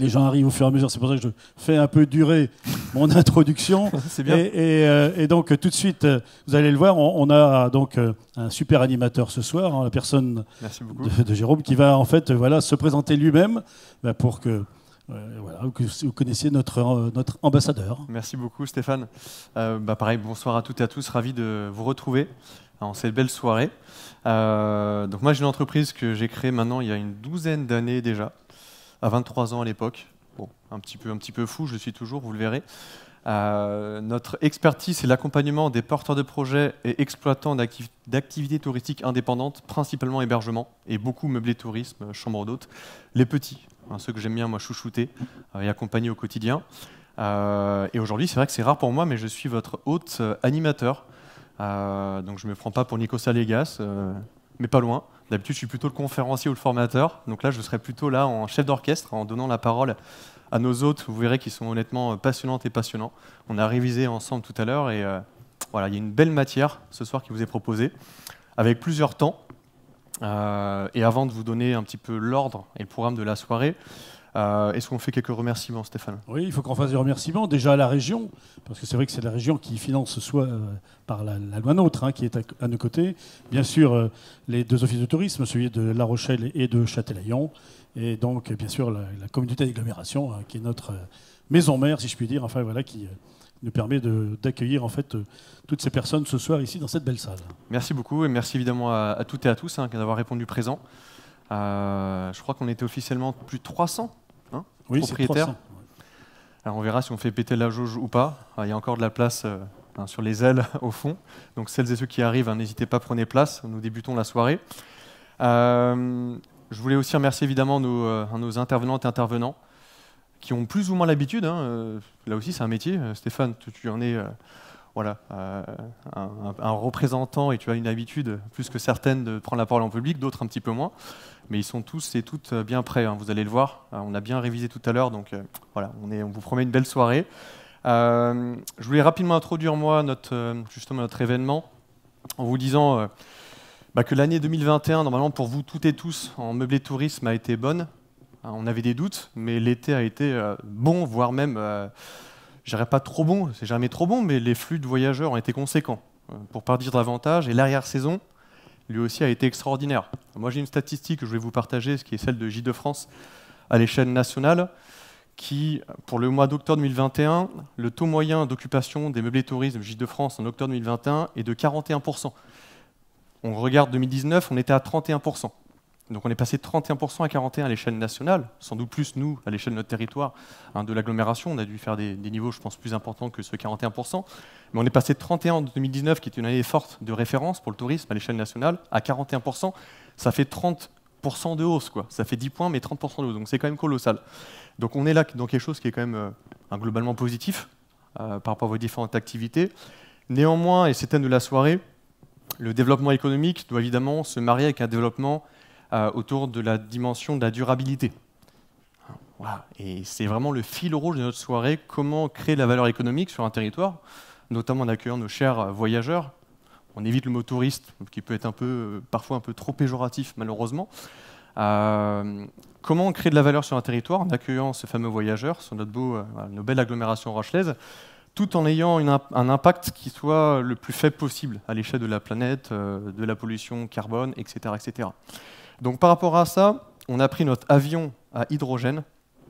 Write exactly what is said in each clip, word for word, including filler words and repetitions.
les gens arrivent au fur et à mesure. C'est pour ça que je fais un peu durer mon introduction. C'est bien. Et, et, euh, et donc, tout de suite, vous allez le voir, on, on a donc euh, un super animateur ce soir, hein, la personne de, de Jérôme, qui va en fait voilà, se présenter lui-même bah, pour que, euh, voilà, que vous connaissiez notre, euh, notre ambassadeur. Merci beaucoup, Stéphane. Euh, bah, pareil, bonsoir à toutes et à tous. Ravi de vous retrouver en cette belle soirée. Euh, donc moi, j'ai une entreprise que j'ai créée maintenant il y a une douzaine d'années déjà, à vingt-trois ans à l'époque. Bon, un petit peu, un petit peu fou, je le suis toujours, vous le verrez. Euh, notre expertise, c'est l'accompagnement des porteurs de projets et exploitants d'activ d'activités touristiques indépendantes, principalement hébergement et beaucoup meublé tourisme, chambre d'hôtes. Les petits, hein, ceux que j'aime bien moi chouchouter euh, et accompagner au quotidien. Euh, et aujourd'hui, c'est vrai que c'est rare pour moi, mais je suis votre hôte euh, animateur. Euh, donc je ne me prends pas pour Nico Salégas, euh, mais pas loin. D'habitude, je suis plutôt le conférencier ou le formateur. Donc là, je serai plutôt là en chef d'orchestre, en donnant la parole à nos hôtes. Vous verrez qu'ils sont honnêtement passionnantes et passionnants. On a révisé ensemble tout à l'heure et euh, voilà, il y a une belle matière ce soir qui vous est proposée, avec plusieurs temps. Euh, et avant de vous donner un petit peu l'ordre et le programme de la soirée, Euh, est-ce qu'on fait quelques remerciements, Stéphane? Oui, il faut qu'on fasse des remerciements déjà à la région, parce que c'est vrai que c'est la région qui finance soit euh, par la, la loi NOTRe, hein, qui est à, à nos côtés, bien sûr euh, les deux offices de tourisme, celui de La Rochelle et de Châtelaillon, et donc bien sûr la, la communauté d'agglomération, hein, qui est notre euh, maison mère, si je puis dire, enfin voilà, qui euh, nous permet d'accueillir en fait euh, toutes ces personnes ce soir ici dans cette belle salle. Merci beaucoup, et merci évidemment à, à toutes et à tous hein, d'avoir répondu présent. Euh, je crois qu'on était officiellement plus de trois cents hein, oui, propriétaires. trois cents, ouais. Alors on verra si on fait péter la jauge ou pas. Il y a encore de la place euh, hein, sur les ailes au fond. Donc celles et ceux qui arrivent, hein, n'hésitez pas, prenez place. Nous débutons la soirée. Euh, je voulais aussi remercier évidemment nos, euh, nos intervenantes et intervenants qui ont plus ou moins l'habitude. Hein, euh, là aussi, c'est un métier. Stéphane, tu, tu en es... Euh, Voilà, euh, un, un représentant et tu as une habitude plus que certaine de prendre la parole en public, d'autres un petit peu moins, mais ils sont tous et toutes bien prêts, hein, vous allez le voir, on a bien révisé tout à l'heure, donc euh, voilà, on, est, on vous promet une belle soirée. Euh, je voulais rapidement introduire moi notre, justement notre événement en vous disant euh, bah, que l'année deux mille vingt et un, normalement pour vous toutes et tous en meublé tourisme a été bonne, hein, on avait des doutes, mais l'été a été euh, bon, voire même... Euh, je dirais pas trop bon, c'est jamais trop bon, mais les flux de voyageurs ont été conséquents, euh, pour pas dire davantage. Et l'arrière-saison, lui aussi, a été extraordinaire. Moi, j'ai une statistique que je vais vous partager, ce qui est celle de Gîtes de France à l'échelle nationale, qui, pour le mois d'octobre deux mille vingt et un, le taux moyen d'occupation des meublés tourisme Gîtes de France en octobre deux mille vingt et un est de quarante et un pour cent. On regarde deux mille dix-neuf, on était à trente et un pour cent. Donc on est passé de trente et un pour cent à quarante et un pour cent à l'échelle nationale, sans doute plus nous, à l'échelle de notre territoire, hein, de l'agglomération. On a dû faire des, des niveaux, je pense, plus importants que ce quarante et un pour cent. Mais on est passé de trente et un en deux mille dix-neuf, qui est une année forte de référence pour le tourisme à l'échelle nationale, à quarante et un pour cent. Ça fait trente pour cent de hausse, quoi. Ça fait dix points, mais trente pour cent de hausse. Donc c'est quand même colossal. Donc on est là dans quelque chose qui est quand même euh, globalement positif euh, par rapport à vos différentes activités. Néanmoins, et c'est le thème de la soirée, le développement économique doit évidemment se marier avec un développement Euh, autour de la dimension de la durabilité. Voilà. Et c'est vraiment le fil rouge de notre soirée, comment créer de la valeur économique sur un territoire, notamment en accueillant nos chers voyageurs. On évite le mot touriste, qui peut être un peu, parfois un peu trop péjoratif, malheureusement. Euh, comment créer de la valeur sur un territoire en accueillant ce fameux voyageur sur notre, beau, euh, nos belles agglomérations rochelaises, tout en ayant une, un impact qui soit le plus faible possible à l'échelle de la planète, euh, de la pollution carbone, et cetera, et cetera. Donc par rapport à ça, on a pris notre avion à hydrogène.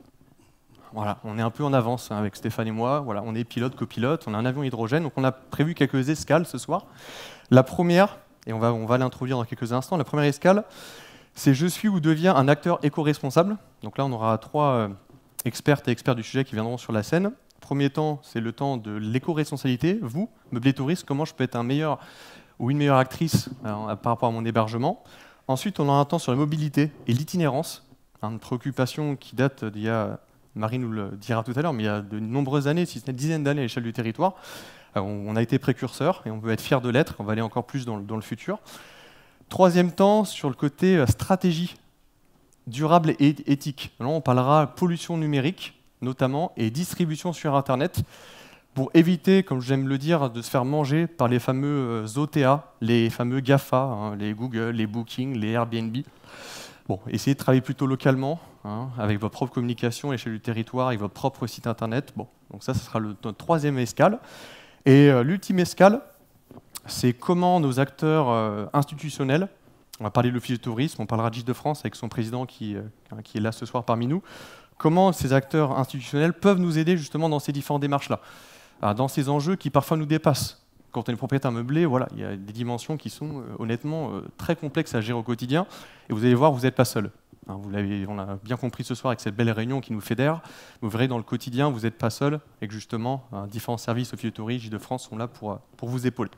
Voilà, on est un peu en avance hein, avec Stéphane et moi. Voilà, on est pilote, copilote, on a un avion hydrogène. Donc on a prévu quelques escales ce soir. La première, et on va, on va l'introduire dans quelques instants, la première escale, c'est « Je suis ou deviens un acteur éco-responsable ». Donc là, on aura trois euh, expertes et experts du sujet qui viendront sur la scène. Premier temps, c'est le temps de l'éco-responsabilité. Vous, meublé touriste, comment je peux être un meilleur ou une meilleure actrice euh, par rapport à mon hébergement. Ensuite, on a un temps sur la mobilité et l'itinérance, une préoccupation qui date d'il y a, Marie nous le dira tout à l'heure, mais il y a de nombreuses années, si ce n'est dizaines d'années à l'échelle du territoire. Alors, on a été précurseurs et on veut être fiers de l'être, on va aller encore plus dans le, dans le futur. Troisième temps, sur le côté stratégie durable et éthique. Là, on parlera pollution numérique, notamment, et distribution sur Internet, pour éviter, comme j'aime le dire, de se faire manger par les fameux O T A, les fameux GAFA, hein, les Google, les Booking, les Airbnb. Bon, essayez de travailler plutôt localement, hein, avec votre propre communication à l'échelle du territoire, avec votre propre site internet. Bon, donc ça, ce sera le, notre troisième escale. Et euh, l'ultime escale, c'est comment nos acteurs euh, institutionnels, on va parler de l'Office du tourisme, on parlera de Gîtes-de-France avec son président qui, euh, qui est là ce soir parmi nous, comment ces acteurs institutionnels peuvent nous aider justement dans ces différentes démarches-là, alors, dans ces enjeux qui parfois nous dépassent. Quand on est propriétaire meublé, voilà, il y a des dimensions qui sont euh, honnêtement euh, très complexes à gérer au quotidien, et vous allez voir, vous n'êtes pas seul. Hein, vous l'avez, on l'a bien compris ce soir avec cette belle réunion qui nous fédère. Vous verrez dans le quotidien, vous n'êtes pas seul, et que justement, hein, différents services, Office du tourisme, Gîtes-de-France sont là pour, pour vous épauler.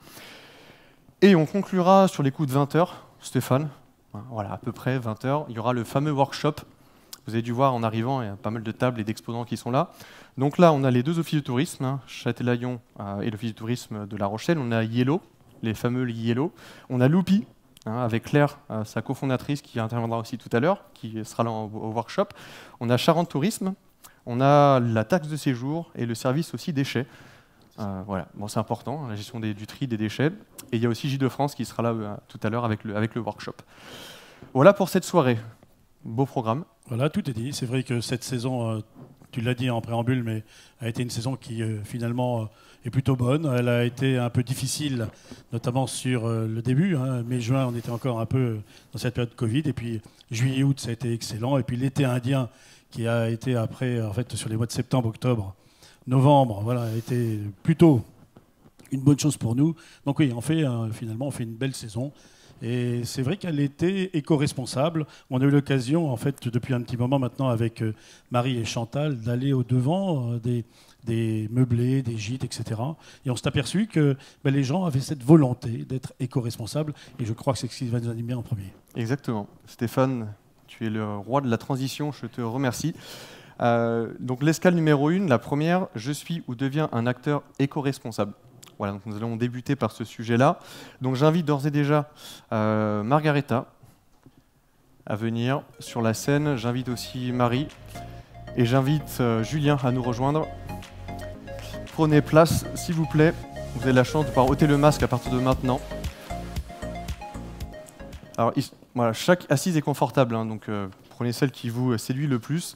Et on conclura sur les coups de vingt heures, Stéphane, voilà, à peu près vingt heures, il y aura le fameux workshop. Vous avez dû voir en arrivant, il y a pas mal de tables et d'exposants qui sont là. Donc là, on a les deux offices du tourisme, hein, Châtelaillon euh, et l'office du tourisme de La Rochelle. On a Yellow, les fameux Yellow. On a Loupi, hein, avec Claire, euh, sa cofondatrice, qui interviendra aussi tout à l'heure, qui sera là en, au workshop. On a Charente Tourisme, on a la taxe de séjour et le service aussi déchets. Euh, voilà, bon, c'est important, la gestion des, du tri des déchets. Et il y a aussi Gîtes-de-France qui sera là euh, tout à l'heure avec le, avec le workshop. Voilà pour cette soirée. Beau programme. Voilà, tout est dit. C'est vrai que cette saison, euh, tu l'as dit en préambule, mais a été une saison qui euh, finalement euh, est plutôt bonne. Elle a été un peu difficile, notamment sur euh, le début. Hein. Mai-juin, on était encore un peu dans cette période de Covid. Et puis juillet-août, ça a été excellent. Et puis l'été indien, qui a été après, en fait, sur les mois de septembre, octobre, novembre, voilà, a été plutôt une bonne chose pour nous. Donc oui, on fait, euh, finalement, on fait une belle saison. Et c'est vrai qu'elle était éco-responsable. On a eu l'occasion, en fait, depuis un petit moment maintenant, avec euh, Marie et Chantal, d'aller au-devant euh, des, des meublés, des gîtes, et cetera. Et on s'est aperçu que ben, les gens avaient cette volonté d'être éco-responsables. Et je crois que c'est ce qui va nous animer en premier. Exactement. Stéphane, tu es le roi de la transition. Je te remercie. Euh, donc l'escale numéro une, la première, je suis ou deviens un acteur éco-responsable. Voilà, donc nous allons débuter par ce sujet-là. Donc j'invite d'ores et déjà euh, Margareta à venir sur la scène. J'invite aussi Marie et j'invite euh, Julien à nous rejoindre. Prenez place, s'il vous plaît. Vous avez la chance de pouvoir ôter le masque à partir de maintenant. Alors il, voilà, chaque assise est confortable, hein, donc euh, prenez celle qui vous séduit le plus.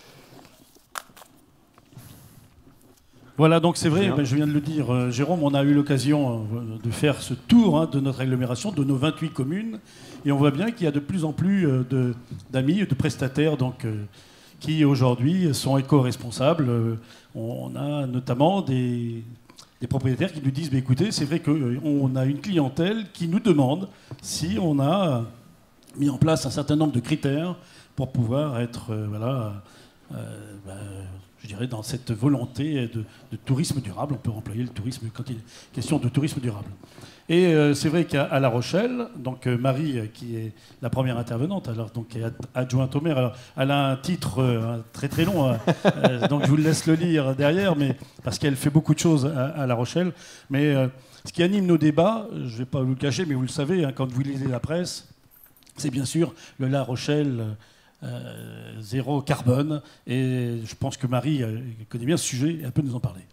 Voilà, donc c'est vrai, ben, je viens de le dire, euh, Jérôme, on a eu l'occasion euh, de faire ce tour hein, de notre agglomération, de nos vingt-huit communes, et on voit bien qu'il y a de plus en plus euh, de, d'amis, de prestataires donc, euh, qui aujourd'hui sont éco-responsables. Euh, on a notamment des, des propriétaires qui nous disent, bah, écoutez, c'est vrai qu'on a une clientèle qui nous demande si on a mis en place un certain nombre de critères pour pouvoir être, euh, voilà, euh, bah, je dirais, dans cette volonté de, de tourisme durable. On peut employer le tourisme quand il est question de tourisme durable. Et euh, c'est vrai qu'à La Rochelle, donc euh, Marie, euh, qui est la première intervenante, alors, donc, qui est adjointe au maire, alors, elle a un titre euh, très très long, euh, euh, donc je vous laisse le lire derrière, mais, parce qu'elle fait beaucoup de choses à, à La Rochelle. Mais euh, ce qui anime nos débats, je ne vais pas vous le cacher, mais vous le savez, hein, quand vous lisez la presse, c'est bien sûr le La Rochelle... Euh, zéro carbone, et je pense que Marie euh, connaît bien ce sujet et elle peut nous en parler.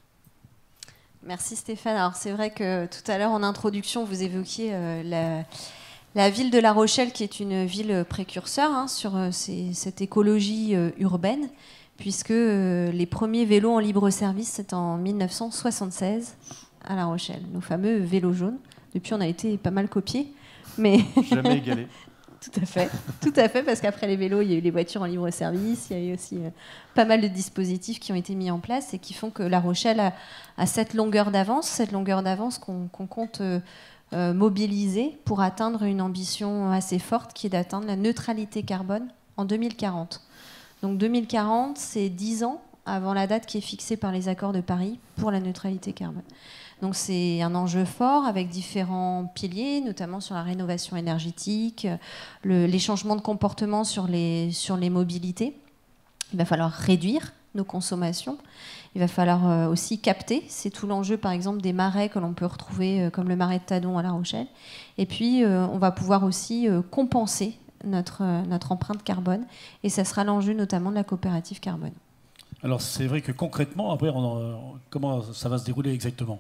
Merci Stéphane. Alors c'est vrai que tout à l'heure en introduction vous évoquiez euh, la, la ville de La Rochelle qui est une ville précurseur hein, sur euh, ces, cette écologie euh, urbaine, puisque euh, les premiers vélos en libre service c'est en mille neuf cent soixante-seize à La Rochelle, nos fameux vélos jaunes. Depuis on a été pas mal copiés, mais jamais égalé. Tout à fait, tout à fait, parce qu'après les vélos, il y a eu les voitures en libre service, il y a eu aussi euh, pas mal de dispositifs qui ont été mis en place et qui font que La Rochelle a, a cette longueur d'avance, cette longueur d'avance qu'on qu'on compte euh, euh, mobiliser pour atteindre une ambition assez forte qui est d'atteindre la neutralité carbone en deux mille quarante. Donc deux mille quarante, c'est dix ans avant la date qui est fixée par les accords de Paris pour la neutralité carbone. Donc c'est un enjeu fort avec différents piliers, notamment sur la rénovation énergétique, le, les changements de comportement sur les, sur les mobilités. Il va falloir réduire nos consommations. Il va falloir euh, aussi capter. C'est tout l'enjeu, par exemple, des marais que l'on peut retrouver, euh, comme le marais de Tadon à La Rochelle. Et puis, euh, on va pouvoir aussi euh, compenser notre, euh, notre empreinte carbone. Et ça sera l'enjeu notamment de la coopérative carbone. Alors c'est vrai que concrètement, après, on, on, comment ça va se dérouler exactement ?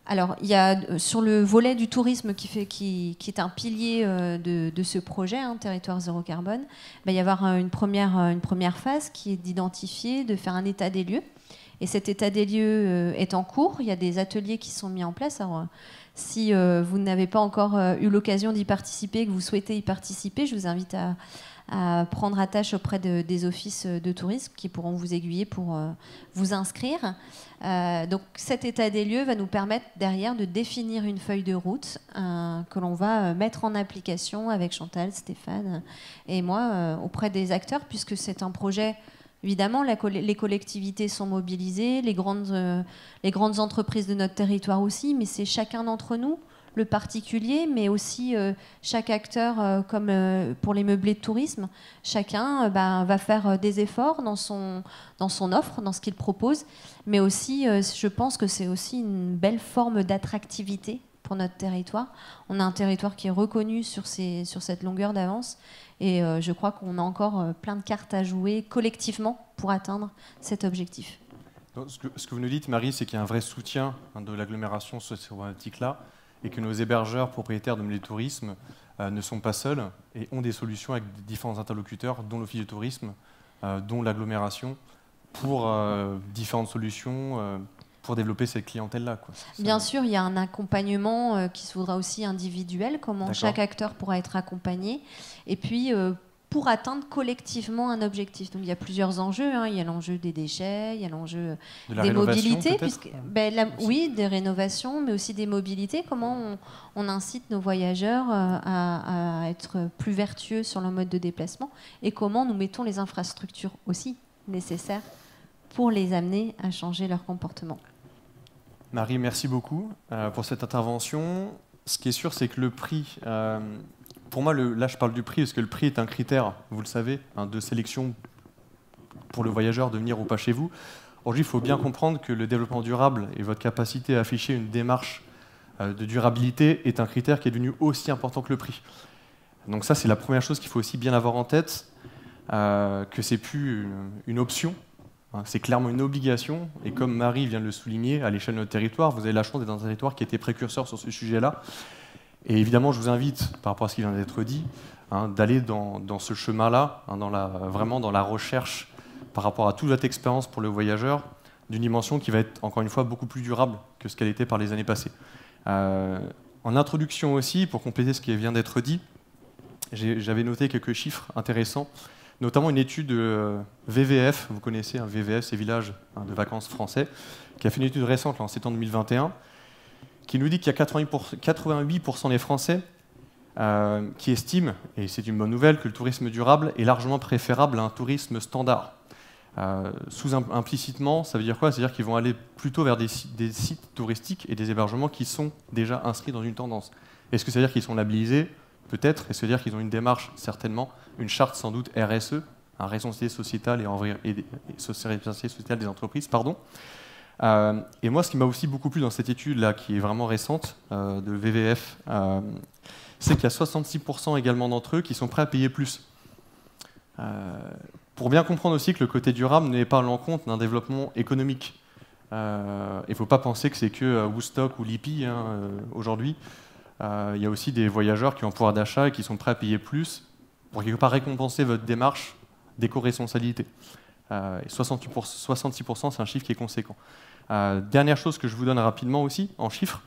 Alors, il y a euh, sur le volet du tourisme qui, fait, qui, qui est un pilier euh, de, de ce projet, hein, Territoire Zéro Carbone, ben, il va y avoir une première, une première phase qui est d'identifier, de faire un état des lieux. Et cet état des lieux euh, est en cours. Il y a des ateliers qui sont mis en place. Alors, si euh, vous n'avez pas encore euh, eu l'occasion d'y participer, que vous souhaitez y participer, je vous invite à, à prendre attache auprès de, des offices de tourisme qui pourront vous aiguiller pour euh, vous inscrire. Euh, donc cet état des lieux va nous permettre derrière de définir une feuille de route euh, que l'on va mettre en application avec Chantal, Stéphane et moi euh, auprès des acteurs, puisque c'est un projet. Évidemment, la, les collectivités sont mobilisées, les grandes, euh, les grandes entreprises de notre territoire aussi, mais c'est chacun d'entre nous, le particulier, mais aussi euh, chaque acteur, euh, comme euh, pour les meublés de tourisme, chacun euh, bah, va faire des efforts dans son, dans son offre, dans ce qu'il propose, mais aussi, euh, je pense que c'est aussi une belle forme d'attractivité pour notre territoire. On a un territoire qui est reconnu sur, ces, sur cette longueur d'avance. Et euh, je crois qu'on a encore euh, plein de cartes à jouer collectivement pour atteindre cet objectif. Donc, ce, que, ce que vous nous dites, Marie, c'est qu'il y a un vrai soutien hein, de l'agglomération sur cette problématique-là et que nos hébergeurs, propriétaires de meublés de tourisme, euh, ne sont pas seuls et ont des solutions avec différents interlocuteurs, dont l'Office de tourisme, euh, dont l'agglomération, pour euh, différentes solutions euh, pour développer cette clientèle-là, quoi. Bien sûr, il y a un accompagnement euh, qui se voudra aussi individuel, comment chaque acteur pourra être accompagné. Et puis, euh, pour atteindre collectivement un objectif. Donc, il y a plusieurs enjeux. Hein. Il y a l'enjeu des déchets, il y a l'enjeu de des mobilités. Puisque, ben, la, oui, des rénovations, mais aussi des mobilités. Comment on, on incite nos voyageurs euh, à, à être plus vertueux sur leur mode de déplacement et comment nous mettons les infrastructures aussi nécessaires pour les amener à changer leur comportement. Marie, merci beaucoup euh, pour cette intervention. Ce qui est sûr, c'est que le prix, euh, pour moi, le, là je parle du prix, parce que le prix est un critère, vous le savez, hein, de sélection pour le voyageur de venir ou pas chez vous. Aujourd'hui, il faut bien comprendre que le développement durable et votre capacité à afficher une démarche euh, de durabilité est un critère qui est devenu aussi important que le prix. Donc ça, c'est la première chose qu'il faut aussi bien avoir en tête, euh, que c'est plus une, une option. C'est clairement une obligation, et comme Marie vient de le souligner, à l'échelle de notre territoire, vous avez la chance d'être dans un territoire qui était précurseur sur ce sujet-là. Et évidemment, je vous invite, par rapport à ce qui vient d'être dit, hein, d'aller dans, dans ce chemin-là, hein, dans la, vraiment dans la recherche par rapport à toute votre expérience pour le voyageur, d'une dimension qui va être, encore une fois, beaucoup plus durable que ce qu'elle était par les années passées. Euh, en introduction aussi, pour compléter ce qui vient d'être dit, j'avais noté quelques chiffres intéressants, notamment une étude de V V F, vous connaissez, hein, V V F, c'est Village hein, de vacances français, qui a fait une étude récente là, en septembre deux mille vingt et un, qui nous dit qu'il y a quatre-vingt-huit pour cent des Français euh, qui estiment, et c'est une bonne nouvelle, que le tourisme durable est largement préférable à un tourisme standard. Euh, sous implicitement, ça veut dire quoi? C'est-à-dire qu'ils vont aller plutôt vers des, des sites touristiques et des hébergements qui sont déjà inscrits dans une tendance. Est-ce que ça veut dire qu'ils sont labellisés? Peut-être. Est-ce que ça veut dire qu'ils ont une démarche? Certainement. Une charte sans doute R S E, un responsabilité sociétale et, et, et, et sociétale des entreprises, pardon. Euh, et moi, ce qui m'a aussi beaucoup plu dans cette étude-là, qui est vraiment récente, euh, de V V F, euh, c'est qu'il y a soixante-six pour cent également d'entre eux qui sont prêts à payer plus. Euh, pour bien comprendre aussi que le côté durable n'est pas à l'encontre d'un développement économique. Euh, il ne faut pas penser que c'est que Woodstock ou Lipi hein, euh, aujourd'hui. Euh, il y a aussi des voyageurs qui ont un pouvoir d'achat et qui sont prêts à payer plus pour quelque part récompenser votre démarche d'éco-responsabilité. Euh, et soixante-six pour cent, soixante-six pour cent, c'est un chiffre qui est conséquent. Euh, dernière chose que je vous donne rapidement aussi, en chiffres.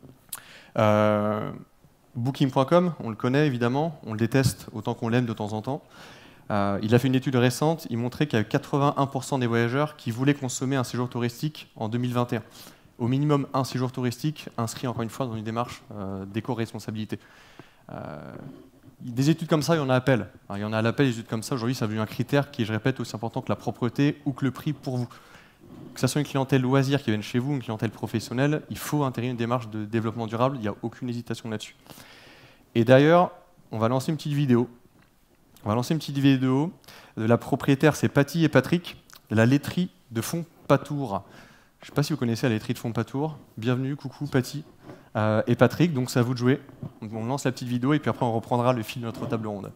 Euh, Booking point com, on le connaît évidemment, on le déteste autant qu'on l'aime de temps en temps. Euh, il a fait une étude récente, il montrait qu'il y avait quatre-vingt-un pour cent des voyageurs qui voulaient consommer un séjour touristique en deux mille vingt et un. Au minimum un séjour touristique inscrit encore une fois dans une démarche euh, d'éco-responsabilité. Euh, des études comme ça, il y en a à l'appel. Il y en a à l'appel, des études comme ça. Aujourd'hui, ça a devenu un critère qui est, je répète, aussi important que la propreté ou que le prix pour vous. Que ce soit une clientèle loisir qui vienne chez vous, une clientèle professionnelle, il faut intégrer une démarche de développement durable. Il n'y a aucune hésitation là-dessus. Et d'ailleurs, on va lancer une petite vidéo. On va lancer une petite vidéo de la propriétaire, c'est Patty et Patrick, de la laiterie de Fontpatour. Je ne sais pas si vous connaissez la laiterie de Fontpatour. Bienvenue, coucou Patty euh, et Patrick. Donc c'est à vous de jouer. Donc, on lance la petite vidéo et puis après on reprendra le fil de notre table ronde.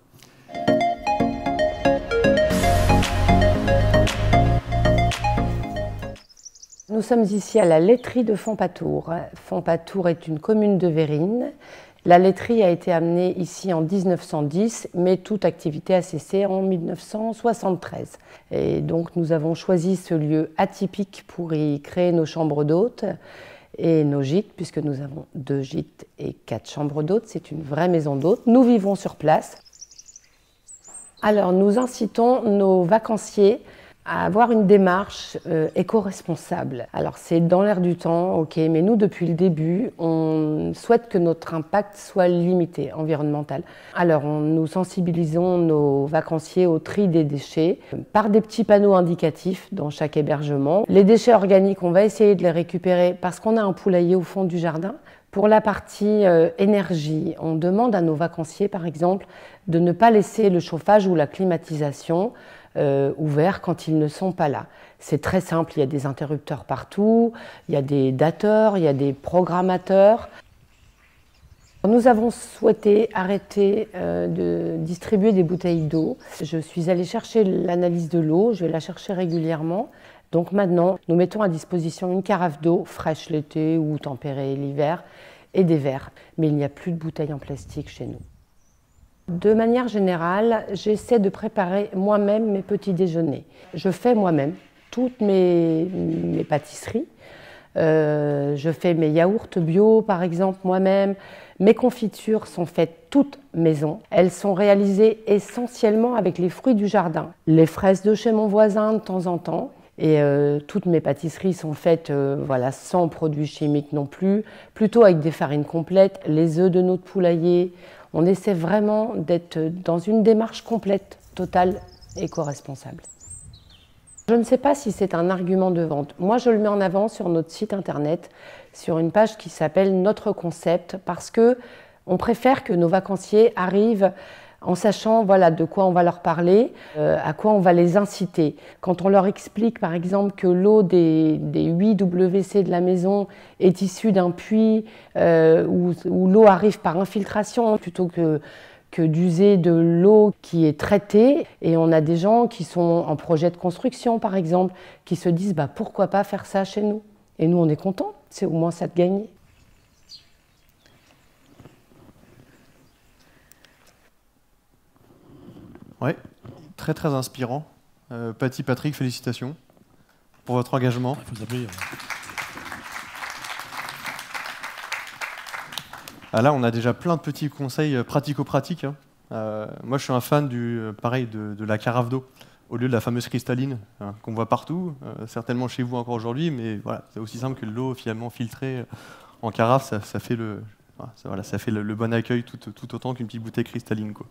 Nous sommes ici à la laiterie de Fontpatour. Fontpatour est une commune de Verrine. La laiterie a été amenée ici en mille neuf cent dix, mais toute activité a cessé en mille neuf cent soixante-treize. Et donc nous avons choisi ce lieu atypique pour y créer nos chambres d'hôtes et nos gîtes, puisque nous avons deux gîtes et quatre chambres d'hôtes. C'est une vraie maison d'hôtes. Nous vivons sur place. Alors nous incitons nos vacanciers à avoir une démarche euh, éco-responsable. Alors c'est dans l'air du temps, ok, mais nous depuis le début, on souhaite que notre impact soit limité, environnemental. Alors on, nous sensibilisons nos vacanciers au tri des déchets par des petits panneaux indicatifs dans chaque hébergement. Les déchets organiques, on va essayer de les récupérer parce qu'on a un poulailler au fond du jardin. Pour la partie euh, énergie, on demande à nos vacanciers, par exemple, de ne pas laisser le chauffage ou la climatisation Euh, ouverts quand ils ne sont pas là. C'est très simple, il y a des interrupteurs partout, il y a des dateurs, il y a des programmateurs. Nous avons souhaité arrêter euh, de distribuer des bouteilles d'eau. Je suis allée chercher l'analyse de l'eau, je vais la chercher régulièrement. Donc maintenant, nous mettons à disposition une carafe d'eau fraîche l'été ou tempérée l'hiver et des verres. Mais il n'y a plus de bouteilles en plastique chez nous. De manière générale, j'essaie de préparer moi-même mes petits déjeuners. Je fais moi-même toutes mes, mes pâtisseries. Euh, je fais mes yaourts bio, par exemple, moi-même. Mes confitures sont faites toutes maison. Elles sont réalisées essentiellement avec les fruits du jardin. Les fraises de chez mon voisin de temps en temps. Et euh, toutes mes pâtisseries sont faites euh, voilà, sans produits chimiques non plus, plutôt avec des farines complètes, les œufs de notre poulailler. On essaie vraiment d'être dans une démarche complète, totale, éco-responsable. Je ne sais pas si c'est un argument de vente. Moi, je le mets en avant sur notre site internet, sur une page qui s'appelle Notre Concept, parce qu'on préfère que nos vacanciers arrivent en sachant voilà, de quoi on va leur parler, euh, à quoi on va les inciter. Quand on leur explique par exemple que l'eau des, des huit W C de la maison est issue d'un puits euh, où, où l'eau arrive par infiltration plutôt que, que d'user de l'eau qui est traitée, et on a des gens qui sont en projet de construction par exemple, qui se disent bah, pourquoi pas faire ça chez nous. Et nous on est contents, c'est au moins ça de gagner. Oui, très très inspirant. Euh, Patty, Patrick, félicitations pour votre engagement. Il faut applaudir. Ah, là, on a déjà plein de petits conseils pratico-pratiques. Hein. Euh, moi, je suis un fan du, pareil, de, de la carafe d'eau, au lieu de la fameuse cristalline hein, qu'on voit partout, euh, certainement chez vous encore aujourd'hui, mais voilà, c'est aussi simple que de l'eau finalement filtrée en carafe, ça, ça fait, le, ça, voilà, ça fait le, le bon accueil tout, tout autant qu'une petite bouteille cristalline, quoi.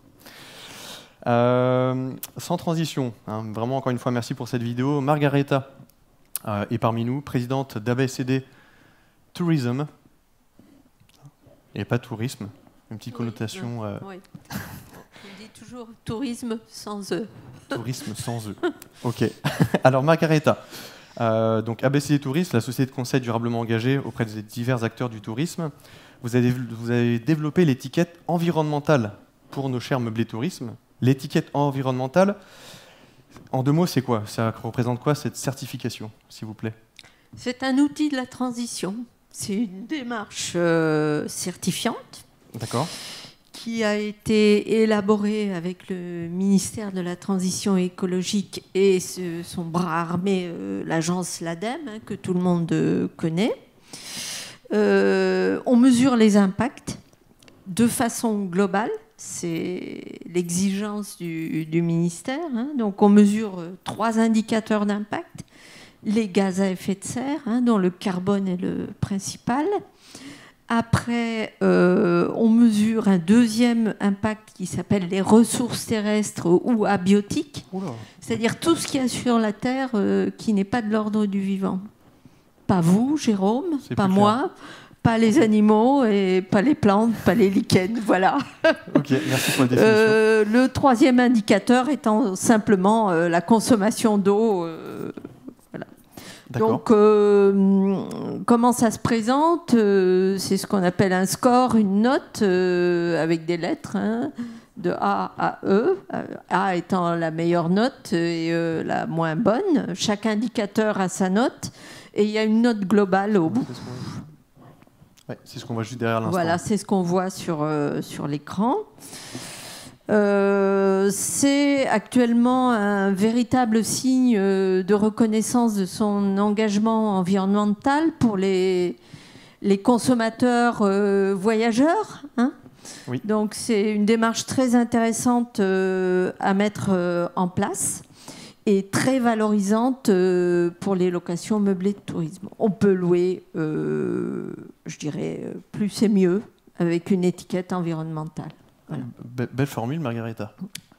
Euh, sans transition, hein, vraiment encore une fois merci pour cette vidéo. Margareta euh, est parmi nous, présidente d'A B C D Tourism, et pas tourisme, une petite oui, connotation. Euh... Oui. On dit toujours tourisme sans E. Tourisme sans E. Ok. Alors Margareta, euh, donc A B C D Tourisme, la société de conseil durablement engagée auprès des divers acteurs du tourisme. Vous avez, vous avez développé l'étiquette environnementale pour nos chers meublés tourisme. L'étiquette environnementale, en deux mots, c'est quoi? Ça représente quoi cette certification, s'il vous plaît? C'est un outil de la transition. C'est une démarche euh, certifiante. D'accord. Qui a été élaborée avec le ministère de la Transition écologique et ce, son bras armé, euh, l'agence l'ADEME, hein, que tout le monde euh, connaît. Euh, on mesure les impacts de façon globale. C'est l'exigence du, du ministère. Hein. Donc on mesure euh, trois indicateurs d'impact. Les gaz à effet de serre, hein, dont le carbone est le principal. Après, euh, on mesure un deuxième impact qui s'appelle les ressources terrestres ou abiotiques. C'est-à-dire tout ce qu'il y a sur la Terre euh, qui n'est pas de l'ordre du vivant. Pas vous, Jérôme, pas moi. Clair. Pas les animaux et pas les plantes, pas les lichens, voilà. Ok, merci pour la définition. Euh, le troisième indicateur étant simplement euh, la consommation d'eau. Euh, voilà. Donc, euh, comment ça se présente? euh, C'est ce qu'on appelle un score, une note euh, avec des lettres, hein, de A à E. A étant la meilleure note et E la moins bonne. Chaque indicateur a sa note. et il y a une note globale au bout. Ouais, c'est ce qu'on voit juste derrière l'instant. Voilà, c'est ce qu'on voit sur, euh, sur l'écran. Euh, c'est actuellement un véritable signe de reconnaissance de son engagement environnemental pour les, les consommateurs euh, voyageurs. Hein. Oui. Donc c'est une démarche très intéressante euh, à mettre euh, en place et très valorisante euh, pour les locations meublées de tourisme. On peut louer, euh, je dirais, plus et mieux avec une étiquette environnementale. Voilà. Be- belle formule, Margaretha.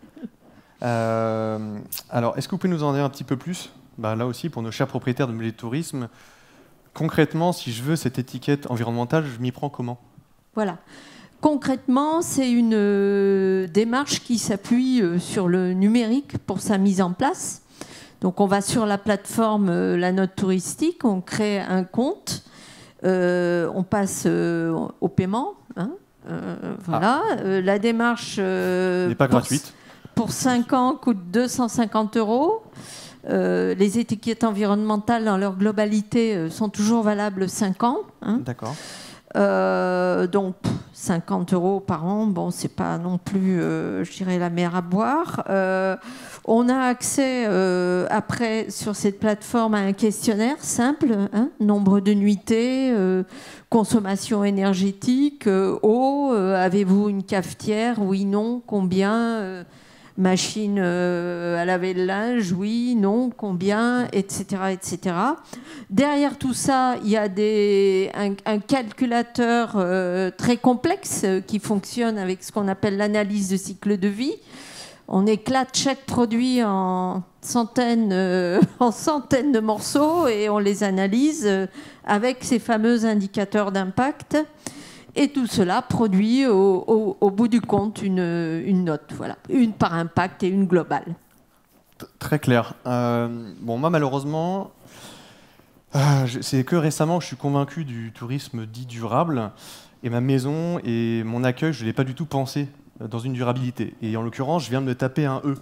Euh, alors, est-ce que vous pouvez nous en dire un petit peu plus, bah, là aussi, pour nos chers propriétaires de meublés de tourisme, concrètement, si je veux cette étiquette environnementale, je m'y prends comment? Voilà. Concrètement, c'est une euh, démarche qui s'appuie euh, sur le numérique pour sa mise en place. Donc, on va sur la plateforme euh, La Note Touristique, on crée un compte, euh, on passe euh, au paiement. Hein, euh, voilà. Ah. Euh, la démarche euh, n'est pas pour, gratuite. Pour cinq ans coûte deux cent cinquante euros. Euh, les étiquettes environnementales dans leur globalité euh, sont toujours valables cinq ans. Hein. D'accord. Euh, donc cinquante euros par an, bon, c'est pas non plus, euh, je dirais, la mer à boire. Euh, on a accès euh, après sur cette plateforme à un questionnaire simple, hein, nombre de nuitées, euh, consommation énergétique, euh, eau, euh, avez-vous une cafetière, oui, non, combien, euh, machine euh, à laver le linge, oui, non, combien, et cetera, et cetera. Derrière tout ça, il y a des, un, un calculateur euh, très complexe euh, qui fonctionne avec ce qu'on appelle l'analyse de cycle de vie. On éclate chaque produit en centaines, euh, en centaines de morceaux et on les analyse euh, avec ces fameux indicateurs d'impact. Et tout cela produit au, au, au bout du compte une, une note, voilà, une par impact et une globale. Très clair. Euh, bon, moi, malheureusement, euh, c'est que récemment que je suis convaincu du tourisme dit durable. Et ma maison et mon accueil, je ne l'ai pas du tout pensé dans une durabilité. Et en l'occurrence, je viens de me taper un E.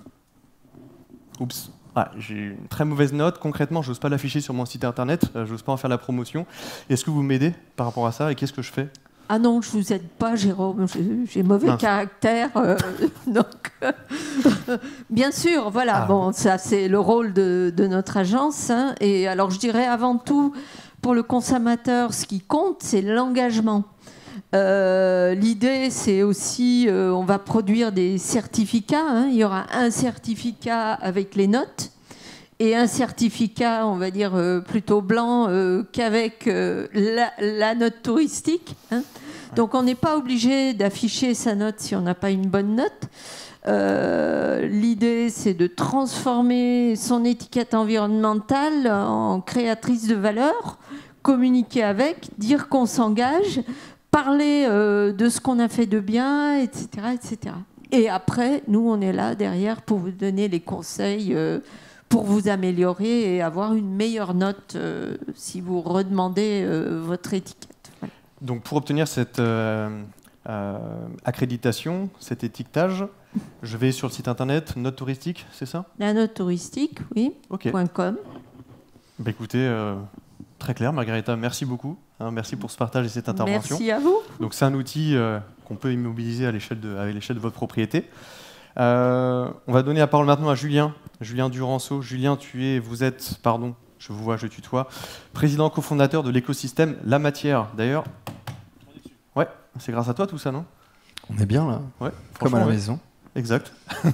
Oups. Ah, j'ai une très mauvaise note. Concrètement, je n'ose pas l'afficher sur mon site internet. Je n'ose pas en faire la promotion. Est-ce que vous m'aidez par rapport à ça et qu'est-ce que je fais ? Ah non, je vous aide pas, Jérôme. J'ai mauvais Mince. caractère. Euh, donc, euh, bien sûr, voilà. Ah. Bon, ça c'est le rôle de, de notre agence. Hein, et alors, je dirais avant tout, pour le consommateur, ce qui compte, c'est l'engagement. Euh, L'idée, c'est aussi, euh, on va produire des certificats. Hein, il y aura un certificat avec les notes. Et un certificat, on va dire, euh, plutôt blanc euh, qu'avec euh, la, la note touristique. Hein. Donc on n'est pas obligé d'afficher sa note si on n'a pas une bonne note. Euh, L'idée, c'est de transformer son étiquette environnementale en créatrice de valeur, communiquer avec, dire qu'on s'engage, parler euh, de ce qu'on a fait de bien, et cetera, et cetera. Et après, nous, on est là derrière pour vous donner les conseils euh, pour vous améliorer et avoir une meilleure note euh, si vous redemandez euh, votre étiquette. Voilà. Donc pour obtenir cette euh, euh, accréditation, cet étiquetage, je vais sur le site internet Note Touristique, c'est ça ? La note touristique, oui, okay. .com. Bah écoutez, euh, très clair, Margaretha, merci beaucoup. Hein, merci pour ce partage et cette intervention. Merci à vous. Donc c'est un outil euh, qu'on peut immobiliser à l'échelle de, à l'échelle de votre propriété. Euh, on va donner la parole maintenant à Julien, Julien Duranceau. Julien, tu es, vous êtes, pardon, je vous vois, je tutoie, président cofondateur de l'écosystème La Matière. D'ailleurs, ouais, c'est grâce à toi tout ça, non ? On est bien là, ouais, comme à la ouais. maison. Exact.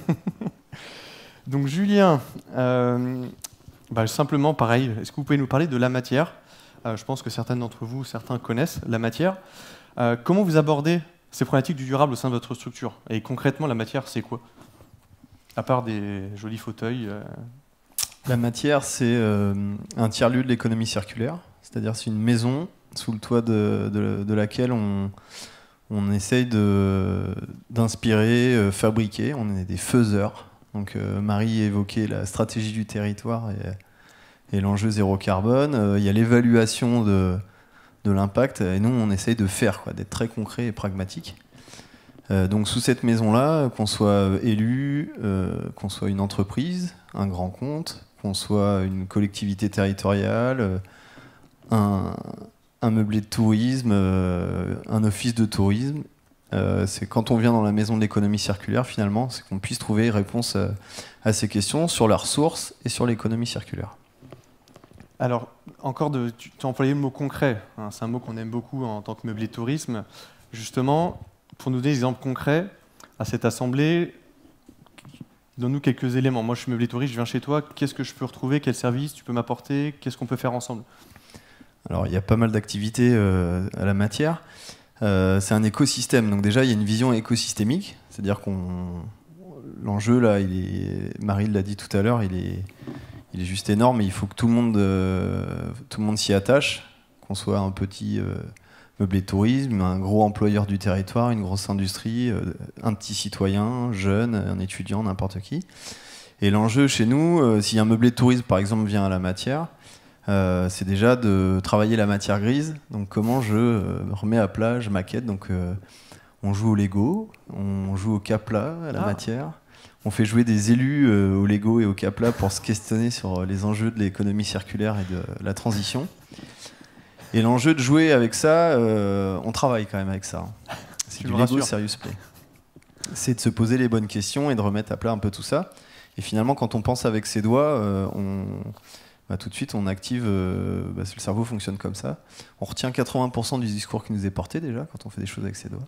Donc Julien, euh, bah, simplement pareil, est-ce que vous pouvez nous parler de La Matière ? euh, Je pense que certains d'entre vous, certains connaissent La Matière. Euh, comment vous abordez ces problématiques du durable au sein de votre structure ? Et concrètement, La Matière, c'est quoi ? À part des jolis fauteuils. Euh... La Matière, c'est euh, un tiers-lieu de l'économie circulaire. C'est-à-dire c'est une maison sous le toit de, de, de laquelle on, on essaye de, d'inspirer, euh, fabriquer. On est des faiseurs. Donc euh, Marie évoquait la stratégie du territoire et, et l'enjeu zéro carbone. Euh, il y a l'évaluation de... de l'impact, et nous on essaye de faire, quoi, d'être très concret et pragmatique. Euh, donc sous cette maison-là, qu'on soit élu, euh, qu'on soit une entreprise, un grand compte, qu'on soit une collectivité territoriale, euh, un, un meublé de tourisme, euh, un office de tourisme. Euh, c'est quand on vient dans la maison de l'économie circulaire, finalement, c'est qu'on puisse trouver réponse à, à ces questions sur la ressource et sur l'économie circulaire. Alors, encore, de, tu, tu as employé le mot concret. Hein, c'est un mot qu'on aime beaucoup en tant que meublé de tourisme. Justement, pour nous donner des exemples concrets, à cette assemblée, donne-nous quelques éléments. Moi, je suis meublé touriste, je viens chez toi. Qu'est-ce que je peux retrouver? Quel service tu peux m'apporter? Qu'est-ce qu'on peut faire ensemble? Alors, il y a pas mal d'activités euh, à la matière. Euh, c'est un écosystème. Donc déjà, il y a une vision écosystémique. C'est-à-dire qu'on... L'enjeu, là, il est... Marie l'a dit tout à l'heure, il est... il est juste énorme. Et il faut que tout le monde, euh... tout le monde s'y attache, qu'on soit un petit euh... meublé de tourisme, un gros employeur du territoire, une grosse industrie, euh... un petit citoyen, jeune, un étudiant, n'importe qui. Et l'enjeu chez nous, euh, si un meublé de tourisme, par exemple, vient à la matière, Euh, c'est déjà de travailler la matière grise. Donc comment je euh, remets à plat, je maquette. Donc euh, on joue au Lego, on joue au Capla à la ah. matière. On fait jouer des élus euh, au Lego et au Capla pour se questionner sur les enjeux de l'économie circulaire et de la transition. Et l'enjeu de jouer avec ça, euh, on travaille quand même avec ça. C'est du Lego Serious Play. C'est de se poser les bonnes questions et de remettre à plat un peu tout ça. Et finalement, quand on pense avec ses doigts, euh, on Bah, tout de suite on active, euh, bah, le cerveau fonctionne comme ça. On retient quatre-vingts pour cent du discours qui nous est porté déjà quand on fait des choses avec ses doigts.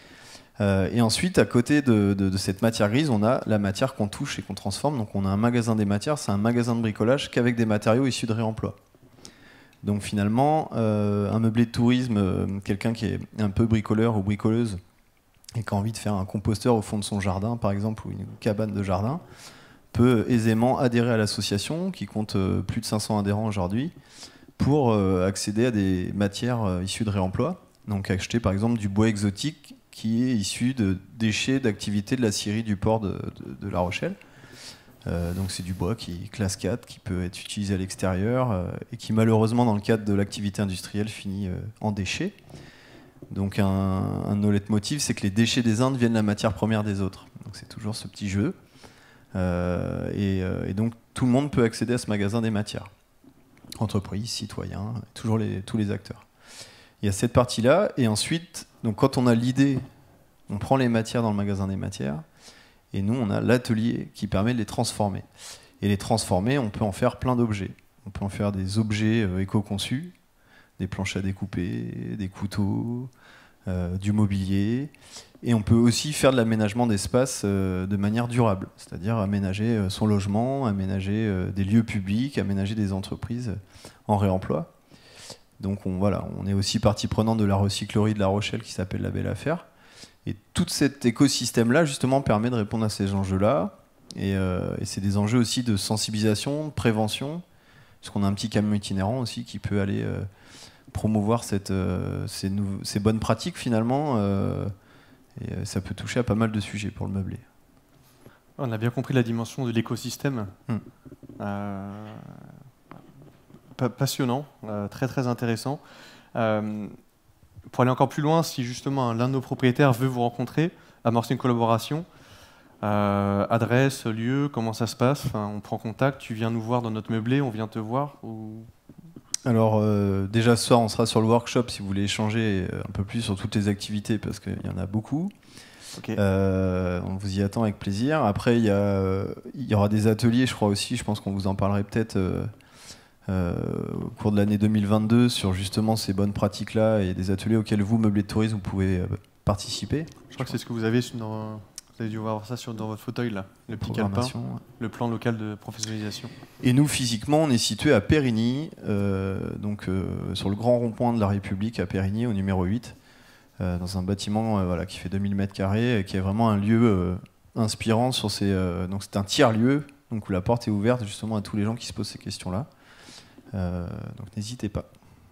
Euh, et ensuite, à côté de, de, de cette matière grise, on a la matière qu'on touche et qu'on transforme. Donc on a un magasin des matières, c'est un magasin de bricolage qu'avec des matériaux issus de réemploi. Donc finalement, euh, un meublé de tourisme, euh, quelqu'un qui est un peu bricoleur ou bricoleuse et qui a envie de faire un composteur au fond de son jardin, par exemple, ou une cabane de jardin, peut aisément adhérer à l'association qui compte euh, plus de cinq cents adhérents aujourd'hui pour euh, accéder à des matières euh, issues de réemploi. Donc acheter par exemple du bois exotique qui est issu de déchets d'activités de la scierie du port de, de, de La Rochelle. Euh, donc c'est du bois qui est classe quatre, qui peut être utilisé à l'extérieur euh, et qui malheureusement dans le cadre de l'activité industrielle finit euh, en déchets. Donc un, un de nos leitmotifs, c'est que les déchets des uns deviennent la matière première des autres. Donc c'est toujours ce petit jeu. Euh, et, euh, et donc tout le monde peut accéder à ce magasin des matières. Entreprises, citoyens, toujours les, tous les acteurs. Il y a cette partie-là, et ensuite, donc quand on a l'idée, on prend les matières dans le magasin des matières, et nous on a l'atelier qui permet de les transformer. Et les transformer, on peut en faire plein d'objets. On peut en faire des objets euh, éco-conçus, des planches à découper, des couteaux, euh, du mobilier. Et on peut aussi faire de l'aménagement d'espace euh, de manière durable, c'est-à-dire aménager euh, son logement, aménager euh, des lieux publics, aménager des entreprises en réemploi. Donc on, voilà, on est aussi partie prenante de la recyclerie de La Rochelle qui s'appelle La Belle Affaire. Et tout cet écosystème-là, justement, permet de répondre à ces enjeux-là. Et, euh, et c'est des enjeux aussi de sensibilisation, de prévention, parce qu'on a un petit camion itinérant aussi qui peut aller euh, promouvoir cette, euh, ces, nou- ces bonnes pratiques, finalement. Euh, Et ça peut toucher à pas mal de sujets pour le meublé. On a bien compris la dimension de l'écosystème. Mm. Euh, passionnant, euh, très très intéressant. Euh, pour aller encore plus loin, si justement l'un de nos propriétaires veut vous rencontrer, amorcer une collaboration, euh, adresse, lieu, comment ça se passe? Enfin, on prend contact, tu viens nous voir dans notre meublé, on vient te voir ou... Alors euh, déjà ce soir on sera sur le workshop si vous voulez échanger un peu plus sur toutes les activités parce qu'il y en a beaucoup. Okay. Euh, on vous y attend avec plaisir. Après il y, euh, y aura des ateliers je crois aussi, je pense qu'on vous en parlerait peut-être euh, euh, au cours de l'année deux mille vingt-deux sur justement ces bonnes pratiques là et des ateliers auxquels vous, meublé de tourisme, vous pouvez euh, participer. Je crois que c'est ce que vous avez dans... Vous avez dû voir ça sur, dans votre fauteuil, là, le petit calepin, le plan local de professionnalisation. Et nous, physiquement, on est situé à Périgny, euh, donc, euh, sur le grand rond-point de la République, à Périgny, au numéro huit, euh, dans un bâtiment euh, voilà, qui fait deux mille mètres carrés, qui est vraiment un lieu euh, inspirant. Sur ces, euh, donc c'est un tiers-lieu, donc où la porte est ouverte justement à tous les gens qui se posent ces questions-là. Euh, donc n'hésitez pas.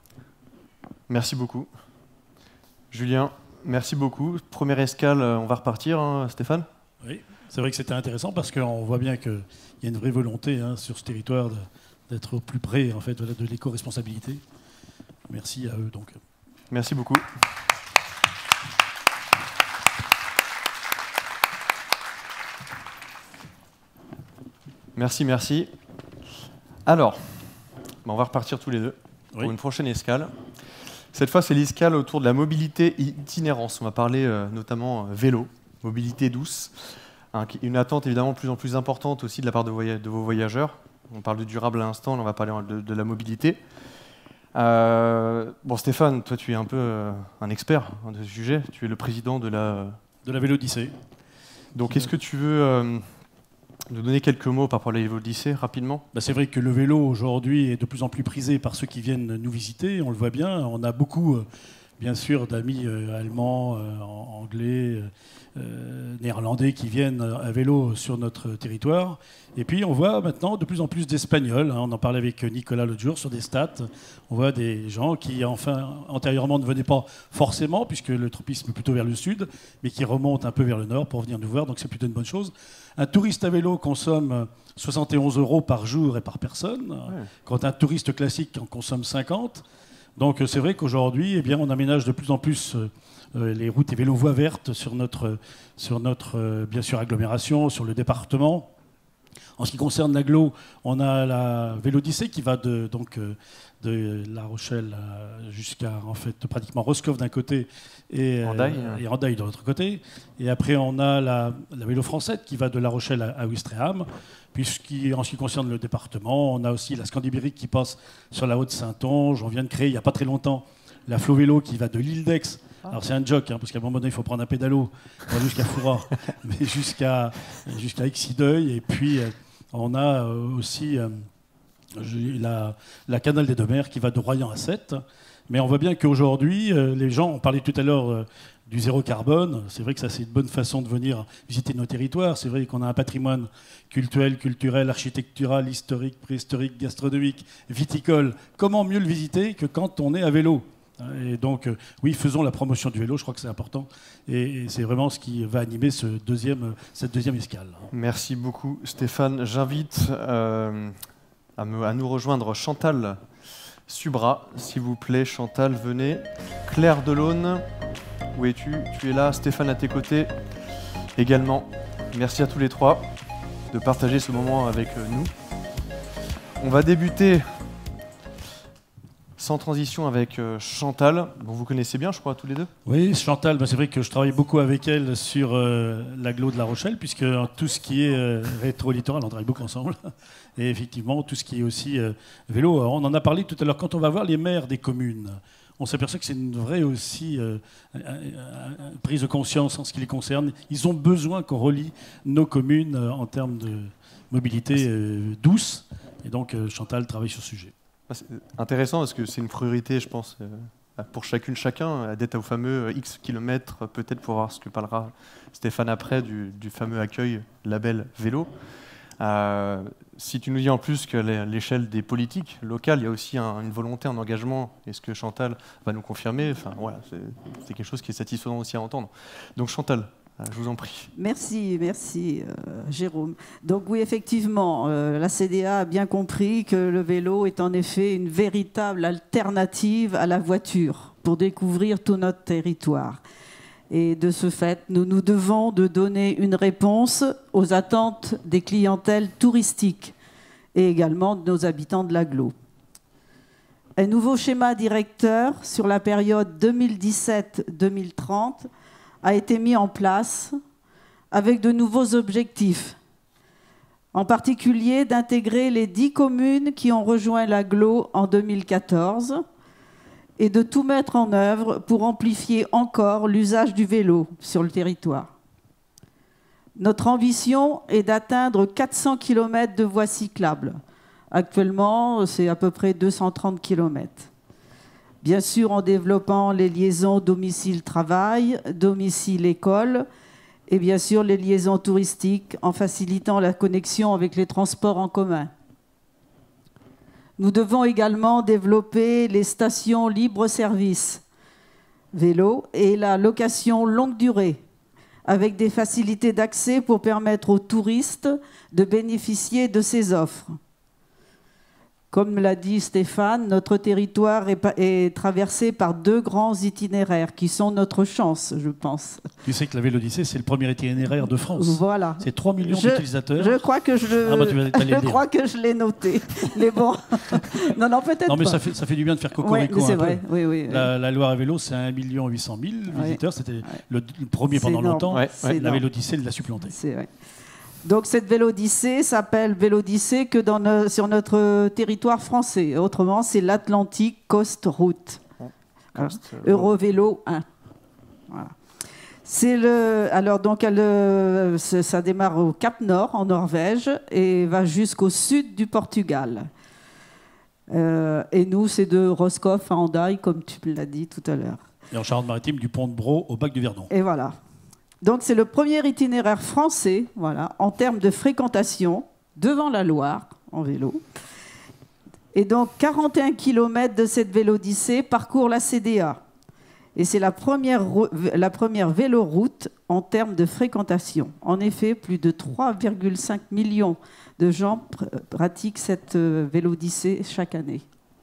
Merci beaucoup. Julien, merci beaucoup. Première escale, on va repartir, hein, Stéphane? Oui, c'est vrai que c'était intéressant parce qu'on voit bien qu'il y a une vraie volonté hein, sur ce territoire de, d'être au plus près en fait, de, de l'éco-responsabilité. Merci à eux. Donc. Merci beaucoup. Merci, merci. Alors, on va repartir tous les deux. pour Oui. une prochaine escale. Cette fois, c'est l'escale autour de la mobilité itinérance. On va parler euh, notamment euh, vélo, mobilité douce. Hein, une attente évidemment de plus en plus importante aussi de la part de, voya de vos voyageurs. On parle de durable à l'instant, là on va parler de, de la mobilité. Euh, bon Stéphane, toi tu es un peu euh, un expert hein, de ce sujet. Tu es le président de la... De la Vélodyssée. Donc est-ce que tu veux euh, nous donner quelques mots par rapport à la Vélodyssée rapidement? Bah, c'est vrai que le vélo aujourd'hui est de plus en plus prisé par ceux qui viennent nous visiter, on le voit bien. On a beaucoup, euh, bien sûr, d'amis euh, allemands, euh, anglais, euh, néerlandais qui viennent à vélo sur notre territoire. Et puis on voit maintenant de plus en plus d'Espagnols. Hein, on en parlait avec Nicolas l'autre jour sur des stats. On voit des gens qui, enfin, antérieurement ne venaient pas forcément, puisque le tropisme est plutôt vers le sud, mais qui remontent un peu vers le nord pour venir nous voir. Donc c'est plutôt une bonne chose. Un touriste à vélo consomme soixante et onze euros par jour et par personne, ouais. Quand un touriste classique en consomme cinquante. Donc c'est vrai qu'aujourd'hui, eh bien, on aménage de plus en plus euh, les routes et vélos voies vertes sur notre, sur notre euh, bien sûr, agglomération, sur le département. En ce qui concerne l'agglo, on a la Vélodyssée qui va de, donc, de La Rochelle jusqu'à en fait, pratiquement Roscoff d'un côté et Hendaye, euh, et Hendaye de l'autre côté. Et après, on a la, la Vélo Française qui va de La Rochelle à, à Ouistreham. Puisqu'en ce qui concerne le département, on a aussi la Scandibérique qui passe sur la Haute-Saintonge. On vient de créer il n'y a pas très longtemps la Flo Vélo qui va de l'île d'Aix. Alors c'est un joke, hein, parce qu'à un moment donné, il faut prendre un pédalo, pas jusqu'à Foura, mais jusqu'à jusqu'à Exideuil. Et puis, euh, on a euh, aussi euh, la, la Canal des Deux-Mers qui va de Royan à Sète. Mais on voit bien qu'aujourd'hui, euh, les gens, on parlait tout à l'heure euh, du zéro carbone. C'est vrai que ça, c'est une bonne façon de venir visiter nos territoires. C'est vrai qu'on a un patrimoine culturel, culturel, architectural, historique, préhistorique, gastronomique, viticole. Comment mieux le visiter que quand on est à vélo ? Et donc, euh, oui, faisons la promotion du vélo, je crois que c'est important. Et, et c'est vraiment ce qui va animer ce deuxième, cette deuxième escale. Merci beaucoup, Stéphane. J'invite euh, à, me, à nous rejoindre Chantal Subra, s'il vous plaît. Chantal, venez. Claire Delaune, où es-tu? Tu es là. Stéphane, à tes côtés également. Merci à tous les trois de partager ce moment avec nous. On va débuter sans transition avec Chantal. Bon, vous connaissez bien, je crois, tous les deux. Oui, Chantal, bah c'est vrai que je travaille beaucoup avec elle sur euh, l'agglo de La Rochelle, puisque tout ce qui est euh, rétro-littoral, on travaille beaucoup ensemble. Et effectivement, tout ce qui est aussi euh, vélo. Alors, on en a parlé tout à l'heure. Quand on va voir les maires des communes, on s'aperçoit que c'est une vraie aussi euh, prise de conscience en ce qui les concerne. Ils ont besoin qu'on relie nos communes euh, en termes de mobilité euh, douce. Et donc, euh, Chantal travaille sur ce sujet. C'est intéressant parce que c'est une priorité, je pense, euh, pour chacune, chacun, d'être au fameux X kilomètres, peut-être pour voir ce que parlera Stéphane après du, du fameux accueil label vélo. Euh, si tu nous dis en plus que l'échelle des politiques locales, il y a aussi un, une volonté, un engagement, et ce que Chantal va nous confirmer, enfin, voilà, c'est quelque chose qui est satisfaisant aussi à entendre. Donc Chantal, je vous en prie. Merci, merci euh, Jérôme. Donc oui, effectivement, euh, la C D A a bien compris que le vélo est en effet une véritable alternative à la voiture pour découvrir tout notre territoire. Et de ce fait, nous nous devons de donner une réponse aux attentes des clientèles touristiques et également de nos habitants de l'agglo. Un nouveau schéma directeur sur la période deux mille dix-sept deux mille trente a été mis en place avec de nouveaux objectifs, en particulier d'intégrer les dix communes qui ont rejoint l'agglo en deux mille quatorze et de tout mettre en œuvre pour amplifier encore l'usage du vélo sur le territoire. Notre ambition est d'atteindre quatre cents kilomètres de voies cyclables. Actuellement, c'est à peu près deux cent trente kilomètres. Bien sûr, en développant les liaisons domicile-travail, domicile-école, et bien sûr les liaisons touristiques en facilitant la connexion avec les transports en commun. Nous devons également développer les stations libre-service vélo et la location longue durée, avec des facilités d'accès pour permettre aux touristes de bénéficier de ces offres. Comme l'a dit Stéphane, notre territoire est, est traversé par deux grands itinéraires qui sont notre chance, je pense. Tu sais que la Vélodyssée, c'est le premier itinéraire de France. Voilà. C'est trois millions Je- d'utilisateurs. Je crois que je, Ah bah, tu vas- t'allais le je dire. crois que je l'ai noté. Mais bon, non, non, peut-être Non, mais pas. ça fait, ça fait du bien de faire Ouais, cocorico c'est un peu. vrai. Oui, oui. La, la Loire à vélo, c'est un million huit cent mille Ouais. visiteurs. C'était le, le premier C'est pendant énorme. longtemps. Ouais, C'est ouais. La énorme. Vélodyssée l'a supplanté. C'est vrai. Donc cette Vélodyssée s'appelle Vélodyssée que dans no- sur notre territoire français. Autrement, c'est l'Atlantic Coast Route. Voilà. Coast, euh, Eurovélo un. Voilà. C'est le, alors donc elle, euh, ça ça démarre au Cap Nord en Norvège et va jusqu'au sud du Portugal. Euh, et nous, c'est de Roscoff à Hendaye, comme tu me l'as dit tout à l'heure. Et en Charente-Maritime, du pont de Bro au bac du Verdon. Et voilà. Donc c'est le premier itinéraire français, voilà, en termes de fréquentation devant la Loire en vélo. Et donc quarante et un kilomètres de cette Vélodyssée parcourt la C D A. Et c'est la première, ro- la première véloroute en termes de fréquentation. En effet, plus de trois virgule cinq millions de gens pr- pratiquent cette euh, Vélodyssée chaque année.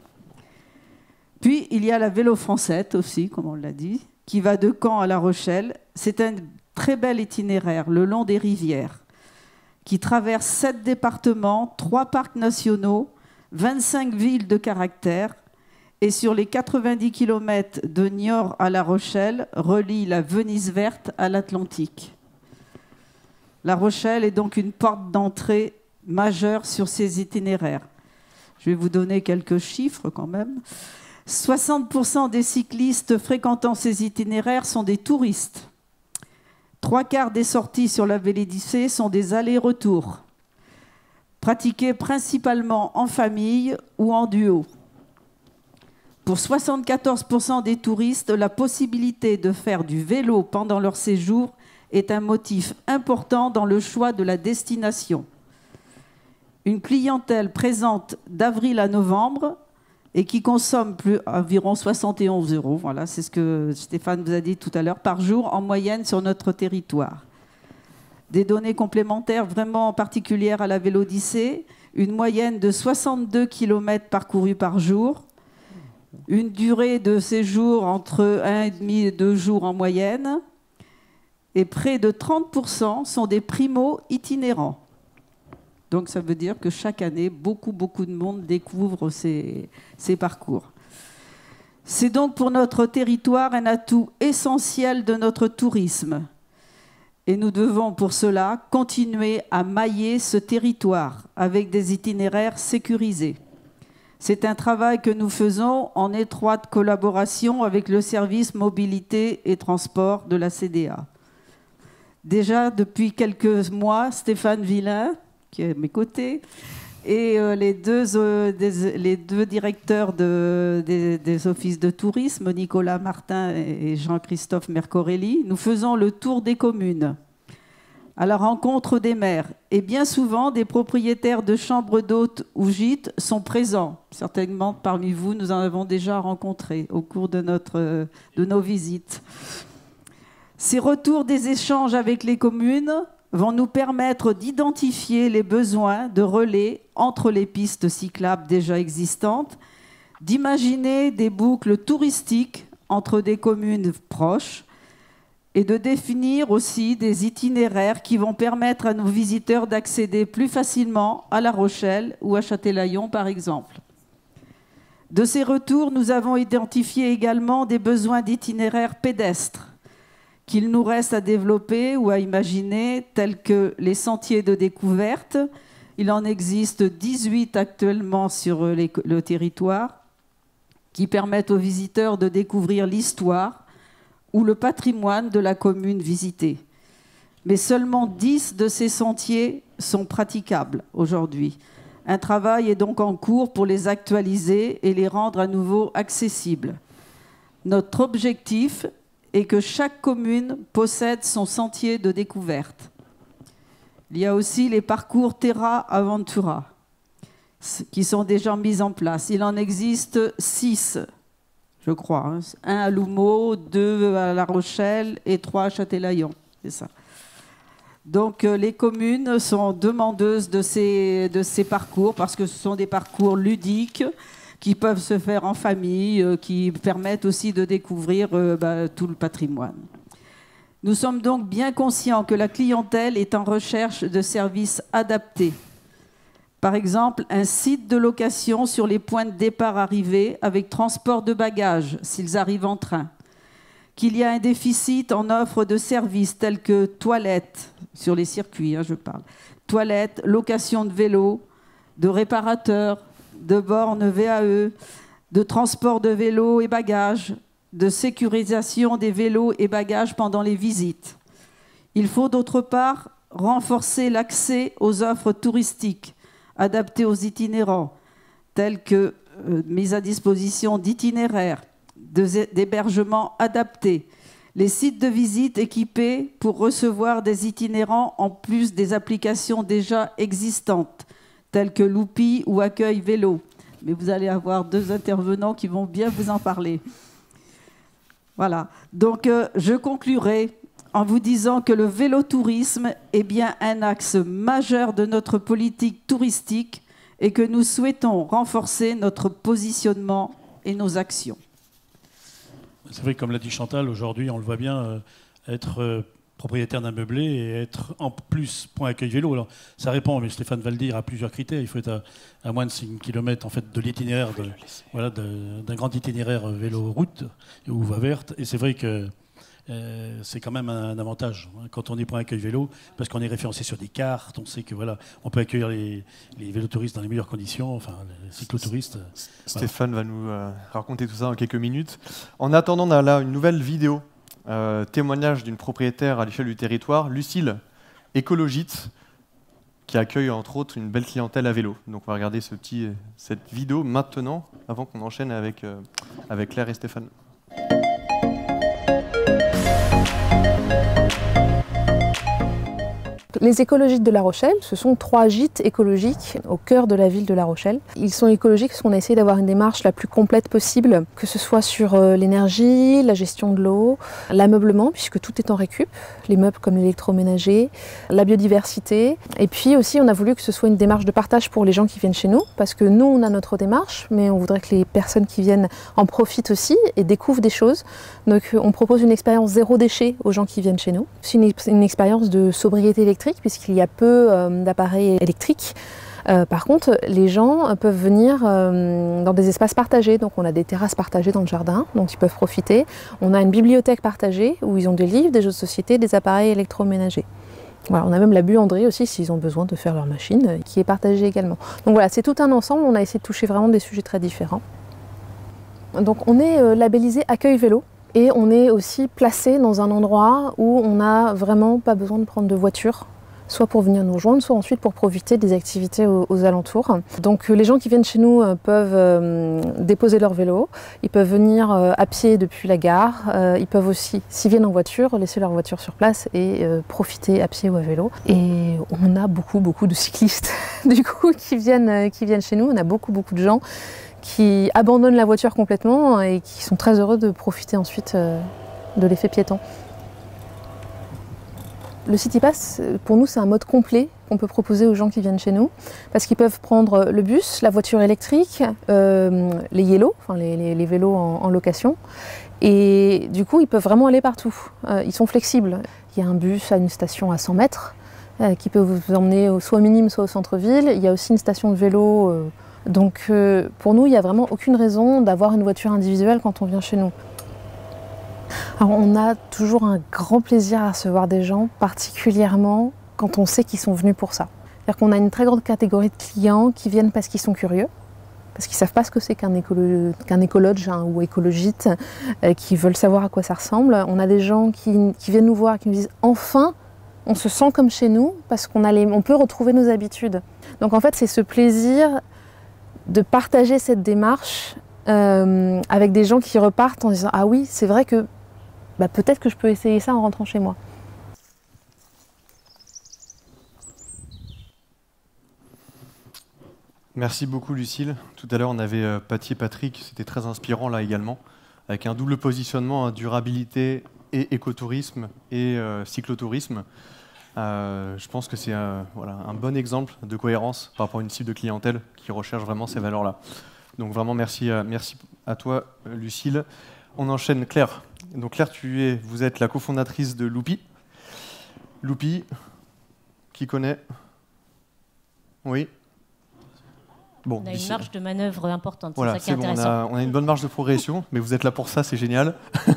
Puis il y a la Vélo Française aussi, comme on l'a dit, qui va de Caen à La Rochelle. C'est un très bel itinéraire le long des rivières qui traverse sept départements, trois parcs nationaux, vingt-cinq villes de caractère et sur les quatre-vingt-dix kilomètres de Niort à La Rochelle, relie la Venise verte à l'Atlantique. La Rochelle est donc une porte d'entrée majeure sur ces itinéraires. Je vais vous donner quelques chiffres quand même. soixante pour cent des cyclistes fréquentant ces itinéraires sont des touristes. Trois quarts des sorties sur la Vélodyssée sont des allers-retours, pratiquées principalement en famille ou en duo. Pour soixante-quatorze pour cent des touristes, la possibilité de faire du vélo pendant leur séjour est un motif important dans le choix de la destination. Une clientèle présente d'avril à novembre et qui consomme plus, environ soixante et onze euros, voilà, c'est ce que Stéphane vous a dit tout à l'heure, par jour en moyenne sur notre territoire. Des données complémentaires vraiment particulières à la Vélodyssée, une moyenne de soixante-deux kilomètres parcourus par jour, une durée de séjour entre un virgule cinq et deux jours en moyenne, et près de trente pour cent sont des primo-itinérants. Donc ça veut dire que chaque année, beaucoup, beaucoup de monde découvre ces, ces parcours. C'est donc pour notre territoire un atout essentiel de notre tourisme. Et nous devons pour cela continuer à mailler ce territoire avec des itinéraires sécurisés. C'est un travail que nous faisons en étroite collaboration avec le service mobilité et transport de la C D A. Déjà depuis quelques mois, Stéphane Villain, qui est à mes côtés, et euh, les, deux, euh, des, les deux directeurs de, des, des offices de tourisme, Nicolas Martin et Jean-Christophe Mercorelli, nous faisons le tour des communes à la rencontre des maires. Et bien souvent, des propriétaires de chambres d'hôtes ou gîtes sont présents. Certainement, parmi vous, nous en avons déjà rencontré au cours de, notre, de nos visites. Ces retours des échanges avec les communes vont nous permettre d'identifier les besoins de relais entre les pistes cyclables déjà existantes, d'imaginer des boucles touristiques entre des communes proches et de définir aussi des itinéraires qui vont permettre à nos visiteurs d'accéder plus facilement à La Rochelle ou à Châtelaillon, par exemple. De ces retours, nous avons identifié également des besoins d'itinéraires pédestres qu'il nous reste à développer ou à imaginer, tels que les sentiers de découverte. Il en existe dix-huit actuellement sur les, le territoire qui permettent aux visiteurs de découvrir l'histoire ou le patrimoine de la commune visitée. Mais seulement dix de ces sentiers sont praticables aujourd'hui. Un travail est donc en cours pour les actualiser et les rendre à nouveau accessibles. Notre objectif et que chaque commune possède son sentier de découverte. Il y a aussi les parcours Terra Aventura qui sont déjà mis en place. Il en existe six, je crois. Hein. Un à Loumeau, deux à La Rochelle et trois à Châtelaillon. C'est ça. Donc euh, les communes sont demandeuses de ces, de ces parcours parce que ce sont des parcours ludiques qui peuvent se faire en famille, euh, qui permettent aussi de découvrir euh, bah, tout le patrimoine. Nous sommes donc bien conscients que la clientèle est en recherche de services adaptés. Par exemple, un site de location sur les points de départ-arrivée avec transport de bagages s'ils arrivent en train. Qu'il y a un déficit en offre de services tels que toilettes, sur les circuits, hein, je parle, toilettes, location de vélos, de réparateurs, de bornes V A E, de transport de vélos et bagages, de sécurisation des vélos et bagages pendant les visites. Il faut d'autre part renforcer l'accès aux offres touristiques adaptées aux itinérants, telles que euh, mise à disposition d'itinéraires, d'hébergements adaptés, les sites de visite équipés pour recevoir des itinérants en plus des applications déjà existantes, telles que Loupi ou Accueil Vélo. Mais vous allez avoir deux intervenants qui vont bien vous en parler. Voilà. Donc, euh, je conclurai en vous disant que le vélotourisme est bien un axe majeur de notre politique touristique et que nous souhaitons renforcer notre positionnement et nos actions. C'est vrai que, comme l'a dit Chantal, aujourd'hui, on le voit bien, euh, être euh, propriétaire d'un meublé et être en plus point accueil vélo. Alors, ça répond, mais Stéphane va le dire, à plusieurs critères. Il faut être à, à moins de cinq kilomètres en fait, de l'itinéraire, de, voilà, de, d'un grand itinéraire vélo-route ou voie verte. Et c'est vrai que euh, c'est quand même un, un avantage hein, quand on est point accueil vélo, parce qu'on est référencé sur des cartes, on sait que voilà, on peut accueillir les, les vélotouristes dans les meilleures conditions, enfin les cyclotouristes. Stéphane voilà. va nous euh, raconter tout ça en quelques minutes. En attendant, on a là une nouvelle vidéo, euh, témoignage d'une propriétaire à l'échelle du territoire, Lucille, écologite, qui accueille entre autres une belle clientèle à vélo. Donc on va regarder ce petit, cette vidéo maintenant, avant qu'on enchaîne avec, euh, avec Claire et Stéphane. Les écologistes de La Rochelle, ce sont trois gîtes écologiques au cœur de la ville de La Rochelle. Ils sont écologiques parce qu'on a essayé d'avoir une démarche la plus complète possible, que ce soit sur l'énergie, la gestion de l'eau, l'ameublement, puisque tout est en récup, les meubles comme l'électroménager, la biodiversité. Et puis aussi, on a voulu que ce soit une démarche de partage pour les gens qui viennent chez nous, parce que nous, on a notre démarche, mais on voudrait que les personnes qui viennent en profitent aussi et découvrent des choses. Donc on propose une expérience zéro déchet aux gens qui viennent chez nous. C'est une, une expérience de sobriété électrique, puisqu'il y a peu euh, d'appareils électriques. Euh, par contre, les gens peuvent venir euh, dans des espaces partagés. Donc on a des terrasses partagées dans le jardin, dont ils peuvent profiter. On a une bibliothèque partagée où ils ont des livres, des jeux de société, des appareils électroménagers. Voilà, on a même la buanderie aussi, s'ils ont besoin de faire leur machine, qui est partagée également. Donc voilà, c'est tout un ensemble. On a essayé de toucher vraiment des sujets très différents. Donc on est euh, labellisé Accueil Vélo. Et on est aussi placé dans un endroit où on n'a vraiment pas besoin de prendre de voiture, soit pour venir nous rejoindre, soit ensuite pour profiter des activités aux, aux alentours. Donc les gens qui viennent chez nous euh, peuvent euh, déposer leur vélo, ils peuvent venir euh, à pied depuis la gare, euh, ils peuvent aussi, s'ils viennent en voiture, laisser leur voiture sur place et euh, profiter à pied ou à vélo. Et on a beaucoup, beaucoup de cyclistes du coup qui viennent, euh, qui viennent chez nous, on a beaucoup, beaucoup de gens qui abandonnent la voiture complètement et qui sont très heureux de profiter ensuite euh, de l'effet piéton. Le CityPass, pour nous, c'est un mode complet qu'on peut proposer aux gens qui viennent chez nous, parce qu'ils peuvent prendre le bus, la voiture électrique, euh, les yellows, enfin les, les, les vélos en, en location, et du coup, ils peuvent vraiment aller partout. Euh, ils sont flexibles. Il y a un bus à une station à cent mètres euh, qui peut vous emmener au, soit au minime, soit au centre-ville. Il y a aussi une station de vélo. Euh, Donc euh, pour nous, il n'y a vraiment aucune raison d'avoir une voiture individuelle quand on vient chez nous. Alors on a toujours un grand plaisir à recevoir des gens, particulièrement quand on sait qu'ils sont venus pour ça. C'est-à-dire qu'on a une très grande catégorie de clients qui viennent parce qu'ils sont curieux, parce qu'ils ne savent pas ce que c'est qu'un écolo qu'un écologe hein, ou écologite, euh, qui veulent savoir à quoi ça ressemble. On a des gens qui, qui viennent nous voir et qui nous disent « enfin, on se sent comme chez nous parce qu'on a les, on peut retrouver nos habitudes ». Donc en fait, c'est ce plaisir de partager cette démarche euh, avec des gens qui repartent en disant « Ah oui, c'est vrai que bah, peut-être que je peux essayer ça en rentrant chez moi ». Merci beaucoup Lucille. Tout à l'heure on avait euh, Patty et Patrick, c'était très inspirant là également, avec un double positionnement, hein, durabilité et écotourisme et euh, cyclotourisme. Euh, je pense que c'est euh, voilà, un bon exemple de cohérence par rapport à une cible de clientèle qui recherche vraiment ces valeurs-là. Donc vraiment merci, euh, merci à toi, Lucille. On enchaîne Claire. Donc Claire, tu es, vous êtes la cofondatrice de Loopy. Loopy, qui connaît? Oui. Bon, on a une marge de manœuvre importante. Voilà, c'est ça qui est bon, intéressant. on a, on a une bonne marge de progression, mais vous êtes là pour ça, c'est génial.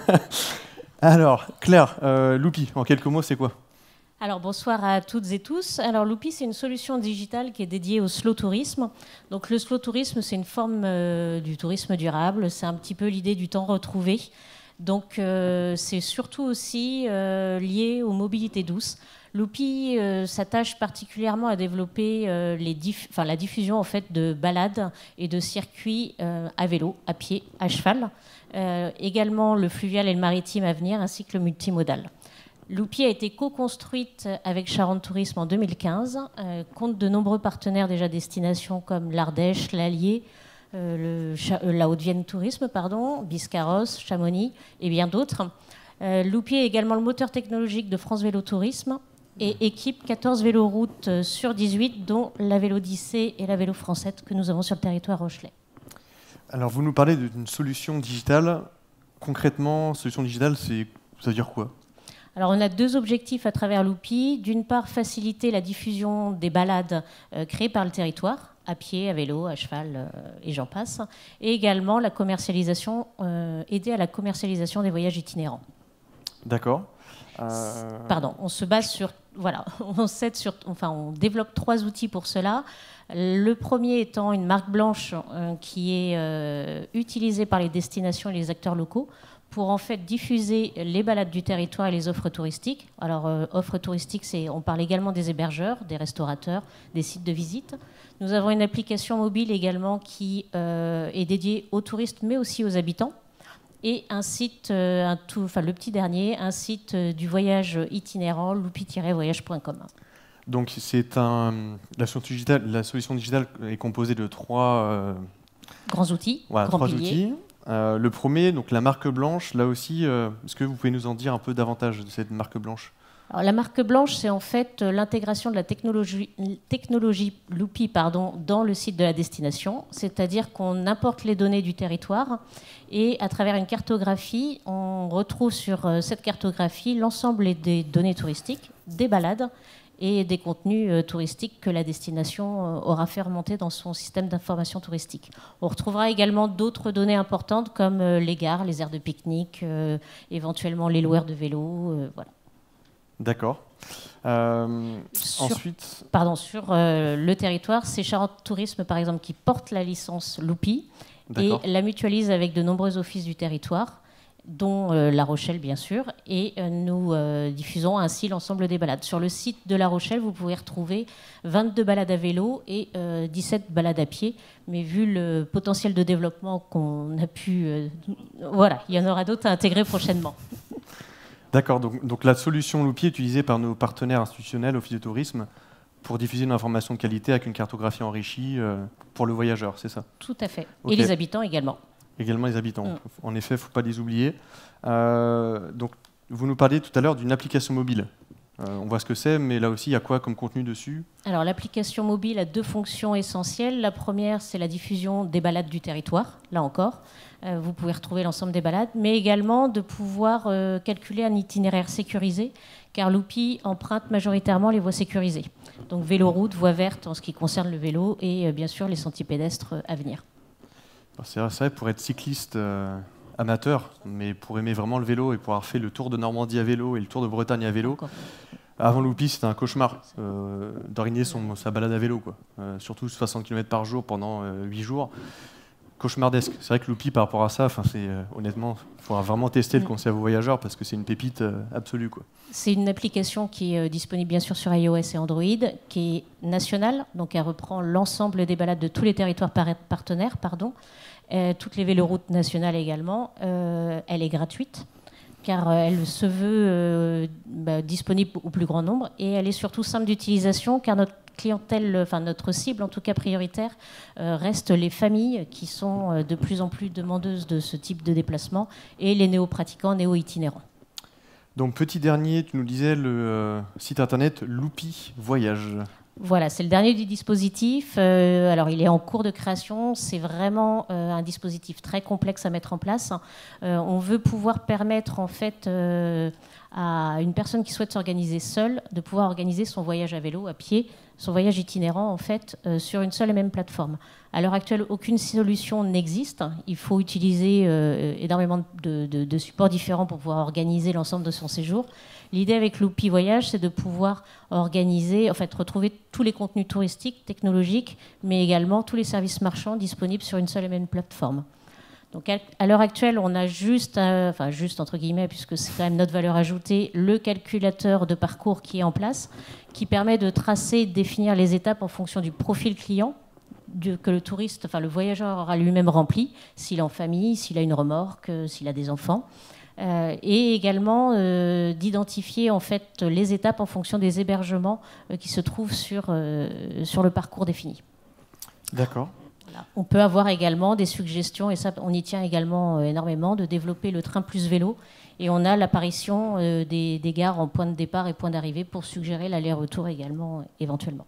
Alors, Claire, euh, Loopy, en quelques mots, c'est quoi? Alors bonsoir à toutes et tous. Alors Loopy, c'est une solution digitale qui est dédiée au slow tourisme. Donc le slow tourisme, c'est une forme euh, du tourisme durable. C'est un petit peu l'idée du temps retrouvé. Donc euh, c'est surtout aussi euh, lié aux mobilités douces. Loopy euh, s'attache particulièrement à développer euh, les diff- enfin, la diffusion en fait, de balades et de circuits euh, à vélo, à pied, à cheval. Euh, également le fluvial et le maritime à venir, ainsi que le multimodal. Loopy a été co-construite avec Charente Tourisme en deux mille quinze, euh, compte de nombreux partenaires déjà destinations comme l'Ardèche, l'Allier, euh, le Cha- euh, la Haute-Vienne Tourisme, pardon, Biscarrosse, Chamonix et bien d'autres. Euh, Loopy est également le moteur technologique de France Vélo Tourisme et équipe quatorze véloroutes sur dix-huit, dont la Vélodyssée et la Vélo Française que nous avons sur le territoire rochelais. Alors vous nous parlez d'une solution digitale. Concrètement, solution digitale, c'est, ça veut dire quoi? Alors, on a deux objectifs à travers Loopy. D'une part, faciliter la diffusion des balades euh, créées par le territoire, à pied, à vélo, à cheval, euh, et j'en passe. Et également, la commercialisation, euh, aider à la commercialisation des voyages itinérants. D'accord. Euh... Pardon, on se base sur... Voilà, on, s'aide sur, enfin, on développe trois outils pour cela. Le premier étant une marque blanche euh, qui est euh, utilisée par les destinations et les acteurs locaux pour en fait diffuser les balades du territoire et les offres touristiques. Alors, euh, offres touristiques, c'est, on parle également des hébergeurs, des restaurateurs, des sites de visite. Nous avons une application mobile également qui euh, est dédiée aux touristes, mais aussi aux habitants. Et un site, euh, un tout, enfin le petit dernier, un site euh, du voyage itinérant, loopy tiret voyage point com. Donc, c'est un, la, solution digitale, la solution digitale est composée de trois... Euh, grands outils, voilà, grands trois piliers. outils. Euh, le premier, donc la marque blanche, là aussi, euh, est-ce que vous pouvez nous en dire un peu davantage de cette marque blanche? Alors, la marque blanche, c'est en fait euh, l'intégration de la technologie, technologie Loopy pardon, dans le site de la destination, c'est-à-dire qu'on importe les données du territoire et à travers une cartographie, on retrouve sur euh, cette cartographie l'ensemble des données touristiques, des balades et des contenus euh, touristiques que la destination euh, aura fait remonter dans son système d'information touristique. On retrouvera également d'autres données importantes comme euh, les gares, les aires de pique-nique, euh, éventuellement les loueurs de vélos, euh, voilà. D'accord. Euh, sur, ensuite... Pardon, sur euh, le territoire, c'est Charente Tourisme, par exemple, qui porte la licence Loopy et la mutualise avec de nombreux offices du territoire, dont euh, La Rochelle, bien sûr, et euh, nous euh, diffusons ainsi l'ensemble des balades. Sur le site de La Rochelle, vous pouvez retrouver vingt-deux balades à vélo et euh, dix-sept balades à pied, mais vu le potentiel de développement qu'on a pu... Euh, voilà, il y en aura d'autres à intégrer prochainement. D'accord, donc, donc la solution Loopy est utilisée par nos partenaires institutionnels, Office de tourisme, pour diffuser une information de qualité avec une cartographie enrichie euh, pour le voyageur, c'est ça? Tout à fait. Okay. Et les habitants également. Également les habitants. Mmh. En effet, il ne faut pas les oublier. Euh, donc, vous nous parliez tout à l'heure d'une application mobile. Euh, on voit ce que c'est, mais là aussi, il y a quoi comme contenu dessus? Alors, l'application mobile a deux fonctions essentielles. La première, c'est la diffusion des balades du territoire, là encore. Euh, vous pouvez retrouver l'ensemble des balades, mais également de pouvoir euh, calculer un itinéraire sécurisé, car Loopy emprunte majoritairement les voies sécurisées. Donc, véloroute, voie verte en ce qui concerne le vélo, et euh, bien sûr, les sentiers pédestres euh, à venir. C'est vrai, c'est vrai, pour être cycliste euh, amateur, mais pour aimer vraiment le vélo et pour avoir fait le tour de Normandie à vélo et le tour de Bretagne à vélo, encore. Avant Loopy, c'était un cauchemar euh, d'organiser son, sa balade à vélo, quoi. Euh, surtout soixante kilomètres par jour pendant euh, huit jours. Cauchemardesque. C'est vrai que Loopy, par rapport à ça, c'est, euh, honnêtement, il faudra vraiment tester le conseil à vos voyageurs parce que c'est une pépite euh, absolue, quoi. C'est une application qui est euh, disponible bien sûr sur iOS et Android, qui est nationale, donc elle reprend l'ensemble des balades de tous les territoires par- partenaires, pardon, euh, toutes les véloroutes nationales également. Euh, elle est gratuite, car euh, elle se veut euh, bah, disponible au plus grand nombre, et elle est surtout simple d'utilisation, car notre clientèle, enfin notre cible en tout cas prioritaire, euh, reste les familles qui sont euh, de plus en plus demandeuses de ce type de déplacement et les néo-pratiquants, néo-itinérants. Donc petit dernier, tu nous disais le euh, site internet Loopy Voyage. Voilà, c'est le dernier du dispositif. Euh, alors, il est en cours de création. C'est vraiment euh, un dispositif très complexe à mettre en place. Euh, on veut pouvoir permettre, en fait, euh, à une personne qui souhaite s'organiser seule de pouvoir organiser son voyage à vélo, à pied, son voyage itinérant, en fait, euh, sur une seule et même plateforme. À l'heure actuelle, aucune solution n'existe. Il faut utiliser euh, énormément de, de, de supports différents pour pouvoir organiser l'ensemble de son séjour. L'idée avec Loopy Voyage, c'est de pouvoir organiser, en fait, retrouver tous les contenus touristiques, technologiques, mais également tous les services marchands disponibles sur une seule et même plateforme. Donc, à l'heure actuelle, on a juste, euh, enfin juste entre guillemets, puisque c'est quand même notre valeur ajoutée, le calculateur de parcours qui est en place, qui permet de tracer et de définir les étapes en fonction du profil client que le touriste, enfin le voyageur aura lui-même rempli, s'il est en famille, s'il a une remorque, s'il a des enfants. Euh, et également euh, d'identifier en fait les étapes en fonction des hébergements euh, qui se trouvent sur, euh, sur le parcours défini. D'accord. Voilà. On peut avoir également des suggestions, et ça on y tient également euh, énormément, de développer le train plus vélo. Et on a l'apparition euh, des, des gares en point de départ et point d'arrivée pour suggérer l'aller-retour également, euh, éventuellement.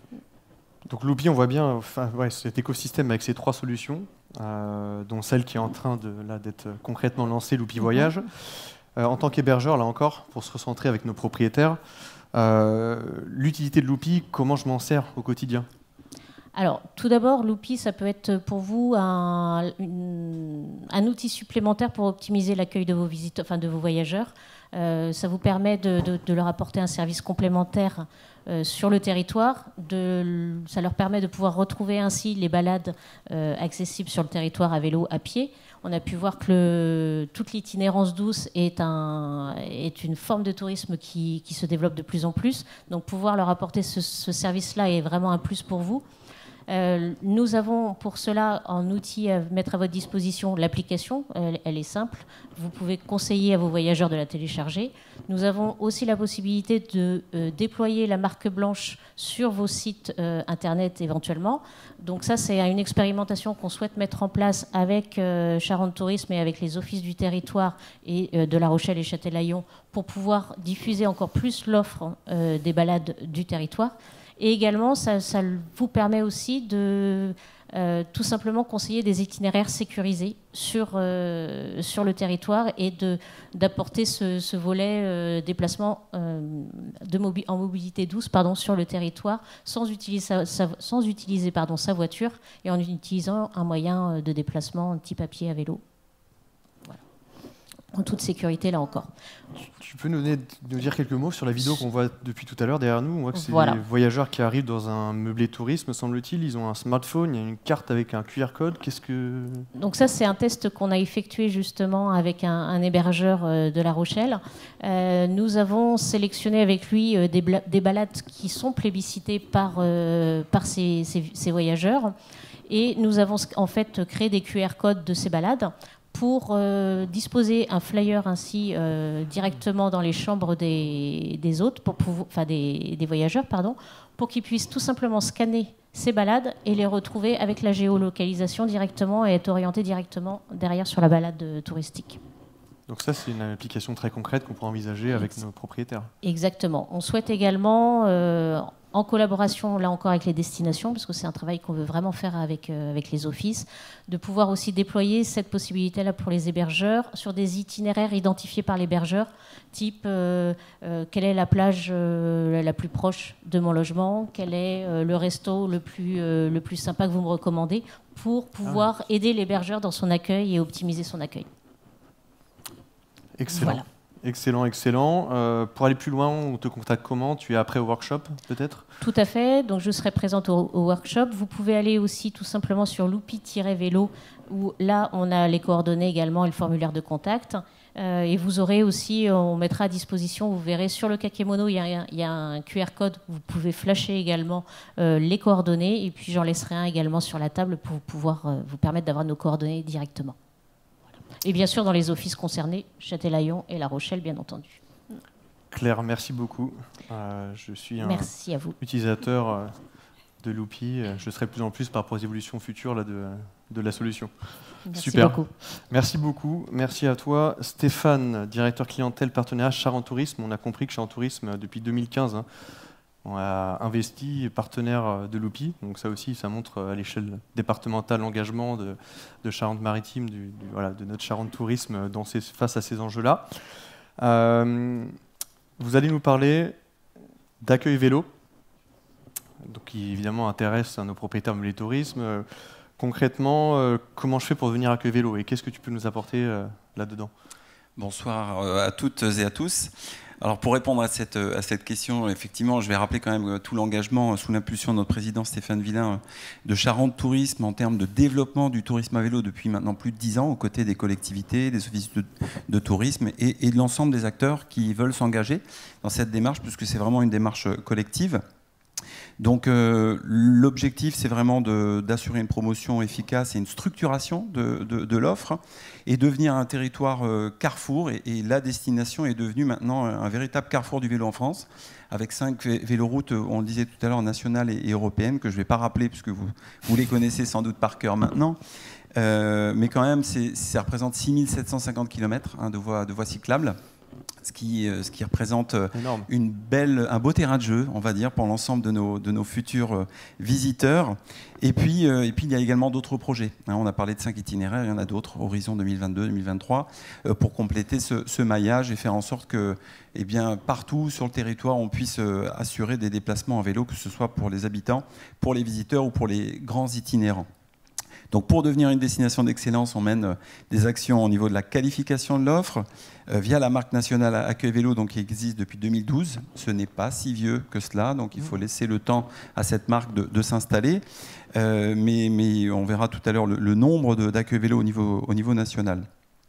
Donc Loopy, on voit bien enfin, ouais, cet écosystème avec ces trois solutions, euh, dont celle qui est en train de, là, d'être concrètement lancée, Loopy Voyage. Euh, en tant qu'hébergeur, là encore, pour se recentrer avec nos propriétaires, euh, l'utilité de Loopy, comment je m'en sers au quotidien ? Alors, tout d'abord, Loopy, ça peut être pour vous un, une, un outil supplémentaire pour optimiser l'accueil de vos visiteurs, enfin de vos voyageurs. Euh, ça vous permet de, de, de leur apporter un service complémentaire euh, sur le territoire. De, ça leur permet de pouvoir retrouver ainsi les balades euh, accessibles sur le territoire à vélo, à pied. On a pu voir que le, toute l'itinérance douce est, un, est une forme de tourisme qui, qui se développe de plus en plus. Donc, pouvoir leur apporter ce, ce service-là est vraiment un plus pour vous. Euh, nous avons pour cela un outil à mettre à votre disposition, l'application, elle, elle est simple, vous pouvez conseiller à vos voyageurs de la télécharger. Nous avons aussi la possibilité de euh, déployer la marque blanche sur vos sites euh, internet éventuellement. Donc ça c'est une expérimentation qu'on souhaite mettre en place avec euh, Charente Tourisme et avec les offices du territoire et euh, de La Rochelle et Châtelaillon pour pouvoir diffuser encore plus l'offre euh, des balades du territoire. Et également, ça, ça vous permet aussi de euh, tout simplement conseiller des itinéraires sécurisés sur, euh, sur le territoire et de, d'apporter ce, ce volet euh, déplacement euh, de mobi- en mobilité douce pardon, sur le territoire sans utiliser, sa, sa, sans utiliser pardon, sa voiture et en utilisant un moyen de déplacement type à pied, à vélo. En toute sécurité, là encore. Tu peux nous, nous dire quelques mots sur la vidéo qu'on voit depuis tout à l'heure derrière nous. On voit que c'est voilà. des voyageurs qui arrivent dans un meublé tourisme, semble-t-il. Ils ont un smartphone, il y a une carte avec un Q R code. Qu'est-ce que... Donc ça, c'est un test qu'on a effectué justement avec un, un hébergeur euh, de La Rochelle. Euh, nous avons sélectionné avec lui euh, des, bla- des balades qui sont plébiscitées par, euh, par ces, ces, ces voyageurs. Et nous avons en fait créé des Q R codes de ces balades pour euh, disposer un flyer ainsi euh, directement dans les chambres des, des hôtes, pour pouvoir, enfin des, des voyageurs, pardon, pour qu'ils puissent tout simplement scanner ces balades et les retrouver avec la géolocalisation directement et être orientés directement derrière sur la balade euh, touristique. Donc ça, c'est une application très concrète qu'on pourra envisager avec nos propriétaires. Exactement. On souhaite également, euh, en collaboration, là encore, avec les destinations, parce que c'est un travail qu'on veut vraiment faire avec, euh, avec les offices, de pouvoir aussi déployer cette possibilité-là pour les hébergeurs sur des itinéraires identifiés par l'hébergeur, type euh, euh, quelle est la plage euh, la plus proche de mon logement, quel est euh, le resto le plus, euh, le plus sympa que vous me recommandez, pour pouvoir ah. aider l'hébergeur dans son accueil et optimiser son accueil. Excellent. Voilà. Excellent, excellent. Euh, pour aller plus loin, on te contacte comment ? Tu es après au workshop, peut-être ? Tout à fait. Donc, je serai présente au, au workshop. Vous pouvez aller aussi tout simplement sur loopy-vélo, où là, on a les coordonnées également et le formulaire de contact. Euh, et vous aurez aussi, on mettra à disposition, vous verrez sur le kakémono, il y a, il y a un Q R code. Vous pouvez flasher également euh, les coordonnées. Et puis, j'en laisserai un également sur la table pour pouvoir euh, vous permettre d'avoir nos coordonnées directement. Et bien sûr, dans les offices concernés, Châtelaillon et La Rochelle, bien entendu. Claire, merci beaucoup. Euh, je suis un merci à vous. utilisateur euh, de Loopy. Je serai de plus en plus par rapport aux évolutions futures là, de, de la solution. Merci Super. beaucoup. Merci beaucoup. Merci à toi. Stéphane, directeur clientèle partenariat Charente Tourisme. On a compris que Charente Tourisme, depuis deux mille quinze, hein, on a investi, partenaire de l'O P I. Donc ça aussi, ça montre à l'échelle départementale l'engagement de, de Charente-Maritime, du, du, voilà, de notre Charente Tourisme dans ces, face à ces enjeux-là. Euh, vous allez nous parler d'accueil vélo, donc qui évidemment intéresse nos propriétaires de tourisme. Euh, concrètement, euh, comment je fais pour devenir accueil vélo et qu'est-ce que tu peux nous apporter euh, là-dedans? Bonsoir euh, à toutes et à tous. Alors pour répondre à cette, à cette question, effectivement, je vais rappeler quand même tout l'engagement sous l'impulsion de notre président Stéphane Villain de Charente Tourisme en termes de développement du tourisme à vélo depuis maintenant plus de dix ans aux côtés des collectivités, des offices de, de tourisme et, et de l'ensemble des acteurs qui veulent s'engager dans cette démarche puisque c'est vraiment une démarche collective. Donc euh, l'objectif, c'est vraiment d'assurer une promotion efficace et une structuration de, de, de l'offre et devenir un territoire euh, carrefour. Et, et la destination est devenue maintenant un véritable carrefour du vélo en France, avec cinq véloroutes, on le disait tout à l'heure, nationales et, et européennes, que je ne vais pas rappeler puisque vous, vous les connaissez sans doute par cœur maintenant. Euh, mais quand même, ça représente six mille sept cent cinquante kilomètres hein, de, voies, de voies cyclables. Ce qui, ce qui représente une belle, un beau terrain de jeu, on va dire, pour l'ensemble de nos, de nos futurs visiteurs. Et puis, euh, et puis il y a également d'autres projets. Hein, on a parlé de cinq itinéraires, il y en a d'autres, Horizon deux mille vingt-deux deux mille vingt-trois, euh, pour compléter ce, ce maillage et faire en sorte que, eh bien, partout sur le territoire, on puisse euh, assurer des déplacements en vélo, que ce soit pour les habitants, pour les visiteurs ou pour les grands itinérants. Donc pour devenir une destination d'excellence, on mène des actions au niveau de la qualification de l'offre euh, via la marque nationale Accueil Vélo donc, qui existe depuis deux mille douze. Ce n'est pas si vieux que cela, donc il faut laisser le temps à cette marque de, de s'installer. Euh, mais, mais on verra tout à l'heure le, le nombre d'Accueil Vélo au niveau, au niveau national.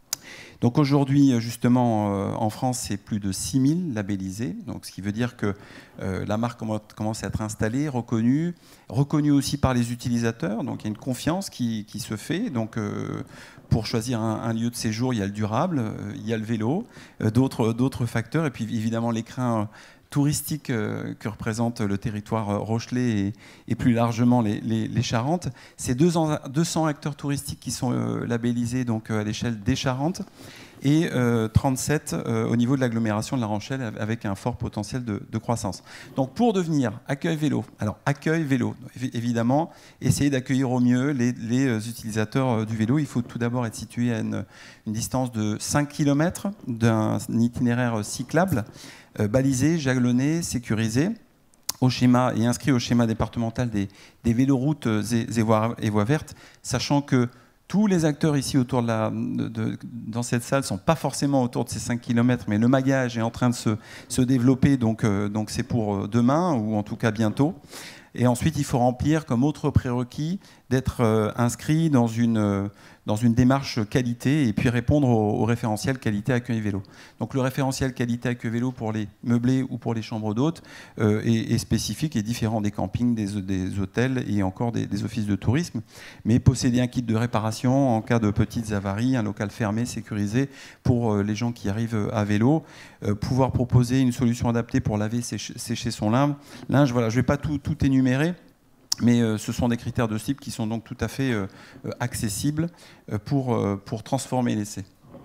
Donc aujourd'hui, justement, euh, en France, c'est plus de six mille labellisés, donc ce qui veut dire que euh, la marque commence à être installée, reconnue, reconnue aussi par les utilisateurs, donc il y a une confiance qui, qui se fait. Donc euh, pour choisir un, un lieu de séjour, il y a le durable, euh, il y a le vélo, euh, d'autres d'autres facteurs, et puis évidemment l'écrin touristique euh, que représente le territoire euh, rochelais et, et plus largement les, les, les Charentes. C'est deux cents acteurs touristiques qui sont euh, labellisés donc, euh, à l'échelle des Charentes et euh, trente-sept euh, au niveau de l'agglomération de La Rochelle avec un fort potentiel de, de croissance. Donc pour devenir accueil vélo, alors accueil vélo, évidemment, essayer d'accueillir au mieux les, les utilisateurs du vélo. Il faut tout d'abord être situé à une, une distance de cinq kilomètres d'un itinéraire cyclable, Euh, balisé, jalonné, sécurisé, au schéma et inscrit au schéma départemental des, des véloroutes et, et, voies, et voies vertes, sachant que tous les acteurs ici autour de la, de, de, dans cette salle ne sont pas forcément autour de ces cinq kilomètres, mais le maillage est en train de se, se développer, donc euh, donc c'est pour demain, ou en tout cas bientôt. Et ensuite, il faut remplir comme autre prérequis d'être euh, inscrit dans une, euh, dans une démarche qualité et puis répondre au, au référentiel qualité accueil vélo. Donc le référentiel qualité accueil vélo pour les meublés ou pour les chambres d'hôtes euh, est, est spécifique et différent des campings, des, des hôtels et encore des, des offices de tourisme. Mais posséder un kit de réparation en cas de petites avaries, un local fermé, sécurisé pour euh, les gens qui arrivent à vélo, euh, pouvoir proposer une solution adaptée pour laver, sécher, sécher son linge. linge voilà, je ne vais pas tout, tout énumérer. Mais euh, ce sont des critères de cible qui sont donc tout à fait euh, accessibles euh, pour, euh, pour transformer l'essai.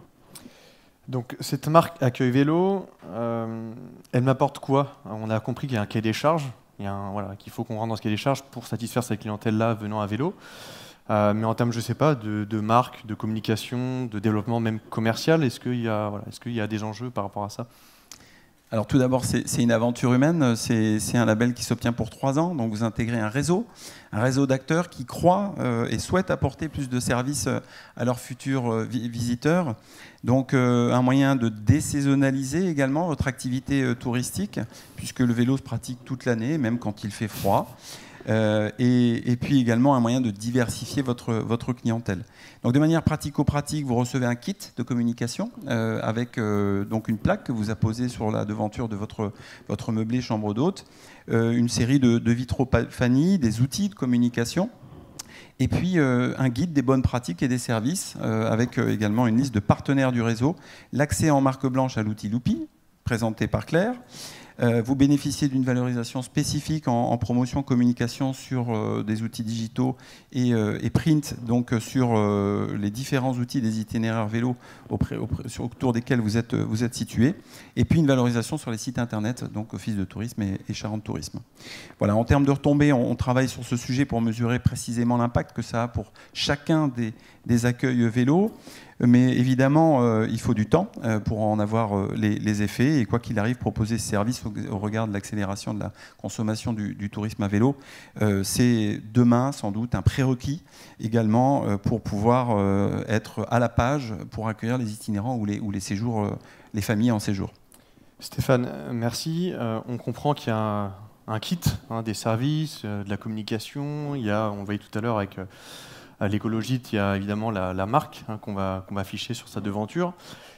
Donc cette marque Accueil Vélo, euh, elle m'apporte quoi? On a compris qu'il y a un cahier des charges, il y a un, voilà, qu'il faut qu'on rentre dans ce cahier des charges pour satisfaire cette clientèle-là venant à vélo. Euh, mais en termes, je ne sais pas, de, de marque, de communication, de développement même commercial, est-ce qu'il y a, voilà, est-ce qu'il y a des enjeux par rapport à ça? Alors tout d'abord, c'est une aventure humaine, c'est un label qui s'obtient pour trois ans, donc vous intégrez un réseau, un réseau d'acteurs qui croient euh, et souhaitent apporter plus de services à leurs futurs euh, visiteurs. Donc euh, un moyen de désaisonnaliser également votre activité euh, touristique, puisque le vélo se pratique toute l'année, même quand il fait froid. Euh, et, et puis également un moyen de diversifier votre, votre clientèle. Donc de manière pratico-pratique, vous recevez un kit de communication euh, avec euh, donc une plaque que vous apposez sur la devanture de votre, votre meublé chambre d'hôte, euh, une série de, de vitrophanies, des outils de communication, et puis euh, un guide des bonnes pratiques et des services, euh, avec euh, également une liste de partenaires du réseau, l'accès en marque blanche à l'outil Loupi, présenté par Claire, Euh, vous bénéficiez d'une valorisation spécifique en, en promotion communication sur euh, des outils digitaux et, euh, et print, donc euh, sur euh, les différents outils des itinéraires vélo auprès, auprès, sur, autour desquels vous êtes, vous êtes situé. Et puis une valorisation sur les sites internet, donc Office de tourisme et, et Charente Tourisme. Voilà, en termes de retombées, on, on travaille sur ce sujet pour mesurer précisément l'impact que ça a pour chacun des, des accueils vélos. Mais évidemment, euh, il faut du temps euh, pour en avoir euh, les, les effets. Et quoi qu'il arrive, proposer ce service au, au regard de l'accélération de la consommation du, du tourisme à vélo, euh, c'est demain sans doute un prérequis également euh, pour pouvoir euh, être à la page pour accueillir les itinérants ou les, ou les séjours, euh, les familles en séjour. Stéphane, merci. Euh, on comprend qu'il y a un, un kit, hein, des services, euh, de la communication. Il y a, on voyait tout à l'heure avec... Euh, À l'écologite, il y a évidemment la, la marque hein, qu'on va, qu'on va afficher sur sa devanture.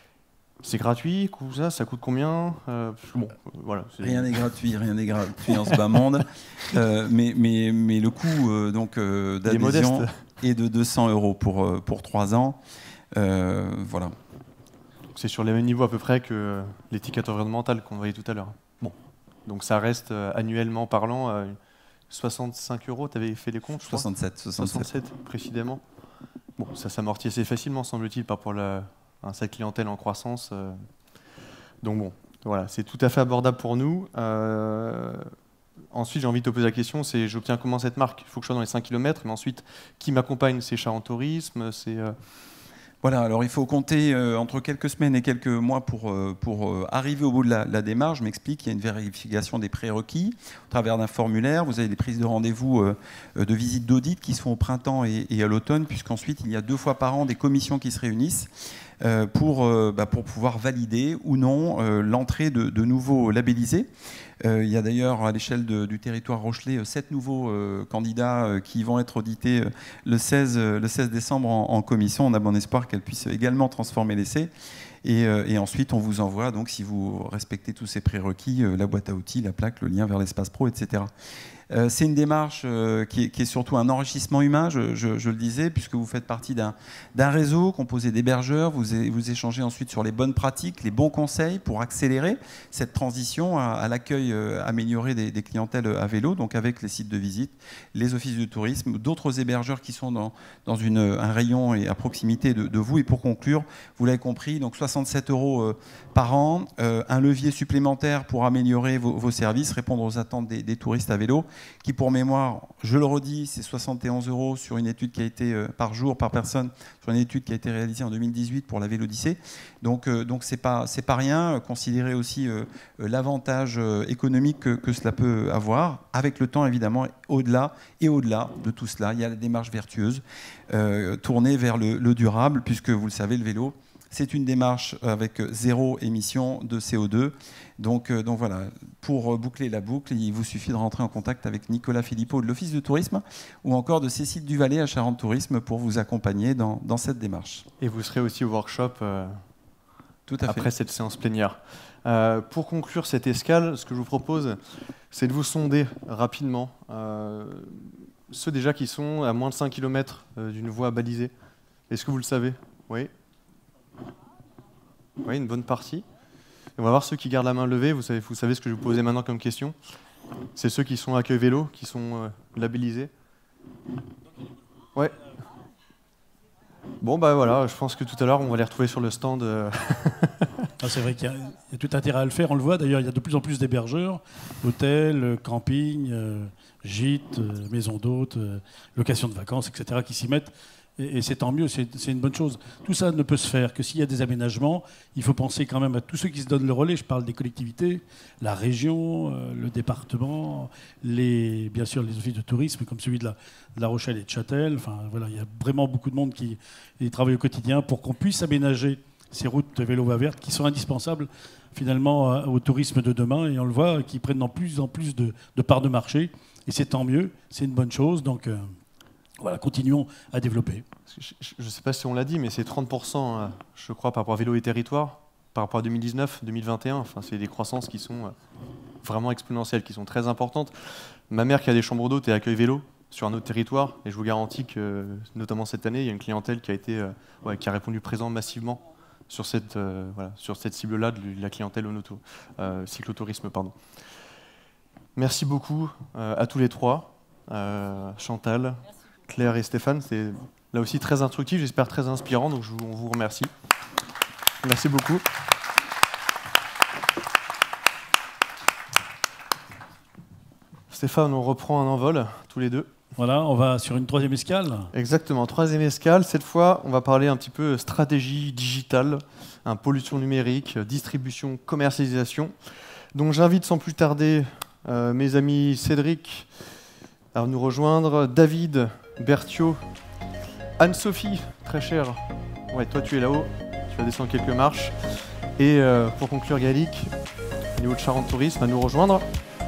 C'est gratuit, ça, ça coûte combien euh, bon, voilà, Rien n'est gratuit, rien n'est gratuit en ce bas monde. Euh, mais, mais, mais le coût euh, donc, euh, d'adhésion est de deux cents euros pour, euh, pour trois ans. Euh, voilà. C'est sur les mêmes niveaux à peu près que l'étiquette environnementale qu'on voyait tout à l'heure. Bon. Donc ça reste euh, annuellement parlant... Euh, soixante-cinq euros, tu avais fait les comptes, je crois. soixante-sept, soixante-sept. soixante-sept, précisément. Bon, ça s'amortit assez facilement, semble-t-il, par rapport à un cette clientèle en croissance. Euh. Donc bon, voilà, c'est tout à fait abordable pour nous. Euh. Ensuite, j'ai envie de te poser la question, c'est j'obtiens comment cette marque? Il faut que je sois dans les cinq kilomètres, mais ensuite, qui m'accompagne? C'est Charente Tourisme, c'est... Euh. Voilà, alors il faut compter euh, entre quelques semaines et quelques mois pour, euh, pour euh, arriver au bout de la, la démarche. Je m'explique, il y a une vérification des prérequis au travers d'un formulaire. Vous avez des prises de rendez-vous euh, de visite d'audit qui se font au printemps et, et à l'automne, puisqu'ensuite il y a deux fois par an des commissions qui se réunissent euh, pour, euh, bah, pour pouvoir valider ou non euh, l'entrée de, de nouveaux labellisés. Euh, il y a d'ailleurs à l'échelle du territoire rochelais sept nouveaux euh, candidats euh, qui vont être audités euh, le, seize, euh, le seize décembre en, en commission. On a bon espoir qu'elles puissent également transformer l'essai. Et, euh, et ensuite, on vous envoie, donc, si vous respectez tous ces prérequis, euh, la boîte à outils, la plaque, le lien vers l'espace pro, et cetera. Euh, c'est une démarche euh, qui, est, qui est surtout un enrichissement humain, je, je, je le disais, puisque vous faites partie d'un d'un réseau composé d'hébergeurs, vous, vous échangez ensuite sur les bonnes pratiques, les bons conseils pour accélérer cette transition à, à l'accueil euh, amélioré des, des clientèles à vélo, donc avec les sites de visite, les offices de tourisme, d'autres hébergeurs qui sont dans, dans une, un rayon et à proximité de, de vous. Et pour conclure, vous l'avez compris, donc soixante-sept euros euh, par an, euh, un levier supplémentaire pour améliorer vos, vos services, répondre aux attentes des, des touristes à vélo, qui pour mémoire, je le redis, c'est soixante et onze euros sur une étude qui a été euh, par jour, par personne, sur une étude qui a été réalisée en deux mille dix-huit pour la Vélodyssée. Donc euh, donc c'est pas c'est pas rien. Considérez aussi euh, l'avantage euh, économique que, que cela peut avoir. Avec le temps, évidemment, au-delà et au-delà de tout cela, il y a la démarche vertueuse euh, tournée vers le, le durable, puisque vous le savez, le vélo, c'est une démarche avec zéro émission de C O deux. Donc, euh, donc voilà, pour boucler la boucle, il vous suffit de rentrer en contact avec Nicolas Philippot de l'Office de tourisme ou encore de Cécile Duvallée à Charente Tourisme pour vous accompagner dans, dans cette démarche. Et vous serez aussi au workshop euh, Tout à fait. après cette séance plénière. Euh, pour conclure cette escale, ce que je vous propose, c'est de vous sonder rapidement euh, ceux déjà qui sont à moins de cinq kilomètres euh, d'une voie balisée. Est-ce que vous le savez? Oui. Oui, une bonne partie. On va voir ceux qui gardent la main levée. Vous savez, vous savez ce que je vais vous posais maintenant comme question. C'est ceux qui sont accueil vélo, qui sont euh, labellisés. Ouais. Bon, bah voilà, je pense que tout à l'heure, on va les retrouver sur le stand. Euh... Ah, c'est vrai qu'il y, y a tout intérêt à le faire. On le voit d'ailleurs, il y a de plus en plus d'hébergeurs, hôtels, campings, euh, gîtes, euh, maisons d'hôtes, euh, locations de vacances, et cetera qui s'y mettent. Et c'est tant mieux, c'est une bonne chose. Tout ça ne peut se faire que s'il y a des aménagements. Il faut penser quand même à tous ceux qui se donnent le relais. Je parle des collectivités, la région, euh, le département, les, bien sûr les offices de tourisme comme celui de la, de la Rochelle et de Châtel. Enfin, voilà, il y a vraiment beaucoup de monde qui, qui travaille au quotidien pour qu'on puisse aménager ces routes vélo-voies vertes qui sont indispensables finalement euh, au tourisme de demain. Et on le voit, qui prennent de plus en plus de, de parts de marché. Et c'est tant mieux, c'est une bonne chose. Donc... Euh, Voilà, continuons à développer. Je ne sais pas si on l'a dit, mais c'est trente pour cent, je crois, par rapport à Vélo et Territoire, par rapport à deux mille dix-neuf, deux mille vingt et un. Enfin, c'est des croissances qui sont vraiment exponentielles, qui sont très importantes. Ma mère qui a des chambres d'hôtes et accueil vélo sur un autre territoire, et je vous garantis que, notamment cette année, il y a une clientèle qui a, été, ouais, qui a répondu présent massivement sur cette, euh, voilà, sur cette cible-là de la clientèle en auto, euh, cyclotourisme. Pardon. Merci beaucoup euh, à tous les trois, euh, Chantal, Claire et Stéphane. C'est là aussi très instructif, j'espère très inspirant, donc je vous, on vous remercie. Merci beaucoup. Stéphane, on reprend un envol, tous les deux. Voilà, on va sur une troisième escale. Exactement, troisième escale. Cette fois, on va parler un petit peu stratégie digitale, hein, pollution numérique, distribution, commercialisation. Donc j'invite sans plus tarder euh, mes amis Cédric à nous rejoindre, David, Berthiaud, Anne-Sophie, très chère. Ouais, toi tu es là-haut, tu vas descendre quelques marches. Et euh, pour conclure, Gallic, au niveau de Charente Tourisme, à nous rejoindre.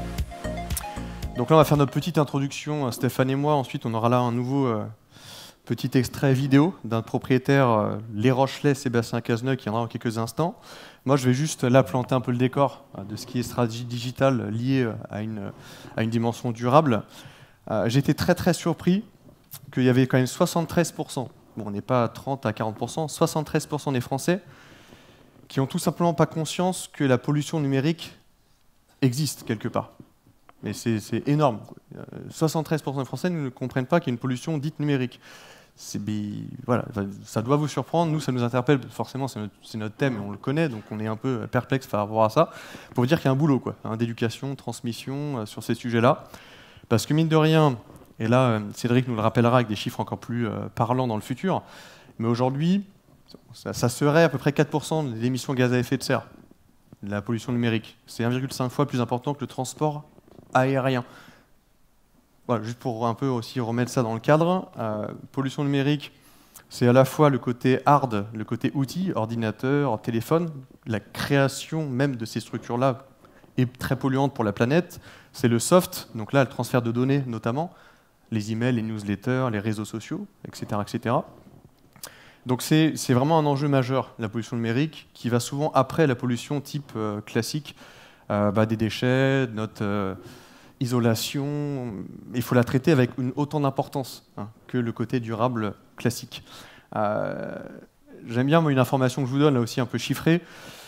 Donc là, on va faire notre petite introduction, Stéphane et moi. Ensuite, on aura là un nouveau euh, petit extrait vidéo d'un propriétaire, euh, Les Rochelais, Sébastien Cazeneuve, qui viendra en quelques instants. Moi, je vais juste là planter un peu le décor euh, de ce qui est stratégie digitale liée euh, à, une, à une dimension durable. Euh, J'ai été très très surpris qu'il y avait quand même soixante-treize pour cent, bon, on n'est pas à trente à quarante pour cent, soixante-treize pour cent des Français qui n'ont tout simplement pas conscience que la pollution numérique existe quelque part. Mais c'est énorme. soixante-treize pour cent des Français ne comprennent pas qu'il y a une pollution dite numérique. Voilà, ça doit vous surprendre. Nous, ça nous interpelle. Forcément, c'est notre, notre thème et on le connaît, donc on est un peu perplexe par rapport à ça. Pour vous dire qu'il y a un boulot, quoi, hein, d'éducation, transmission euh, sur ces sujets-là. Parce que mine de rien, et là, euh, Cédric nous le rappellera avec des chiffres encore plus euh, parlants dans le futur, mais aujourd'hui, ça, ça serait à peu près quatre pour cent des émissions de gaz à effet de serre, de la pollution numérique. C'est un virgule cinq fois plus important que le transport aérien. Voilà, juste pour un peu aussi remettre ça dans le cadre, euh, pollution numérique, c'est à la fois le côté hard, le côté outil, ordinateur, téléphone, la création même de ces structures-là est très polluante pour la planète. C'est le soft, donc là le transfert de données notamment, les emails, les newsletters, les réseaux sociaux, et cetera, et cetera. Donc c'est vraiment un enjeu majeur, la pollution numérique, qui va souvent après la pollution type euh, classique, euh, bah, des déchets, notre euh, isolation. Il faut la traiter avec une autant d'importance hein, que le côté durable classique. Euh, J'aime bien moi, une information que je vous donne, là aussi un peu chiffrée,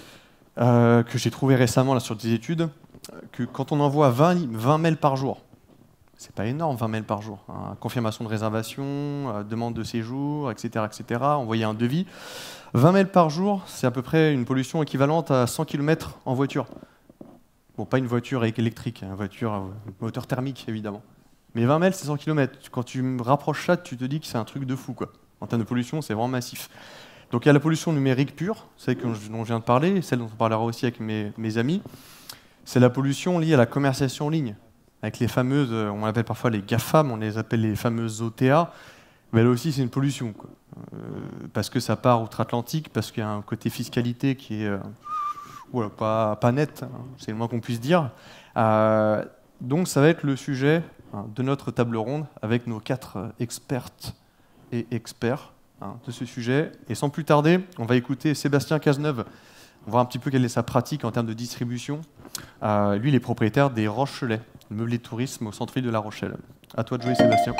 euh, que j'ai trouvée récemment là, sur des études, que quand on envoie vingt mails par jour, c'est pas énorme, vingt mails par jour, hein, confirmation de réservation, euh, demande de séjour, et cetera, et cetera, envoyer un devis. vingt mails par jour, c'est à peu près une pollution équivalente à cent kilomètres en voiture. Bon, pas une voiture électrique, une voiture euh, moteur thermique, évidemment. Mais vingt mails, c'est cent kilomètres. Quand tu me rapproches ça, tu te dis que c'est un truc de fou, quoi. En termes de pollution, c'est vraiment massif. Donc il y a la pollution numérique pure, celle dont je viens de parler, celle dont on parlera aussi avec mes, mes amis. C'est la pollution liée à la commercialisation en ligne, avec les fameuses, on appelle parfois les GAFAM, on les appelle les fameuses O T A. Mais là aussi, c'est une pollution, quoi. Euh, parce que ça part outre-Atlantique, parce qu'il y a un côté fiscalité qui est... Euh, Voilà, pas, pas net, hein, c'est le moins qu'on puisse dire. Euh, donc ça va être le sujet hein, de notre table ronde avec nos quatre expertes et experts hein, de ce sujet. Et sans plus tarder, on va écouter Sébastien Cazeneuve, on va voir un petit peu quelle est sa pratique en termes de distribution. Euh, lui, il est propriétaire des Rochelais, le meublé de tourisme au centre-ville de La Rochelle. À toi de jouer, Sébastien.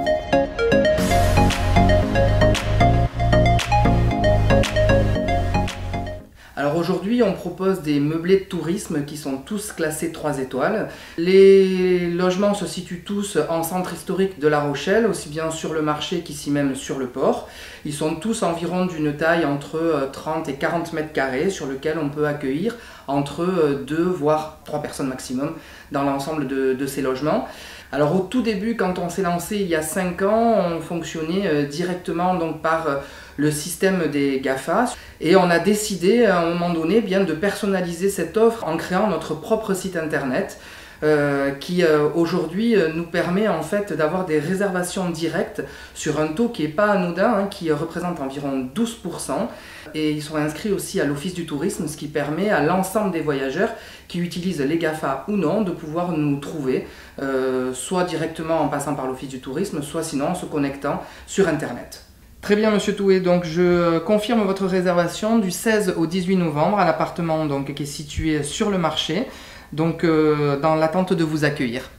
Alors aujourd'hui, on propose des meublés de tourisme qui sont tous classés trois étoiles. Les logements se situent tous en centre historique de La Rochelle, aussi bien sur le marché qu'ici même sur le port. Ils sont tous environ d'une taille entre trente et quarante mètres carrés, sur lequel on peut accueillir entre deux voire trois personnes maximum dans l'ensemble de, de ces logements. Alors au tout début, quand on s'est lancé il y a cinq ans, on fonctionnait directement donc par le système des GAFA et on a décidé à un moment donné bien de personnaliser cette offre en créant notre propre site internet euh, qui euh, aujourd'hui nous permet en fait d'avoir des réservations directes sur un taux qui n'est pas anodin, hein, qui représente environ douze pour cent et ils sont inscrits aussi à l'Office du tourisme, ce qui permet à l'ensemble des voyageurs qui utilisent les GAFA ou non de pouvoir nous trouver euh, soit directement en passant par l'Office du tourisme, soit sinon en se connectant sur internet. Très bien Monsieur Toué, donc je confirme votre réservation du seize au dix-huit novembre à l'appartement donc qui est situé sur le marché, donc euh, dans l'attente de vous accueillir.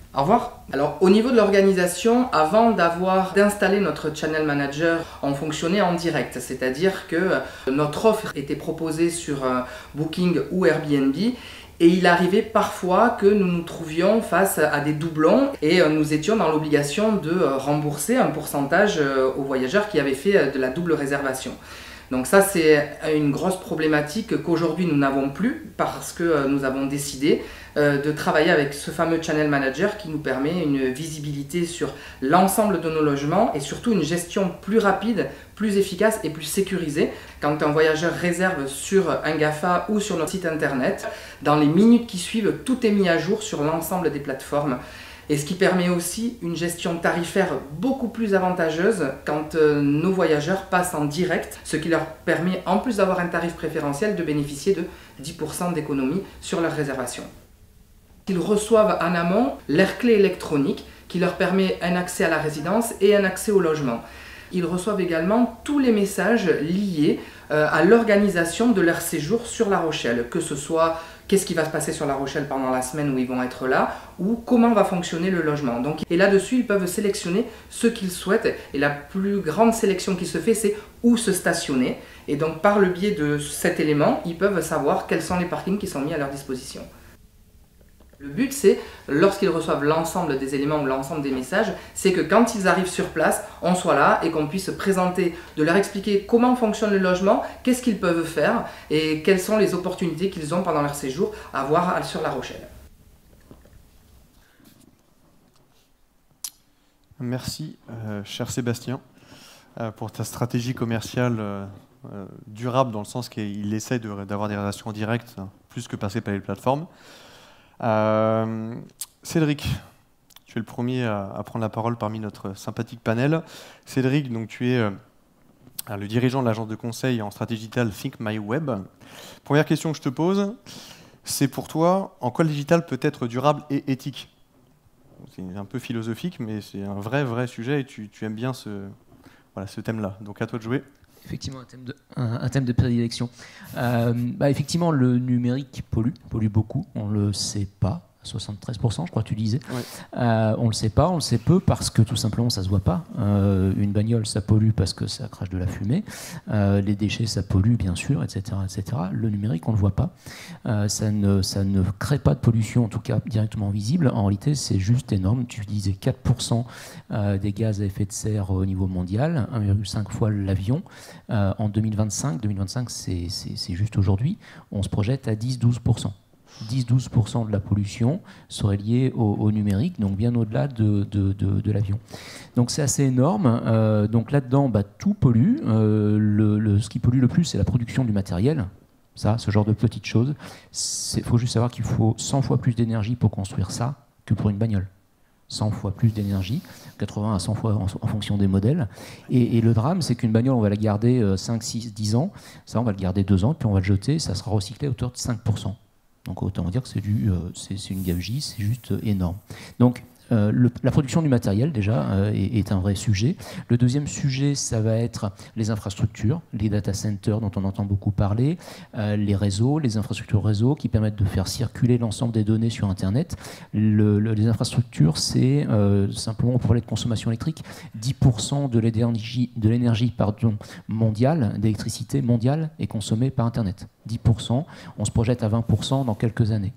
Au revoir. Alors au niveau de l'organisation, avant d'avoir d'installer notre channel manager, on fonctionnait en direct, c'est-à-dire que notre offre était proposée sur Booking ou Airbnb. Et il arrivait parfois que nous nous trouvions face à des doublons et nous étions dans l'obligation de rembourser un pourcentage aux voyageurs qui avaient fait de la double réservation. Donc ça, c'est une grosse problématique qu'aujourd'hui nous n'avons plus parce que nous avons décidé de travailler avec ce fameux Channel Manager qui nous permet une visibilité sur l'ensemble de nos logements et surtout une gestion plus rapide, plus efficace et plus sécurisée. Quand un voyageur réserve sur un GAFA ou sur notre site internet, dans les minutes qui suivent, tout est mis à jour sur l'ensemble des plateformes. Et ce qui permet aussi une gestion tarifaire beaucoup plus avantageuse quand euh, nos voyageurs passent en direct, ce qui leur permet, en plus d'avoir un tarif préférentiel, de bénéficier de dix pour cent d'économie sur leur réservation. Ils reçoivent en amont leur clé électronique qui leur permet un accès à la résidence et un accès au logement. Ils reçoivent également tous les messages liés euh, à l'organisation de leur séjour sur La Rochelle, que ce soit qu'est-ce qui va se passer sur La Rochelle pendant la semaine où ils vont être là, ou comment va fonctionner le logement. Donc, et là-dessus, ils peuvent sélectionner ce qu'ils souhaitent. Et la plus grande sélection qui se fait, c'est où se stationner. Et donc, par le biais de cet élément, ils peuvent savoir quels sont les parkings qui sont mis à leur disposition. Le but, c'est, lorsqu'ils reçoivent l'ensemble des éléments ou l'ensemble des messages, c'est que quand ils arrivent sur place, on soit là et qu'on puisse présenter, de leur expliquer comment fonctionne le logement, qu'est-ce qu'ils peuvent faire et quelles sont les opportunités qu'ils ont pendant leur séjour à voir sur La Rochelle. Merci, euh, cher Sébastien, euh, pour ta stratégie commerciale euh, euh, durable dans le sens qu'il essaie d'avoir des relations directes hein, plus que passer par les plateformes. Euh, Cédric, tu es le premier à, à prendre la parole parmi notre sympathique panel. Cédric, donc, tu es euh, le dirigeant de l'agence de conseil en stratégie digitale Think My Web. Première question que je te pose, c'est pour toi, en quoi le digital peut être durable et éthique? C'est un peu philosophique, mais c'est un vrai, vrai sujet et tu, tu aimes bien ce, voilà, ce thème-là. Donc à toi de jouer. Effectivement, un thème de, un, un thème de prédilection. Euh, bah effectivement, le numérique pollue, pollue beaucoup. On ne le sait pas. soixante-treize pour cent, je crois que tu disais. Ouais. Euh, on ne le sait pas, on le sait peu parce que tout simplement ça ne se voit pas. Euh, une bagnole, ça pollue parce que ça crache de la fumée. Euh, les déchets, ça pollue bien sûr, et cetera, et cetera. Le numérique, on ne le voit pas. Euh, ça, ne, ça ne crée pas de pollution, en tout cas directement visible. En réalité, c'est juste énorme. Tu disais quatre pour cent des gaz à effet de serre au niveau mondial, un virgule cinq fois l'avion. Euh, en deux mille vingt-cinq, deux mille vingt-cinq c'est, c'est, c'est juste aujourd'hui, on se projette à dix à douze pour cent. dix à douze pour cent de la pollution serait liée au, au numérique, donc bien au-delà de, de, de, de l'avion. Donc c'est assez énorme. Euh, donc là-dedans, bah, tout pollue. Euh, le, le, ce qui pollue le plus, c'est la production du matériel. Ça, ce genre de petites choses. Il faut juste savoir qu'il faut cent fois plus d'énergie pour construire ça que pour une bagnole. cent fois plus d'énergie, quatre-vingts à cent fois en, en fonction des modèles. Et, et le drame, c'est qu'une bagnole, on va la garder euh, cinq, six, dix ans. Ça, on va le garder deux ans, puis on va le jeter. Ça sera recyclé à hauteur de cinq pour cent. Donc autant dire que c'est, du, euh, c'est, c'est une gabegie, c'est juste euh, énorme. Donc euh, le, la production du matériel déjà euh, est, est un vrai sujet. Le deuxième sujet, ça va être les infrastructures, les data centers dont on entend beaucoup parler, euh, les réseaux, les infrastructures réseau qui permettent de faire circuler l'ensemble des données sur Internet. Le, le, les infrastructures, c'est euh, simplement, on peut parler de consommation électrique, dix pour cent de l'énergie, de l'énergie pardon, mondiale, d'électricité mondiale est consommée par Internet. dix pour cent, on se projette à vingt pour cent dans quelques années.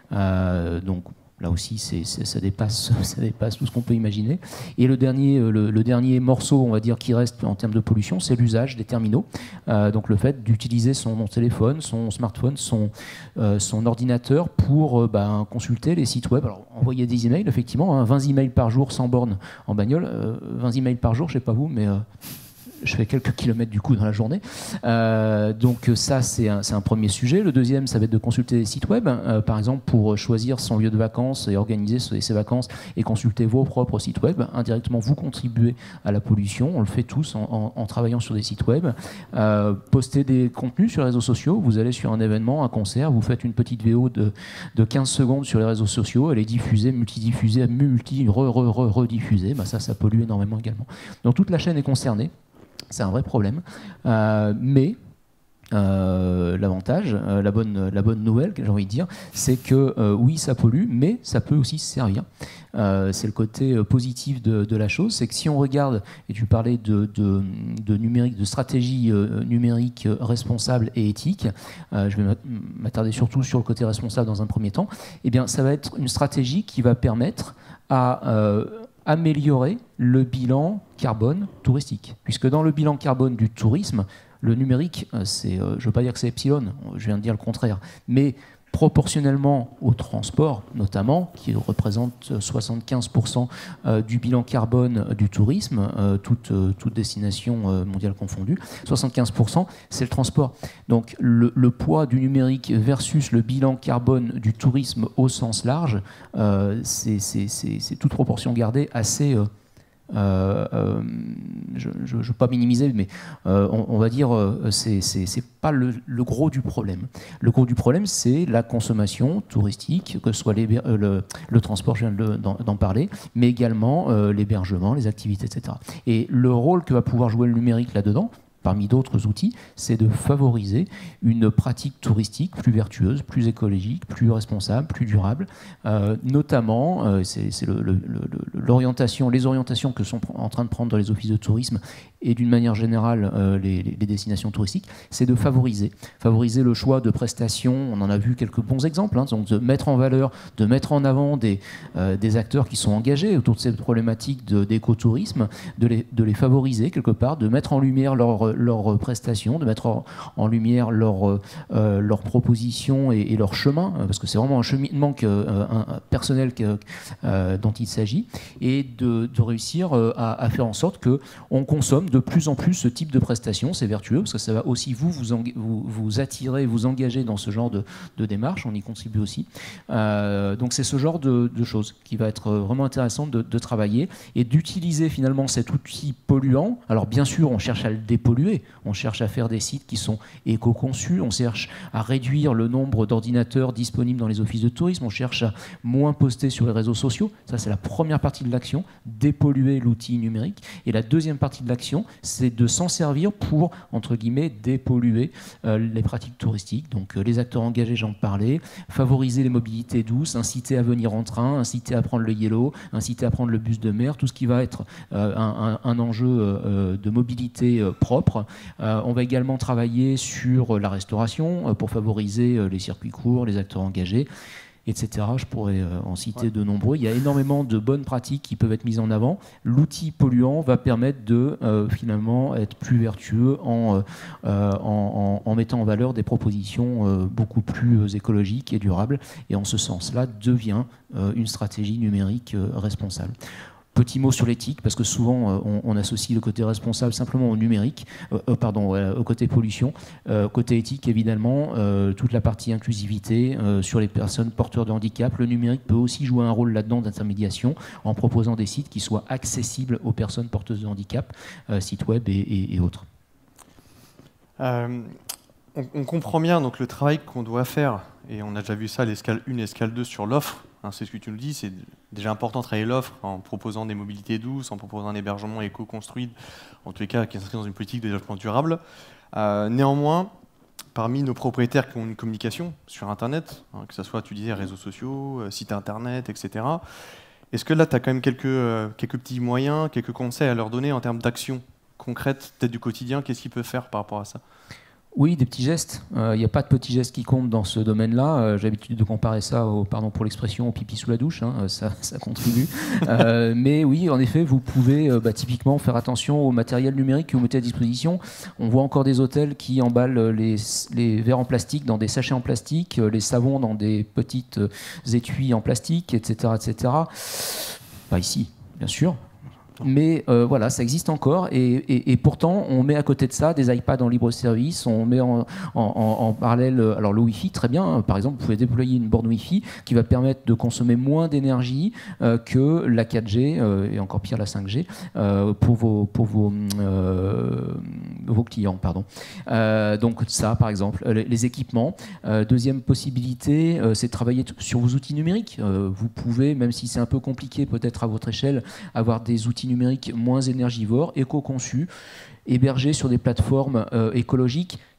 Euh, donc là aussi, c'est, c'est, ça, dépasse, ça dépasse tout ce qu'on peut imaginer. Et le dernier, le, le dernier morceau, on va dire, qui reste en termes de pollution, c'est l'usage des terminaux. Euh, donc le fait d'utiliser son téléphone, son smartphone, son, euh, son ordinateur pour euh, bah, consulter les sites web. Alors envoyer des emails, effectivement, hein, vingt emails par jour sans borne en bagnole. Euh, vingt emails par jour, je ne sais pas vous, mais... Euh, je fais quelques kilomètres du coup dans la journée. Euh, donc ça, c'est un, c'est un premier sujet. Le deuxième, ça va être de consulter des sites web, euh, par exemple pour choisir son lieu de vacances et organiser ses vacances et consulter vos propres sites web. Indirectement, vous contribuez à la pollution. On le fait tous en, en, en travaillant sur des sites web. Euh, poster des contenus sur les réseaux sociaux. Vous allez sur un événement, un concert, vous faites une petite vidéo de, de quinze secondes sur les réseaux sociaux. Elle est diffusée, multidiffusée, multi, re, re, re, rediffusée. Bah ça, ça pollue énormément également. Donc toute la chaîne est concernée. C'est un vrai problème. Euh, mais euh, l'avantage, euh, la, bonne, la bonne nouvelle, j'ai envie de dire, c'est que euh, oui, ça pollue, mais ça peut aussi se servir. Euh, c'est le côté euh, positif de, de la chose, c'est que si on regarde, et tu parlais de, de, de numérique, de stratégie euh, numérique responsable et éthique, euh, je vais m'attarder surtout sur le côté responsable dans un premier temps, eh bien, ça va être une stratégie qui va permettre à euh, améliorer le bilan carbone touristique. Puisque dans le bilan carbone du tourisme, le numérique, c'est, euh, je ne veux pas dire que c'est epsilon, je viens de dire le contraire, mais proportionnellement au transport, notamment, qui représente soixante-quinze pour cent du bilan carbone du tourisme, euh, toute, toute destination mondiale confondue, soixante-quinze pour cent, c'est le transport. Donc le, le poids du numérique versus le bilan carbone du tourisme au sens large, euh, c'est, c'est, c'est, c'est toute proportion gardée assez... Euh, Euh, euh, je ne veux pas minimiser, mais euh, on, on va dire euh, c'est c'est pas le, le gros du problème. Le gros du problème, c'est la consommation touristique, que ce soit les, euh, le, le transport, je viens d'en parler, mais également euh, l'hébergement, les activités, et cetera. Et le rôle que va pouvoir jouer le numérique là-dedans, parmi d'autres outils, c'est de favoriser une pratique touristique plus vertueuse, plus écologique, plus responsable, plus durable. Euh, notamment, euh, c'est le, le, le, l'orientation, les orientations que sont en train de prendre les offices de tourisme et d'une manière générale euh, les, les destinations touristiques, c'est de favoriser. Favoriser le choix de prestations, on en a vu quelques bons exemples, hein, donc de mettre en valeur, de mettre en avant des, euh, des acteurs qui sont engagés autour de ces problématiques d'écotourisme, de, de, les, de les favoriser quelque part, de mettre en lumière leur leurs prestations, de mettre en, en lumière leurs euh, leur propositions et, et leur chemin, parce que c'est vraiment un cheminement que, euh, un, un personnel que, euh, dont il s'agit, et de, de réussir euh, à, à faire en sorte qu'on consomme de plus en plus ce type de prestations. C'est vertueux, parce que ça va aussi vous vous, vous, vous attirer, vous engager dans ce genre de, de démarche, on y contribue aussi. Euh, donc c'est ce genre de, de choses qui va être vraiment intéressant de, de travailler, et d'utiliser finalement cet outil polluant. Alors bien sûr, on cherche à le dépolluer, on cherche à faire des sites qui sont éco-conçus, on cherche à réduire le nombre d'ordinateurs disponibles dans les offices de tourisme, on cherche à moins poster sur les réseaux sociaux. Ça, c'est la première partie de l'action, dépolluer l'outil numérique. Et la deuxième partie de l'action, c'est de s'en servir pour, entre guillemets, dépolluer euh, les pratiques touristiques. Donc euh, les acteurs engagés, j'en parlais, favoriser les mobilités douces, inciter à venir en train, inciter à prendre le yellow, inciter à prendre le bus de mer, tout ce qui va être euh, un, un, un enjeu euh, de mobilité euh, propre. Euh, on va également travailler sur la restauration euh, pour favoriser euh, les circuits courts, les acteurs engagés, et cetera. Je pourrais euh, en citer ouais. de nombreux. Il y a énormément de bonnes pratiques qui peuvent être mises en avant. L'outil polluant va permettre de euh, finalement être plus vertueux en, euh, en, en, en mettant en valeur des propositions euh, beaucoup plus écologiques et durables. Et en ce sens-là, devient euh, une stratégie numérique euh, responsable. Petit mot sur l'éthique, parce que souvent euh, on, on associe le côté responsable simplement au numérique, euh, euh, pardon, euh, au côté pollution. Euh, côté éthique, évidemment, euh, toute la partie inclusivité euh, sur les personnes porteurs de handicap. Le numérique peut aussi jouer un rôle là-dedans d'intermédiation en proposant des sites qui soient accessibles aux personnes porteuses de handicap, euh, sites web et, et, et autres. Euh, on, on comprend bien donc, le travail qu'on doit faire, et on a déjà vu ça à l'escale un et l'escale deux sur l'offre. C'est ce que tu nous dis, c'est déjà important de travailler l'offre en proposant des mobilités douces, en proposant un hébergement éco-construit, en tous les cas qui s'inscrit dans une politique de développement durable. Euh, néanmoins, parmi nos propriétaires qui ont une communication sur Internet, hein, que ce soit, tu disais, réseaux sociaux, euh, sites Internet, et cetera, est-ce que là, tu as quand même quelques, euh, quelques petits moyens, quelques conseils à leur donner en termes d'action concrète, peut-être du quotidien, qu'est-ce qu'ils peuvent faire par rapport à ça ? Oui, des petits gestes. Il euh, n'y a pas de petits gestes qui comptent dans ce domaine-là. Euh, J'ai l'habitude de comparer ça, au, pardon pour l'expression, au pipi sous la douche. Hein, ça, ça contribue. euh, mais oui, en effet, vous pouvez euh, bah, typiquement faire attention au matériel numérique que vous mettez à disposition. On voit encore des hôtels qui emballent les, les verres en plastique dans des sachets en plastique, les savons dans des petites étuis en plastique, et cetera, et cetera. Pas ici, bien sûr. Mais euh, voilà, ça existe encore, et, et, et pourtant on met à côté de ça des iPads en libre service, on met en, en, en parallèle, alors le Wi-Fi, très bien, par exemple vous pouvez déployer une borne Wi-Fi qui va permettre de consommer moins d'énergie euh, que la quatre G, euh, et encore pire la cinq G, euh, pour, vos, pour vos, euh, vos clients. Pardon. Euh, donc ça par exemple, les, les équipements. Euh, deuxième possibilité, euh, c'est de travailler sur vos outils numériques. Euh, vous pouvez, même si c'est un peu compliqué peut-être à votre échelle, avoir des outils numériques moins énergivores, éco-conçus, hébergés sur des plateformes euh, écologiques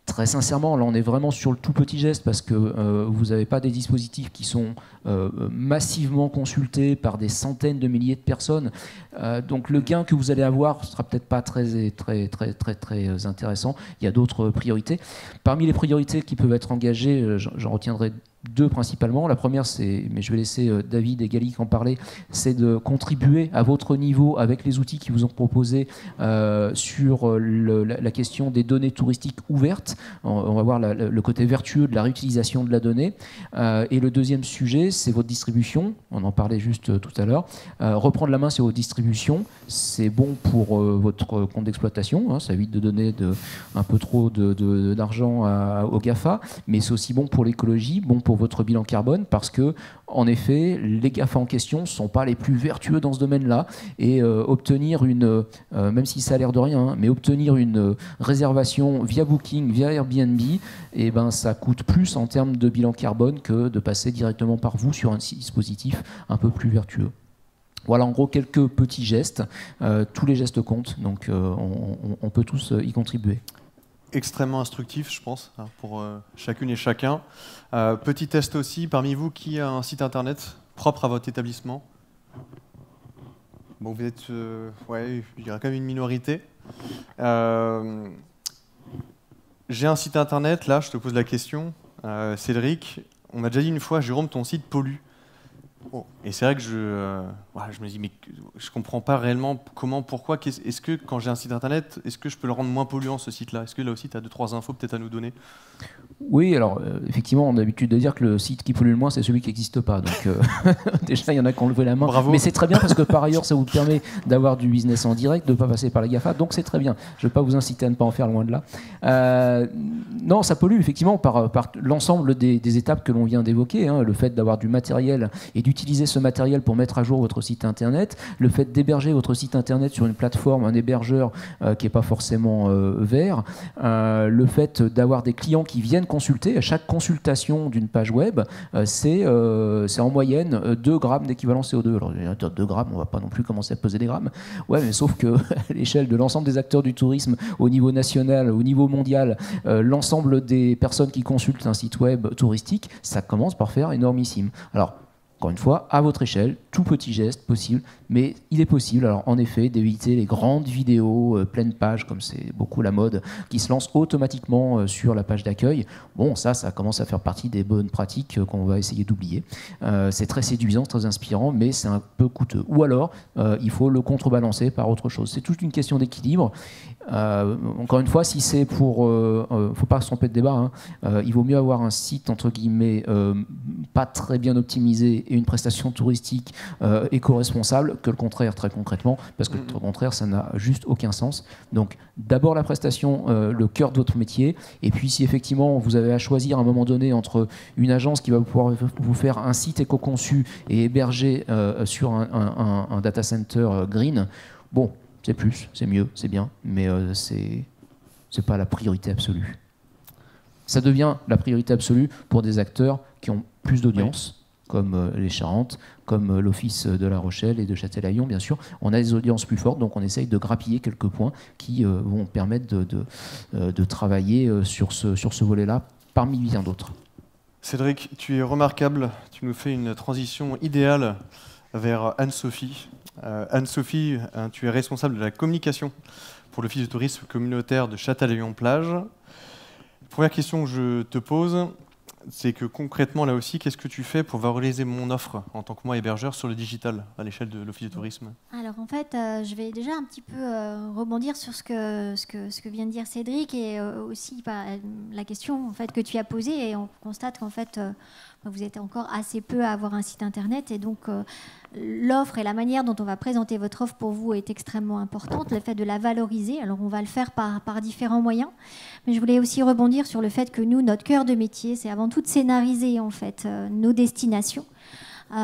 Très sincèrement, là on est vraiment sur le tout petit geste parce que euh, vous n'avez pas des dispositifs qui sont euh, massivement consultés par des centaines de milliers de personnes. Euh, donc le gain que vous allez avoir ne sera peut-être pas très, très, très, très, très intéressant. Il y a d'autres priorités. Parmi les priorités qui peuvent être engagées, j'en retiendrai deux principalement. La première, c'est, mais je vais laisser David et Gallic en parler, c'est de contribuer à votre niveau avec les outils qui vous ont proposés euh, sur le, la, la question des données touristiques ouvertes. On, on va voir la, le côté vertueux de la réutilisation de la donnée. Euh, et le deuxième sujet, c'est votre distribution. On en parlait juste tout à l'heure. Euh, reprendre la main sur votre distribution, c'est bon pour euh, votre compte d'exploitation. Hein, ça évite de donner de, un peu trop de, de, d'argent à, aux GAFA, mais c'est aussi bon pour l'écologie, bon pour votre bilan carbone, parce que en effet les GAFA en question ne sont pas les plus vertueux dans ce domaine-là, et euh, obtenir une, euh, même si ça a l'air de rien, hein, mais obtenir une euh, réservation via Booking, via Airbnb, et ben, ça coûte plus en termes de bilan carbone que de passer directement par vous sur un dispositif un peu plus vertueux. Voilà en gros quelques petits gestes, euh, tous les gestes comptent, donc euh, on, on, on peut tous y contribuer. Extrêmement instructif, je pense, pour euh, chacune et chacun. Euh, petit test aussi, parmi vous, qui a un site internet propre à votre établissement? Bon, vous êtes, euh, ouais, je dirais quand même une minorité. Euh, J'ai un site internet, là, je te pose la question. Euh, Cédric, on m'a déjà dit une fois, Jérôme, ton site pollue. Oh. Et c'est vrai que je, euh, ouais, je me dis, mais je comprends pas réellement comment, pourquoi. Est-ce que quand j'ai un site internet, est-ce que je peux le rendre moins polluant, ce site-là? Est-ce que là aussi, tu as deux, trois infos peut-être à nous donner? Oui, alors euh, effectivement, on a l'habitude de dire que le site qui pollue le moins, c'est celui qui n'existe pas. Donc euh, déjà, il y en a qui ont levé la main. Bravo. Mais c'est très bien parce que par ailleurs, ça vous permet d'avoir du business en direct, de ne pas passer par les GAFA. Donc c'est très bien. Je ne vais pas vous inciter à ne pas en faire, loin de là. Euh, non, ça pollue effectivement par, par l'ensemble des, des étapes que l'on vient d'évoquer. Hein, le fait d'avoir du matériel et d'utiliser ce matériel pour mettre à jour votre site internet, le fait d'héberger votre site internet sur une plateforme, un hébergeur euh, qui n'est pas forcément euh, vert, euh, le fait d'avoir des clients qui viennent consulter. À chaque consultation d'une page web, euh, c'est euh, en moyenne deux grammes d'équivalent C O deux. Alors, deux grammes, on ne va pas non plus commencer à peser des grammes. Ouais, mais sauf que à l'échelle de l'ensemble des acteurs du tourisme, au niveau national, au niveau mondial, euh, l'ensemble des personnes qui consultent un site web touristique, ça commence par faire énormissime. Alors, encore une fois, à votre échelle, tout petit geste possible, mais il est possible, alors en effet, d'éviter les grandes vidéos euh, pleines pages, comme c'est beaucoup la mode, qui se lancent automatiquement euh, sur la page d'accueil. Bon, ça, ça commence à faire partie des bonnes pratiques euh, qu'on va essayer d'oublier. Euh, c'est très séduisant, très inspirant, mais c'est un peu coûteux. Ou alors, euh, il faut le contrebalancer par autre chose. C'est toute une question d'équilibre. Euh, encore une fois, si c'est pour... Il euh, ne euh, faut pas se tromper de débat, hein, euh, il vaut mieux avoir un site, entre guillemets, euh, pas très bien optimisé et une prestation touristique euh, éco-responsable que le contraire, très concrètement, parce que le contraire, ça n'a juste aucun sens. Donc, d'abord la prestation, euh, le cœur de votre métier, et puis si effectivement vous avez à choisir à un moment donné entre une agence qui va pouvoir vous faire un site éco-conçu et hébergé euh, sur un, un, un data center green, bon, c'est plus, c'est mieux, c'est bien, mais euh, c'est c'est pas la priorité absolue. Ça devient la priorité absolue pour des acteurs qui ont plus d'audience, oui, comme euh, les Charentes, comme euh, l'Office de La Rochelle et de Châtelaillon, bien sûr. On a des audiences plus fortes, donc on essaye de grappiller quelques points qui euh, vont permettre de, de, euh, de travailler euh, sur ce, sur ce volet-là, parmi bien d'autres. Cédric, tu es remarquable, tu nous fais une transition idéale vers Anne-Sophie. Euh, Anne-Sophie, hein, tu es responsable de la communication pour l'Office de tourisme communautaire de Châtelaillon-Plage. Première question que je te pose, c'est que concrètement, là aussi, qu'est-ce que tu fais pour valoriser mon offre en tant que moi hébergeur sur le digital à l'échelle de l'Office de tourisme? Alors en fait, euh, je vais déjà un petit peu euh, rebondir sur ce que, ce, que, ce que vient de dire Cédric et euh, aussi bah, la question en fait, que tu as posée, et on constate qu'en fait, euh, vous êtes encore assez peu à avoir un site internet, et donc euh, l'offre et la manière dont on va présenter votre offre pour vous est extrêmement importante, le fait de la valoriser. Alors on va le faire par, par différents moyens, mais je voulais aussi rebondir sur le fait que nous, notre cœur de métier, c'est avant tout de scénariser en fait euh, nos destinations. Euh,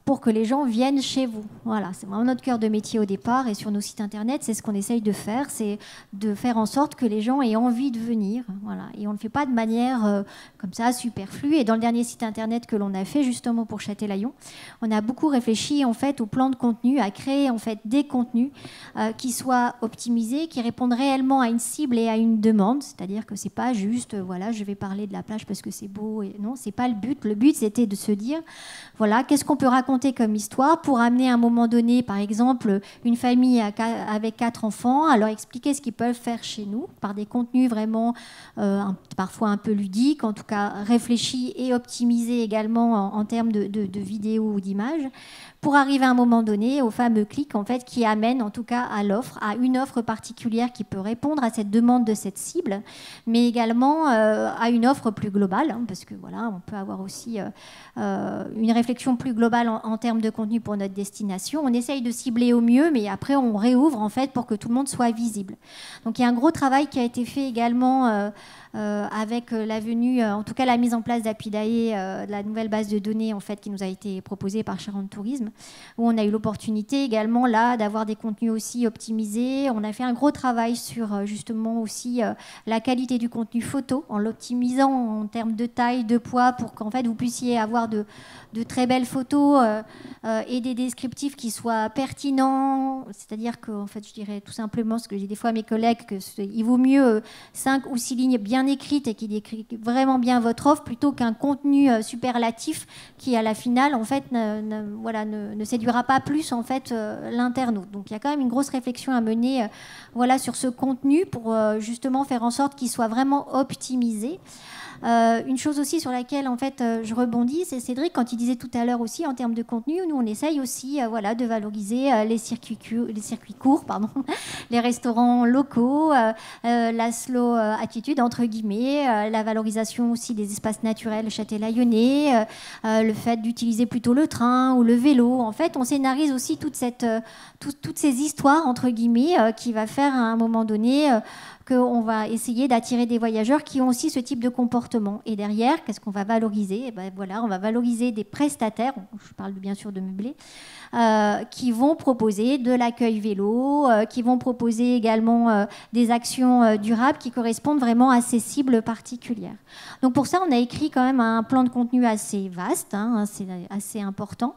pour que les gens viennent chez vous. Voilà, c'est vraiment notre cœur de métier au départ, et sur nos sites internet, c'est ce qu'on essaye de faire, c'est de faire en sorte que les gens aient envie de venir. Voilà, et on ne le fait pas de manière euh, comme ça superflue. Et dans le dernier site internet que l'on a fait justement pour Châtelaillon, on a beaucoup réfléchi en fait au plan de contenu, à créer en fait des contenus euh, qui soient optimisés, qui répondent réellement à une cible et à une demande. C'est-à-dire que c'est pas juste, euh, voilà, je vais parler de la plage parce que c'est beau. Et non, c'est pas le but. Le but, c'était de se dire, voilà, qu'est-ce qu'on peut raconter comme histoire pour amener à un moment donné, par exemple, une famille avec quatre enfants, à leur expliquer ce qu'ils peuvent faire chez nous par des contenus vraiment euh, un, parfois un peu ludiques, en tout cas réfléchis et optimisés également en, en termes de, de, de vidéos ou d'images, pour arriver à un moment donné au fameux clic en fait, qui amène en tout cas à l'offre, à une offre particulière qui peut répondre à cette demande de cette cible, mais également euh, à une offre plus globale, hein, parce que voilà, on peut avoir aussi euh, euh, une réflexion plus globale en, en termes de contenu pour notre destination. On essaye de cibler au mieux, mais après on réouvre en fait pour que tout le monde soit visible. Donc il y a un gros travail qui a été fait également euh, euh, avec la venue, euh, en tout cas la mise en place d'Apidae, euh, de la nouvelle base de données en fait qui nous a été proposée par Charente Tourisme, où on a eu l'opportunité également là d'avoir des contenus aussi optimisés. On a fait un gros travail sur justement aussi euh, la qualité du contenu photo, en l'optimisant en termes de taille, de poids, pour qu'en fait vous puissiez avoir de, de très belles photos euh, euh, et des descriptifs qui soient pertinents. C'est-à-dire que, en fait, je dirais tout simplement ce que j'ai des fois à mes collègues, qu'il vaut mieux euh, cinq ou six lignes bien écrites et qui décrivent vraiment bien votre offre plutôt qu'un contenu euh, superlatif qui, à la finale, en fait, ne, ne, voilà, ne, ne séduira pas plus en fait euh, l'internaute. Donc, il y a quand même une grosse réflexion à mener, euh, voilà, sur ce contenu pour euh, justement faire en sorte qu'il soit vraiment optimisé. Euh, une chose aussi sur laquelle en fait euh, je rebondis, c'est Cédric quand il disait tout à l'heure aussi en termes de contenu, nous on essaye aussi euh, voilà, de valoriser euh, les, circuits cu- les circuits courts, pardon, les restaurants locaux, euh, euh, la slow euh, attitude entre guillemets, euh, la valorisation aussi des espaces naturels châtelaillonnais, euh, euh, le fait d'utiliser plutôt le train ou le vélo. En fait, on scénarise aussi toute cette, euh, tout, toutes ces histoires entre guillemets euh, qui va faire à un moment donné euh, qu'on va essayer d'attirer des voyageurs qui ont aussi ce type de comportement. Et derrière, qu'est-ce qu'on va valoriser ? Eh ben voilà, on va valoriser des prestataires, je parle bien sûr de meublés, euh, qui vont proposer de l'accueil vélo, euh, qui vont proposer également euh, des actions euh, durables qui correspondent vraiment à ces cibles particulières. Donc pour ça, on a écrit quand même un plan de contenu assez vaste, hein, assez, assez important,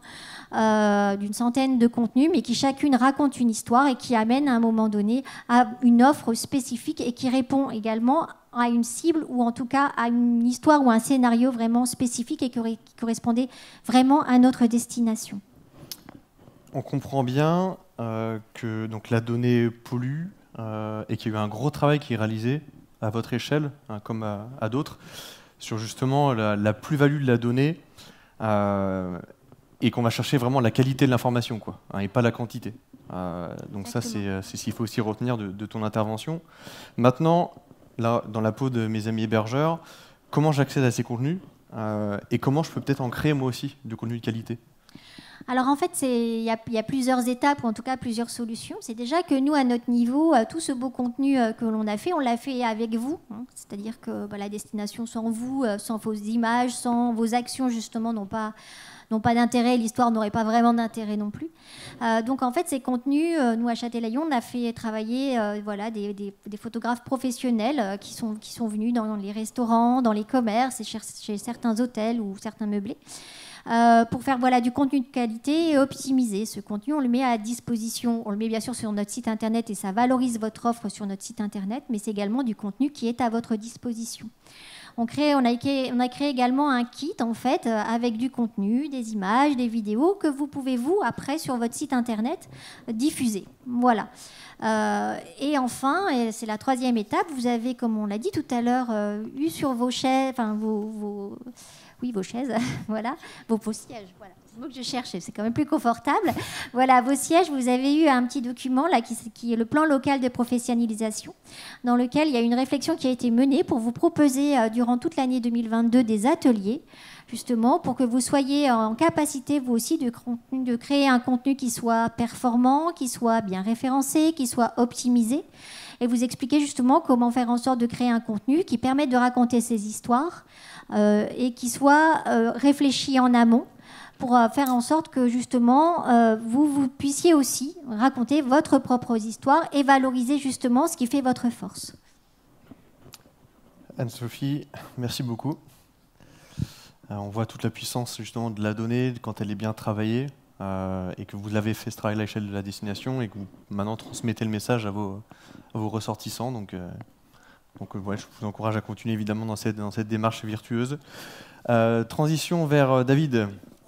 euh, d'une centaine de contenus, mais qui chacune raconte une histoire et qui amène à un moment donné à une offre spécifique et qui répond également à une cible ou en tout cas à une histoire ou un scénario vraiment spécifique et qui correspondait vraiment à notre destination. On comprend bien euh, que donc, la donnée pollue euh, et qu'il y a eu un gros travail qui est réalisé à votre échelle, hein, comme à, à d'autres, sur justement la, la plus-value de la donnée euh, et qu'on va chercher vraiment la qualité de l'information, quoi, hein, et pas la quantité. Euh, donc Exactement. Ça, c'est, c'est ce qu'il faut aussi retenir de, de ton intervention. Maintenant, là, dans la peau de mes amis hébergeurs, comment j'accède à ces contenus euh, et comment je peux peut-être en créer moi aussi de contenu de qualité ? Alors en fait, il y, y a plusieurs étapes, ou en tout cas plusieurs solutions. C'est déjà que nous, à notre niveau, tout ce beau contenu que l'on a fait, on l'a fait avec vous. Hein. C'est-à-dire que bah, la destination sans vous, sans vos images, sans vos actions, justement, n'ont pas... n'ont pas d'intérêt, l'histoire n'aurait pas vraiment d'intérêt non plus. Euh, donc en fait, ces contenus, euh, nous à Châtelaillon, on a fait travailler euh, voilà, des, des, des photographes professionnels euh, qui, sont, qui sont venus dans les restaurants, dans les commerces et chez, chez certains hôtels ou certains meublés. Euh, pour faire voilà, du contenu de qualité et optimiser ce contenu. On le met à disposition, on le met bien sûr sur notre site internet et ça valorise votre offre sur notre site internet, mais c'est également du contenu qui est à votre disposition. On, crée, on, a créé, on a créé également un kit en fait, avec du contenu, des images, des vidéos que vous pouvez vous, après, sur votre site internet, diffuser. Voilà. Euh, et enfin, et c'est la troisième étape, vous avez, comme on l'a dit tout à l'heure, euh, eu sur vos chaises, enfin vos... vos Oui, vos chaises, voilà, vos, vos sièges, voilà, c'est le mot que je cherchais, c'est quand même plus confortable. Voilà, vos sièges, vous avez eu un petit document là qui, qui est le plan local de professionnalisation, dans lequel il y a une réflexion qui a été menée pour vous proposer euh, durant toute l'année deux mille vingt-deux des ateliers, justement pour que vous soyez en capacité, vous aussi, de, de créer un contenu qui soit performant, qui soit bien référencé, qui soit optimisé, et vous expliquez justement comment faire en sorte de créer un contenu qui permette de raconter ces histoires euh, et qui soit euh, réfléchi en amont pour euh, faire en sorte que justement euh, vous, vous puissiez aussi raconter votre propre histoire et valoriser justement ce qui fait votre force. Anne-Sophie, merci beaucoup. Euh, on voit toute la puissance justement de la donnée quand elle est bien travaillée euh, et que vous l'avez fait ce travail à l'échelle de la destination et que vous maintenant transmettez le message à vos, à vos ressortissants. Donc, euh, donc ouais, je vous encourage à continuer évidemment dans cette, dans cette démarche virtueuse. Euh, transition vers euh, David.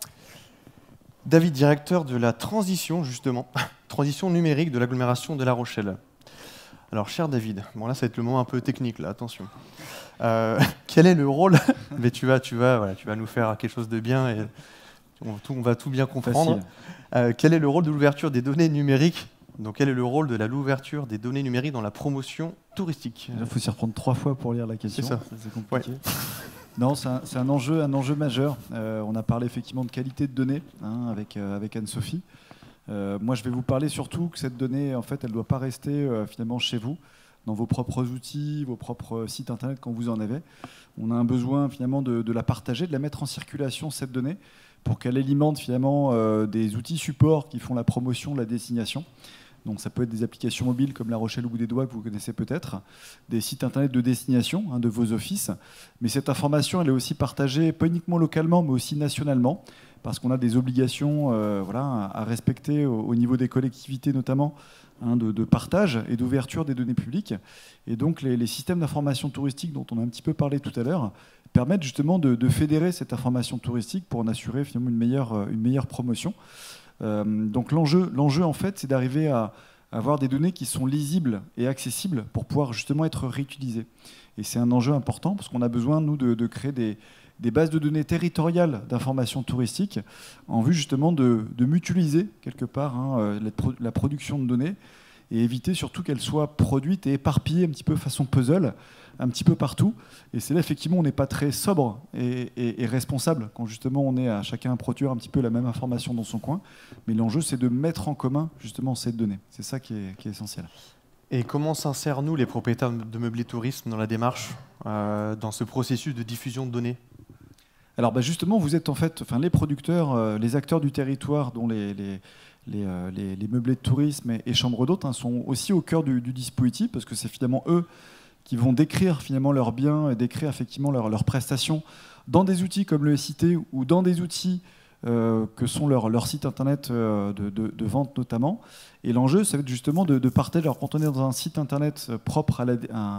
David, directeur de la transition justement, transition numérique de l'agglomération de La Rochelle. Alors, cher David, bon là, ça va être le moment un peu technique, là, attention. Euh, quel est le rôle Mais tu vas, tu vas, voilà, tu vas nous faire quelque chose de bien et on, tout, on va tout bien comprendre. Euh, quel est le rôle de l'ouverture des données numériques Donc, quel est le rôle de l'ouverture des données numériques dans la promotion touristique? Il faut s'y reprendre trois fois pour lire la question. C'est ça. C'est compliqué. Ouais. Non, c'est un, c'est un enjeu, un enjeu majeur. Euh, on a parlé effectivement de qualité de données hein, avec euh, avec Anne-Sophie. Euh, moi, je vais vous parler surtout que cette donnée, en fait, elle ne doit pas rester euh, finalement chez vous, dans vos propres outils, vos propres sites internet quand vous en avez. On a un besoin finalement de, de la partager, de la mettre en circulation, cette donnée, pour qu'elle alimente finalement euh, des outils supports qui font la promotion de la destination. Donc ça peut être des applications mobiles comme La Rochelle au bout des doigts que vous connaissez peut-être, des sites internet de destination hein, de vos offices. Mais cette information, elle est aussi partagée pas uniquement localement, mais aussi nationalement, parce qu'on a des obligations euh, voilà, à respecter au, au niveau des collectivités notamment, hein, de, de partage et d'ouverture des données publiques. Et donc les, les systèmes d'information touristique dont on a un petit peu parlé tout à l'heure permettent justement de, de fédérer cette information touristique pour en assurer finalement une meilleure, une meilleure promotion. Euh, donc l'enjeu, l'enjeu en fait, c'est d'arriver à, à avoir des données qui sont lisibles et accessibles pour pouvoir justement être réutilisées. Et c'est un enjeu important parce qu'on a besoin, nous, de, de créer des, des bases de données territoriales d'informations touristiques en vue justement de, de mutualiser quelque part hein, la, pro- la production de données et éviter surtout qu'elles soient produites et éparpillées un petit peu façon puzzle, un petit peu partout. Et c'est là, effectivement, on n'est pas très sobre et, et, et responsable quand justement on est à chacun à produire un petit peu la même information dans son coin. Mais l'enjeu, c'est de mettre en commun justement cette donnée. C'est ça qui est, qui est essentiel. Et comment s'insèrent, nous, les propriétaires de meublés tourisme, dans la démarche, euh, dans ce processus de diffusion de données? Alors bah justement, vous êtes en fait, enfin, les producteurs, euh, les acteurs du territoire, dont les, les, les, euh, les, les meublés de tourisme et, et chambres d'hôtes, hein, sont aussi au cœur du, du dispositif, parce que c'est finalement eux qui vont décrire finalement leurs biens et décrire effectivement leurs leurs prestations dans des outils comme le S I T ou dans des outils euh, que sont leurs leur sites internet euh, de, de, de vente notamment. Et l'enjeu, ça va être justement de, de partager. Alors quand on est dans un site internet propre à, la,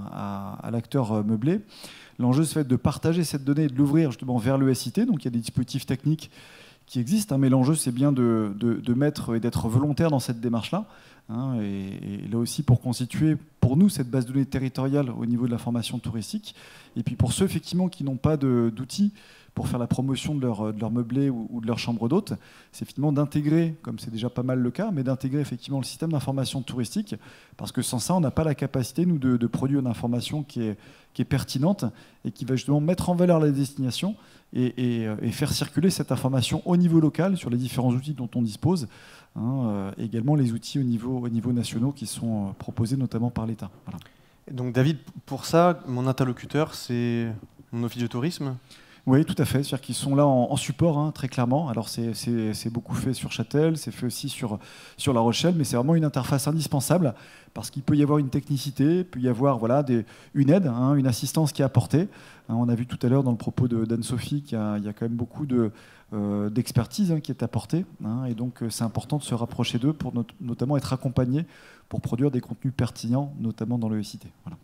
à, à, à l'acteur meublé, l'enjeu, ça va être de partager cette donnée et de l'ouvrir justement vers le S I T. Donc il y a des dispositifs techniques qui existent, hein, mais l'enjeu, c'est bien de, de, de mettre et d'être volontaire dans cette démarche-là. Hein, et, et là aussi pour constituer pour nous cette base de données territoriale au niveau de l'information touristique. Et puis pour ceux effectivement qui n'ont pas de, d'outils pour faire la promotion de leur, de leur meublé ou, ou de leur chambre d'hôte, c'est effectivement d'intégrer, comme c'est déjà pas mal le cas, mais d'intégrer effectivement le système d'information touristique, parce que sans ça, on n'a pas la capacité, nous, de, de produire une information qui est, qui est pertinente et qui va justement mettre en valeur la destination et, et, et faire circuler cette information au niveau local sur les différents outils dont on dispose, hein, euh, également les outils au niveau, au niveau nationaux qui sont euh, proposés notamment par l'État. Voilà. Donc David, pour ça, mon interlocuteur, c'est mon office de tourisme? Oui, tout à fait. C'est-à-dire qu'ils sont là en, en support, hein, très clairement. Alors, c'est, c'est, c'est beaucoup fait sur Châtel, c'est fait aussi sur, sur La Rochelle, mais c'est vraiment une interface indispensable parce qu'il peut y avoir une technicité, il peut y avoir voilà, des, une aide, hein, une assistance qui est apportée. Hein, on a vu tout à l'heure dans le propos de, d'Anne-Sophie qu'il y a, il y a quand même beaucoup de, euh, d'expertise hein, qui est apportée. Hein, et donc, c'est important de se rapprocher d'eux pour not- notamment être accompagné pour produire des contenus pertinents, notamment dans le S I T. Voilà.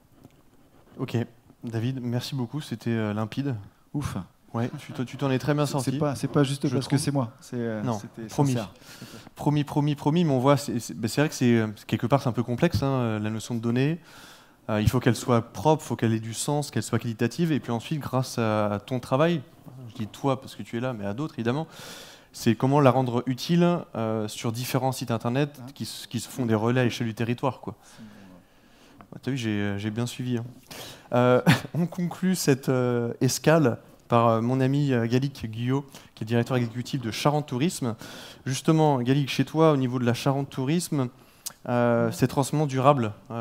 Ok. David, merci beaucoup. C'était euh, limpide. Ouf. Ouais, tu, tu t'en es très bien sorti. C'est pas, c'est pas juste parce trouve. que c'est moi. C'est, euh, non, c'était promis. sincère. Promis, promis, promis. Mais on voit, c'est, c'est, c'est vrai que c'est quelque part c'est un peu complexe hein, la notion de données. Euh, il faut qu'elle soit propre, il faut qu'elle ait du sens, qu'elle soit qualitative. Et puis ensuite, grâce à, à ton travail, je dis toi parce que tu es là, mais à d'autres évidemment, c'est comment la rendre utile euh, sur différents sites internet hein qui, qui se font des relais à l'échelle du territoire, quoi. Tu as vu, j'ai, j'ai bien suivi. Hein. Euh, on conclut cette euh, escale par euh, mon ami euh, Galik Guyot, qui est directeur exécutif de Charente Tourisme. Justement, Galik, chez toi, au niveau de la Charente Tourisme, euh, ces transformations durables, euh,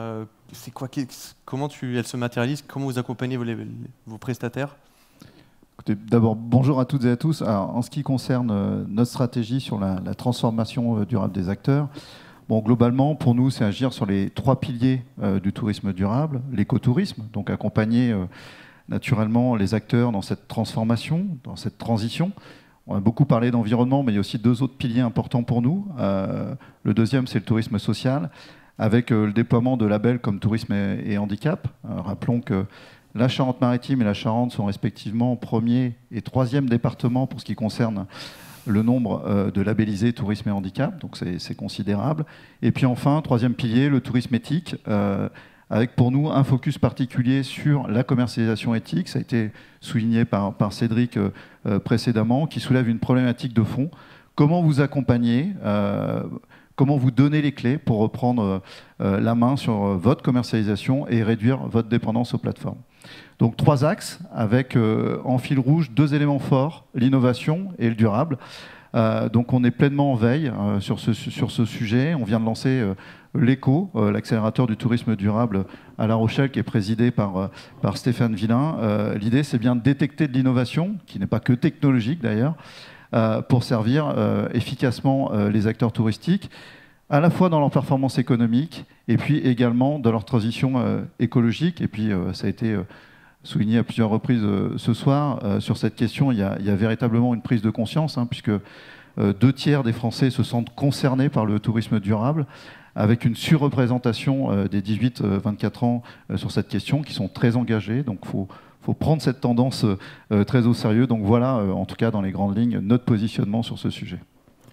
c'est quoi, comment tu, elle se matérialise? Comment vous accompagnez vos, les, vos prestataires? D'abord, bonjour à toutes et à tous. Alors, en ce qui concerne euh, notre stratégie sur la, la transformation euh, durable des acteurs, bon, globalement, pour nous, c'est agir sur les trois piliers euh, du tourisme durable. L'écotourisme, donc accompagner euh, naturellement les acteurs dans cette transformation, dans cette transition. On a beaucoup parlé d'environnement, mais il y a aussi deux autres piliers importants pour nous. Euh, le deuxième, c'est le tourisme social, avec euh, le déploiement de labels comme tourisme et, et handicap. Euh, rappelons que la Charente-Maritime et la Charente sont respectivement premier et troisième département pour ce qui concerne le nombre euh, de labellisés tourisme et handicap, donc c'est considérable. Et puis enfin, troisième pilier, le tourisme éthique, euh, avec pour nous un focus particulier sur la commercialisation éthique. Ça a été souligné par, par Cédric euh, euh, précédemment, qui soulève une problématique de fond. Comment vous accompagner euh, Comment vous donner les clés pour reprendre euh, la main sur euh, votre commercialisation et réduire votre dépendance aux plateformes. Donc trois axes avec euh, en fil rouge deux éléments forts, l'innovation et le durable. Euh, donc on est pleinement en veille euh, sur, ce, sur ce sujet. On vient de lancer euh, l'Éco, euh, l'accélérateur du tourisme durable à La Rochelle, qui est présidé par, euh, par Stéphane Villain. Euh, L'idée, c'est bien de détecter de l'innovation, qui n'est pas que technologique d'ailleurs, euh, pour servir euh, efficacement euh, les acteurs touristiques, à la fois dans leur performance économique et puis également dans leur transition euh, écologique. Et puis euh, ça a été euh, souligné à plusieurs reprises euh, ce soir. Euh, sur cette question, il y, a, il y a véritablement une prise de conscience, hein, puisque euh, deux tiers des Français se sentent concernés par le tourisme durable, avec une surreprésentation euh, des dix-huit vingt-quatre ans euh, sur cette question, qui sont très engagés. Donc il faut, faut prendre cette tendance euh, très au sérieux. Donc voilà, euh, en tout cas dans les grandes lignes, notre positionnement sur ce sujet.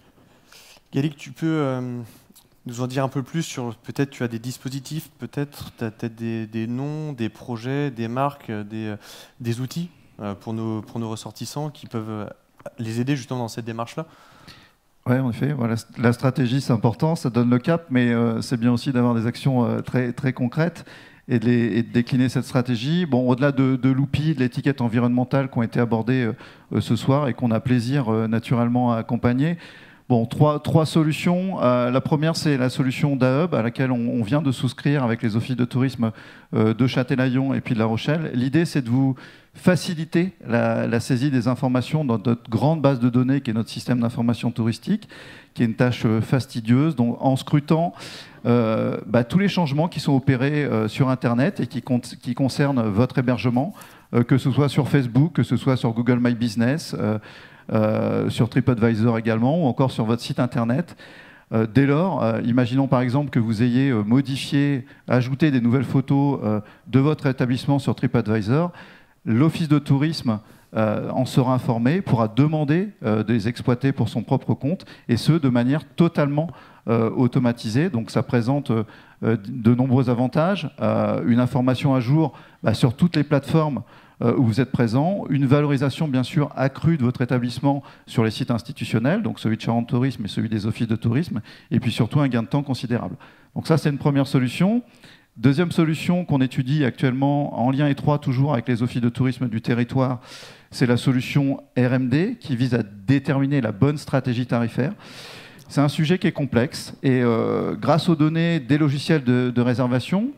Gallic, tu peux euh, nous en dire un peu plus sur, peut-être tu as des dispositifs, peut-être tu as peut-être des, des noms, des projets, des marques, des, des outils euh, pour, nos, pour nos ressortissants qui peuvent les aider justement dans cette démarche-là? Oui, en effet. Voilà, la stratégie, c'est important, ça donne le cap, mais euh, c'est bien aussi d'avoir des actions euh, très, très concrètes et de, les, et de décliner cette stratégie. Bon, au-delà de, de l'O P I, de l'étiquette environnementale qui ont été abordées euh, ce soir et qu'on a plaisir euh, naturellement à accompagner, bon, trois, trois solutions. Euh, la première, c'est la solution d'A Hub, à laquelle on, on vient de souscrire avec les offices de tourisme euh, de Châtelaillon et puis de La Rochelle. L'idée, c'est de vous faciliter la, la saisie des informations dans notre grande base de données, qui est notre système d'information touristique, qui est une tâche fastidieuse. Donc, en scrutant euh, bah, tous les changements qui sont opérés euh, sur Internet et qui, qui concernent votre hébergement, euh, que ce soit sur Facebook, que ce soit sur Google My Business, euh, Euh, sur TripAdvisor également, ou encore sur votre site internet. Euh, dès lors, euh, imaginons par exemple que vous ayez euh, modifié, ajouté des nouvelles photos euh, de votre établissement sur TripAdvisor, l'office de tourisme euh, en sera informé, pourra demander euh, de les exploiter pour son propre compte, et ce, de manière totalement euh, automatisée. Donc ça présente euh, de nombreux avantages, euh, une information à jour bah, sur toutes les plateformes où vous êtes présent, une valorisation bien sûr accrue de votre établissement sur les sites institutionnels, donc celui de Charente Tourisme et celui des offices de tourisme, et puis surtout un gain de temps considérable. Donc ça, c'est une première solution. Deuxième solution qu'on étudie actuellement en lien étroit toujours avec les offices de tourisme du territoire, c'est la solution R M D qui vise à déterminer la bonne stratégie tarifaire. C'est un sujet qui est complexe et euh, grâce aux données des logiciels de, de réservation,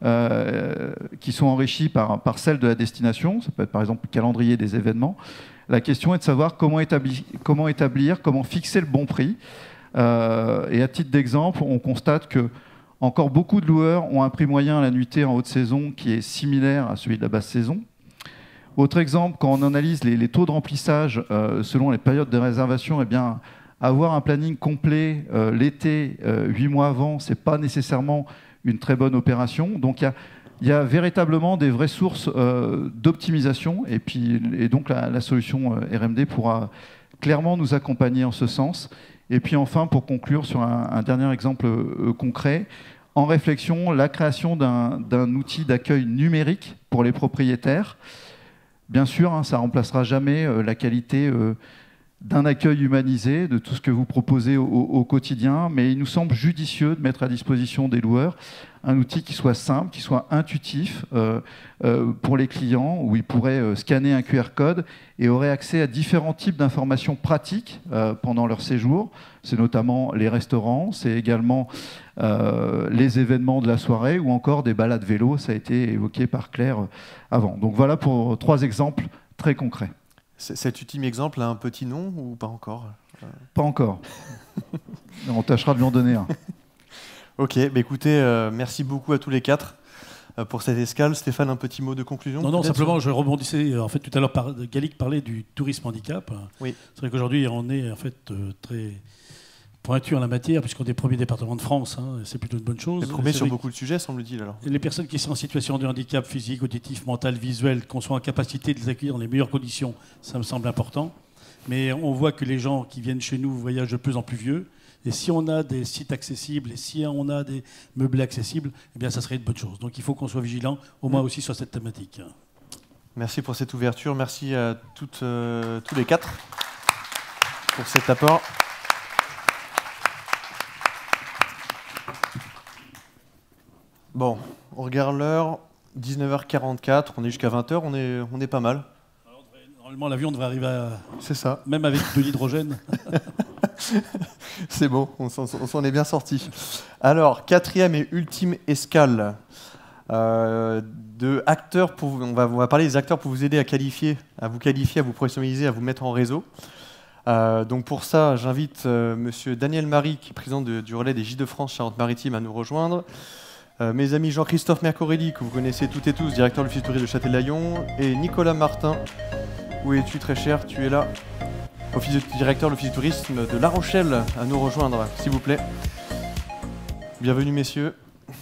Euh, qui sont enrichis par, par celles de la destination, ça peut être par exemple le calendrier des événements. La question est de savoir comment établir, comment, établir, comment fixer le bon prix. Euh, et à titre d'exemple, on constate que encore beaucoup de loueurs ont un prix moyen à la nuitée en haute saison qui est similaire à celui de la basse saison. Autre exemple, quand on analyse les, les taux de remplissage euh, selon les périodes de réservation, eh bien, avoir un planning complet euh, l'été, euh, huit mois avant, c'est pas nécessairement une très bonne opération. Donc il y, y a véritablement des vraies sources euh, d'optimisation, et, puis, et donc la, la solution euh, R M D pourra clairement nous accompagner en ce sens. Et puis enfin, pour conclure sur un, un dernier exemple euh, concret, en réflexion, la création d'un outil d'accueil numérique pour les propriétaires. Bien sûr, hein, ça ne remplacera jamais euh, la qualité euh, d'un accueil humanisé, de tout ce que vous proposez au, au quotidien, mais il nous semble judicieux de mettre à disposition des loueurs un outil qui soit simple, qui soit intuitif euh, euh, pour les clients, où ils pourraient euh, scanner un Q R code et auraient accès à différents types d'informations pratiques euh, pendant leur séjour. C'est notamment les restaurants, c'est également euh, les événements de la soirée ou encore des balades vélo, ça a été évoqué par Claire euh, avant. Donc voilà pour trois exemples très concrets. Cet ultime exemple a un petit nom ou pas encore? Pas encore. On tâchera de lui en donner un. Ok, bah écoutez, euh, merci beaucoup à tous les quatre euh, pour cette escale. Stéphane, un petit mot de conclusion? Non, non, simplement, je rebondissais. En fait, tout à l'heure, par, Gallic parlait du tourisme handicap. Oui. C'est vrai qu'aujourd'hui, on est en fait euh, très pointu en la matière, puisqu'on est le premier département de France. Hein, c'est plutôt une bonne chose. Le premier sur beaucoup de sujets, semble-t-il, alors. Les personnes qui sont en situation de handicap physique, auditif, mental, visuel, qu'on soit en capacité de les accueillir dans les meilleures conditions, ça me semble important. Mais on voit que les gens qui viennent chez nous voyagent de plus en plus vieux. Et si on a des sites accessibles et si on a des meublés accessibles, eh bien, ça serait une bonne chose. Donc il faut qu'on soit vigilant, au moins aussi sur cette thématique. Merci pour cette ouverture. Merci à toutes, euh, tous les quatre pour cet apport. Bon, on regarde l'heure, dix-neuf heures quarante-quatre, on est jusqu'à vingt heures, on est, on est pas mal. Alors, normalement, l'avion devrait arriver à... C'est ça. Même avec de l'hydrogène. C'est bon, on s'en est bien sorti. Alors, quatrième et ultime escale. Euh, de acteurs pour, on, va, on va parler des acteurs pour vous aider à qualifier, à vous qualifier, à vous professionnaliser, à vous mettre en réseau. Euh, donc pour ça, j'invite euh, Monsieur Daniel Marie, qui est président de, du relais des Gîtes de France Charente-Maritime, à nous rejoindre. Euh, mes amis Jean-Christophe Mercorelli, que vous connaissez toutes et tous, directeur de l'Office touristique de Châtelaillon, et Nicolas Martin. Où es-tu, très cher? Tu es là. Office de, directeur de l'Office du tourisme de La Rochelle, à nous rejoindre, s'il vous plaît. Bienvenue, messieurs.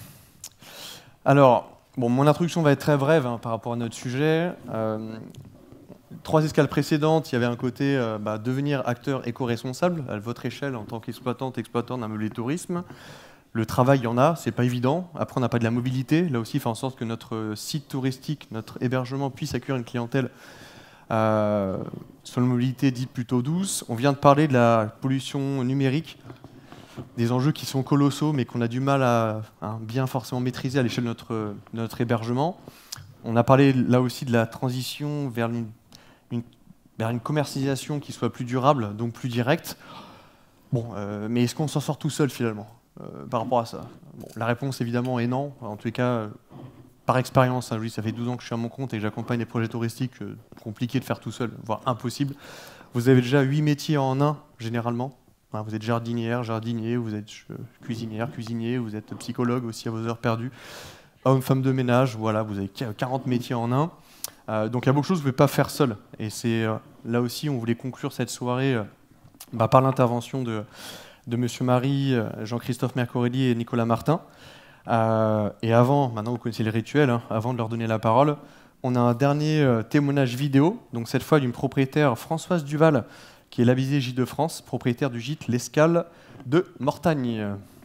Alors, bon, mon introduction va être très brève hein, par rapport à notre sujet. Euh, trois escales précédentes, il y avait un côté euh, bah, devenir acteur éco-responsable à votre échelle en tant qu'exploitante, exploitant d'un meublé de tourisme. Le travail, il y en a, c'est pas évident. Après, on n'a pas de la mobilité. Là aussi, il faut en sorte que notre site touristique, notre hébergement puisse accueillir une clientèle euh, sur une mobilité dite plutôt douce. On vient de parler de la pollution numérique, des enjeux qui sont colossaux, mais qu'on a du mal à, à bien forcément maîtriser à l'échelle de notre, de notre hébergement. On a parlé là aussi de la transition vers une, une, vers une commercialisation qui soit plus durable, donc plus directe. Bon, euh, mais est-ce qu'on s'en sort tout seul finalement euh, par rapport à ça? Bon, la réponse évidemment est non. En tous les cas, euh, par expérience, hein, je dis, ça fait douze ans que je suis à mon compte et que j'accompagne des projets touristiques, euh, compliqués de faire tout seul, voire impossible. Vous avez déjà huit métiers en un généralement. Hein, vous êtes jardinière, jardinier, vous êtes euh, cuisinière, cuisinier, vous êtes psychologue aussi à vos heures perdues. Homme, femme de ménage, voilà, vous avez quarante métiers en un. Euh, donc il y a beaucoup de choses que vous ne pouvez pas faire seul. Et c'est euh, là aussi, on voulait conclure cette soirée euh, bah, par l'intervention de, de Monsieur Marie, euh, Jean-Christophe Mercorelli et Nicolas Martin. Euh, et avant, maintenant vous connaissez le rituel, hein, avant de leur donner la parole, on a un dernier euh, témoignage vidéo, donc cette fois d'une propriétaire, Françoise Duval, qui est labellisée Gîte de France, propriétaire du gîte L'Escale de Mortagne.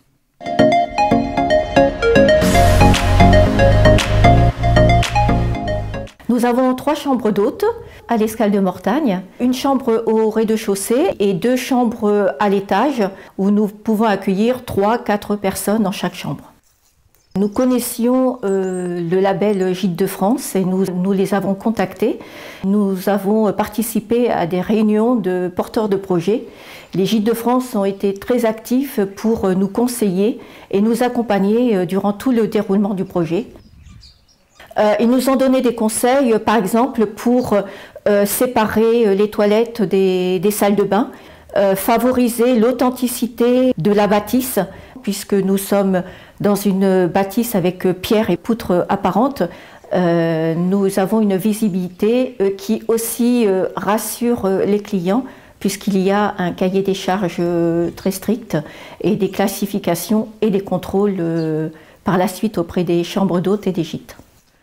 Nous avons trois chambres d'hôtes à l'Escale de Mortagne, une chambre au rez-de-chaussée et deux chambres à l'étage où nous pouvons accueillir trois, quatre personnes dans chaque chambre. Nous connaissions euh, le label Gîte de France et nous, nous les avons contactés. Nous avons participé à des réunions de porteurs de projets. Les Gîtes de France ont été très actifs pour nous conseiller et nous accompagner durant tout le déroulement du projet. Euh, ils nous ont donné des conseils, par exemple, pour euh, séparer les toilettes des, des salles de bain, euh, favoriser l'authenticité de la bâtisse, puisque nous sommes dans une bâtisse avec pierre et poutres apparentes. Euh, nous avons une visibilité euh, qui aussi euh, rassure euh, les clients, puisqu'il y a un cahier des charges euh, très strict et des classifications et des contrôles euh, par la suite auprès des chambres d'hôtes et des gîtes.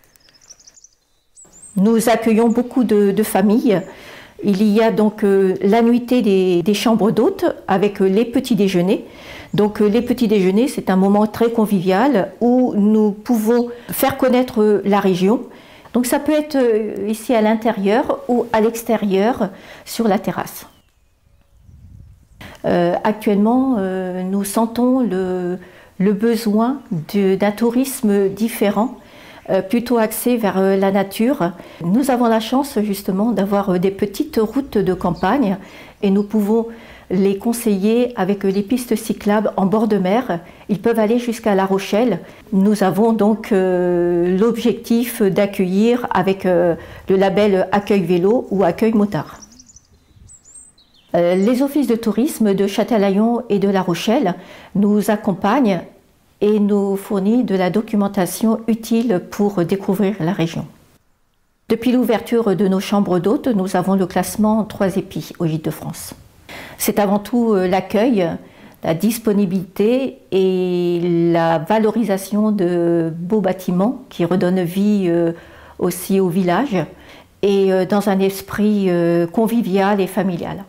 Nous accueillons beaucoup de, de familles. Il y a donc euh, la nuitée des, des chambres d'hôtes avec euh, les petits déjeuners. Donc euh, les petits déjeuners, c'est un moment très convivial où nous pouvons faire connaître euh, la région. Donc ça peut être euh, ici à l'intérieur ou à l'extérieur sur la terrasse. Euh, actuellement, euh, nous sentons le, le besoin d'un tourisme différent, euh, plutôt axé vers euh, la nature. Nous avons la chance justement d'avoir euh, des petites routes de campagne et nous pouvons les conseiller avec les pistes cyclables en bord de mer. Ils peuvent aller jusqu'à La Rochelle. Nous avons donc euh, l'objectif d'accueillir avec euh, le label Accueil Vélo ou Accueil Motard. Euh, les offices de tourisme de Châtelaillon et de La Rochelle nous accompagnent et nous fournissent de la documentation utile pour découvrir la région. Depuis l'ouverture de nos chambres d'hôtes, nous avons le classement trois épis au Gîte de France. C'est avant tout l'accueil, la disponibilité et la valorisation de beaux bâtiments qui redonnent vie aussi au village et dans un esprit convivial et familial.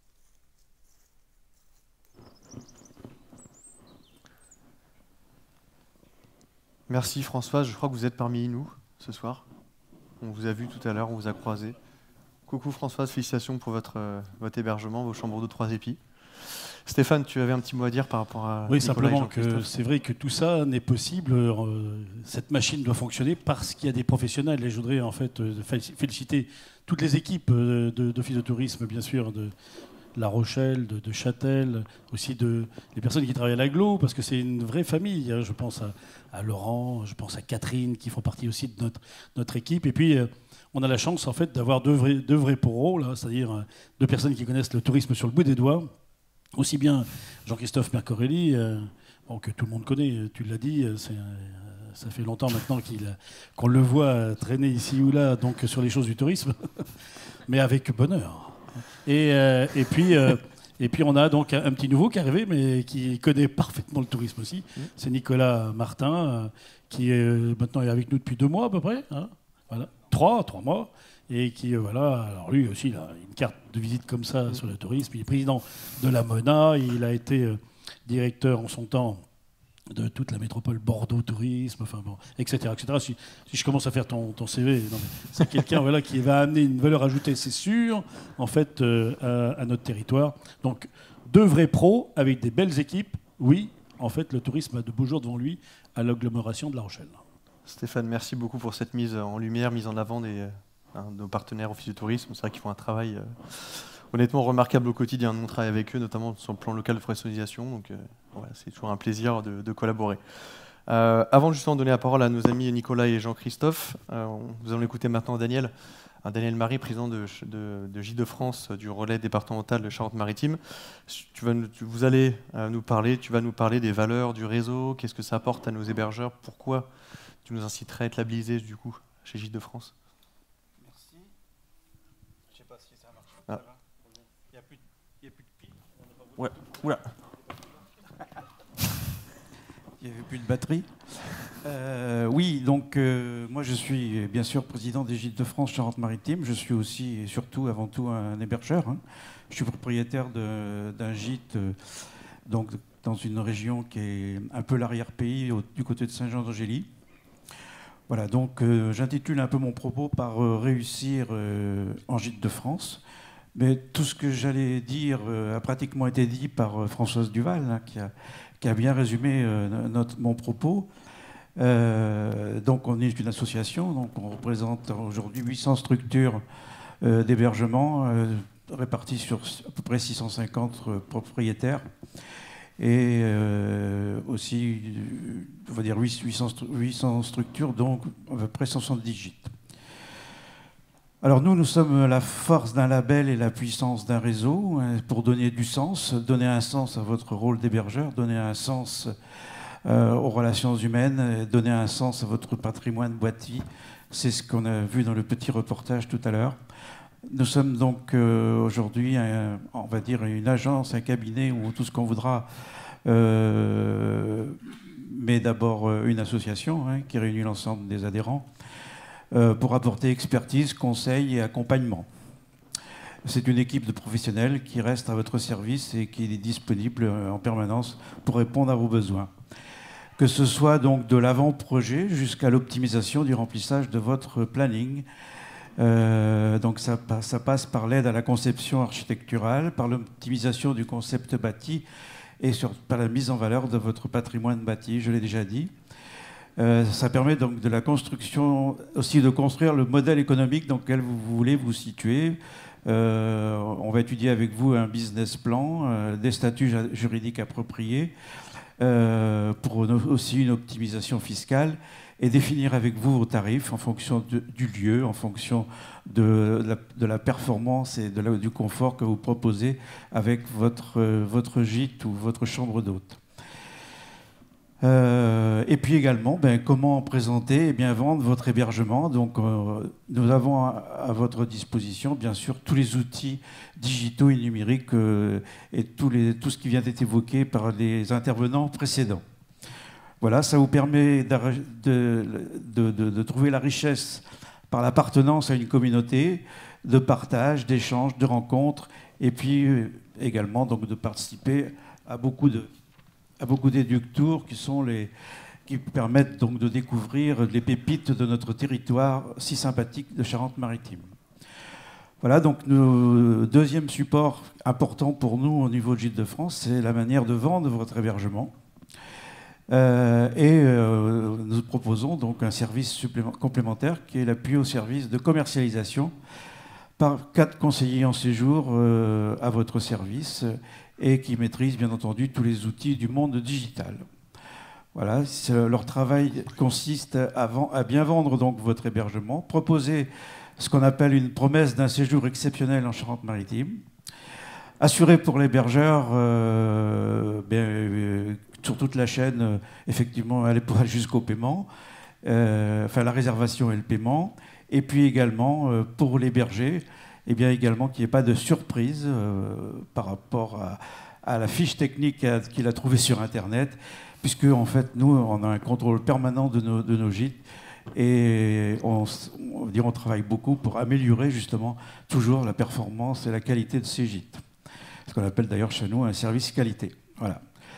Merci Françoise, je crois que vous êtes parmi nous ce soir. On vous a vu tout à l'heure, on vous a croisé. Coucou Françoise, félicitations pour votre, euh, votre hébergement, vos chambres de trois épis. Stéphane, tu avais un petit mot à dire par rapport à Oui, Nicolas simplement que c'est vrai que tout ça n'est possible. Euh, cette machine doit fonctionner parce qu'il y a des professionnels. Et je voudrais en fait féliciter toutes les équipes d'office de, de tourisme, bien sûr, de La Rochelle, de, de Châtel, aussi de les personnes qui travaillent à l'agglo, parce que c'est une vraie famille. Hein. Je pense à, à Laurent, je pense à Catherine, qui font partie aussi de notre, notre équipe. Et puis, euh, on a la chance en fait d'avoir deux vrais, deux vrais poros, là, c'est-à-dire euh, deux personnes qui connaissent le tourisme sur le bout des doigts. Aussi bien Jean-Christophe Mercorelli, euh, bon, que tout le monde connaît, tu l'as dit, euh, ça fait longtemps maintenant qu'il, qu'on le voit traîner ici ou là, donc sur les choses du tourisme, mais avec bonheur. Et, euh, et, puis, euh, et puis on a donc un, un petit nouveau qui est arrivé, mais qui connaît parfaitement le tourisme aussi. C'est Nicolas Martin, euh, qui est, maintenant est avec nous depuis deux mois à peu près. Hein, voilà. Trois, trois mois. Et qui, euh, voilà, alors lui aussi, il a une carte de visite comme ça mmh. sur le tourisme. Il est président de la MENA, il a été euh, directeur en son temps de toute la métropole Bordeaux Tourisme, enfin bon, et cetera, et cetera. Si, si je commence à faire ton, ton C V, non, c'est quelqu'un voilà, qui va amener une valeur ajoutée, c'est sûr, en fait, euh, à, à notre territoire. Donc, deux vrais pros avec des belles équipes. Oui, en fait, le tourisme a de beaux jours devant lui à l'agglomération de La Rochelle. Stéphane, merci beaucoup pour cette mise en lumière, mise en avant des, hein, de nos partenaires Office du tourisme. C'est vrai qu'ils font un travail euh, honnêtement remarquable au quotidien. Nous, on travaille avec eux, notamment sur le plan local de professionnalisation. Donc, euh, ouais, c'est toujours un plaisir de, de collaborer. Euh, avant justement de donner la parole à nos amis Nicolas et Jean-Christophe, euh, nous allons écouter maintenant Daniel, Daniel Marie, président de, de, de Gîte de France, du relais départemental de Charente-Maritime. Tu vas, tu, vous allez euh, nous parler, tu vas nous parler des valeurs du réseau, qu'est-ce que ça apporte à nos hébergeurs, pourquoi tu nous inciterais à être labellisé du coup chez Gîte de France. Merci. Je ne sais pas si ça marche. Ah. Ça va. Il n'y a plus de, il y a plus de pile. Ouais. Oula. Il n'y avait plus de batterie. Euh, oui, donc euh, moi je suis bien sûr président des Gîtes de France Charente-Maritime. Je suis aussi et surtout avant tout un hébergeur. Hein. Je suis propriétaire d'un gîte euh, donc, dans une région qui est un peu l'arrière-pays du côté de Saint-Jean-d'Angély. Voilà, donc euh, j'intitule un peu mon propos par euh, réussir euh, en Gîte de France. Mais tout ce que j'allais dire euh, a pratiquement été dit par euh, Françoise Duval, hein, qui, a, qui a bien résumé euh, notre, mon propos. Euh, donc on est une association, donc on représente aujourd'hui huit cents structures euh, d'hébergement euh, réparties sur à peu près six cent cinquante euh, propriétaires et euh, aussi on va dire huit cents structures, donc à peu près cent soixante-dix gîtes. Alors nous, nous sommes la force d'un label et la puissance d'un réseau hein, pour donner du sens, donner un sens à votre rôle d'hébergeur, donner un sens Euh, aux relations humaines, donner un sens à votre patrimoine boîtier. C'est ce qu'on a vu dans le petit reportage tout à l'heure. Nous sommes donc euh, aujourd'hui, un, on va dire, une agence, un cabinet ou tout ce qu'on voudra, euh, mais d'abord une association hein, qui réunit l'ensemble des adhérents euh, pour apporter expertise, conseil et accompagnement. C'est une équipe de professionnels qui reste à votre service et qui est disponible en permanence pour répondre à vos besoins. Que ce soit donc de l'avant-projet jusqu'à l'optimisation du remplissage de votre planning. Euh, donc ça, ça passe par l'aide à la conception architecturale, par l'optimisation du concept bâti et sur, par la mise en valeur de votre patrimoine bâti, je l'ai déjà dit. Euh, ça permet donc de la construction, aussi de construire le modèle économique dans lequel vous voulez vous situer. Euh, on va étudier avec vous un business plan, euh, des statuts juridiques appropriés, euh, pour une, aussi une optimisation fiscale, et définir avec vous vos tarifs en fonction de, du lieu, en fonction de, de, la, de la performance et de la, du confort que vous proposez avec votre, euh, votre gîte ou votre chambre d'hôte. Euh, et puis également, ben, comment présenter et bien vendre votre hébergement. Donc, euh, nous avons à, à votre disposition, bien sûr, tous les outils digitaux et numériques euh, et tous les, tout ce qui vient d'être évoqué par les intervenants précédents. Voilà, ça vous permet de, de, de, de, de trouver la richesse par l'appartenance à une communauté, de partage, d'échange, de rencontres, et puis euh, également donc, de participer à beaucoup de à beaucoup d'éductours qui sont les qui permettent donc de découvrir les pépites de notre territoire si sympathique de Charente-Maritime. Voilà, donc le deuxième support important pour nous au niveau de Gîtes de France, c'est la manière de vendre votre hébergement. Euh, et euh, nous proposons donc un service complémentaire qui est l'appui au service de commercialisation par quatre conseillers en séjour euh, à votre service et qui maîtrisent bien entendu tous les outils du monde digital. Voilà, leur travail consiste à, à bien vendre donc votre hébergement, proposer ce qu'on appelle une promesse d'un séjour exceptionnel en Charente-Maritime, assurer pour l'hébergeur euh, euh, sur toute la chaîne, euh, effectivement, aller jusqu'au paiement, euh, enfin la réservation et le paiement, et puis également euh, pour l'héberger, et bien également qu'il n'y ait pas de surprise euh, par rapport à, à la fiche technique qu'il a trouvée sur Internet, puisque en fait nous on a un contrôle permanent de nos, de nos gîtes et on, on, dire, on travaille beaucoup pour améliorer justement toujours la performance et la qualité de ces gîtes. Ce qu'on appelle d'ailleurs chez nous un service qualité. Voilà.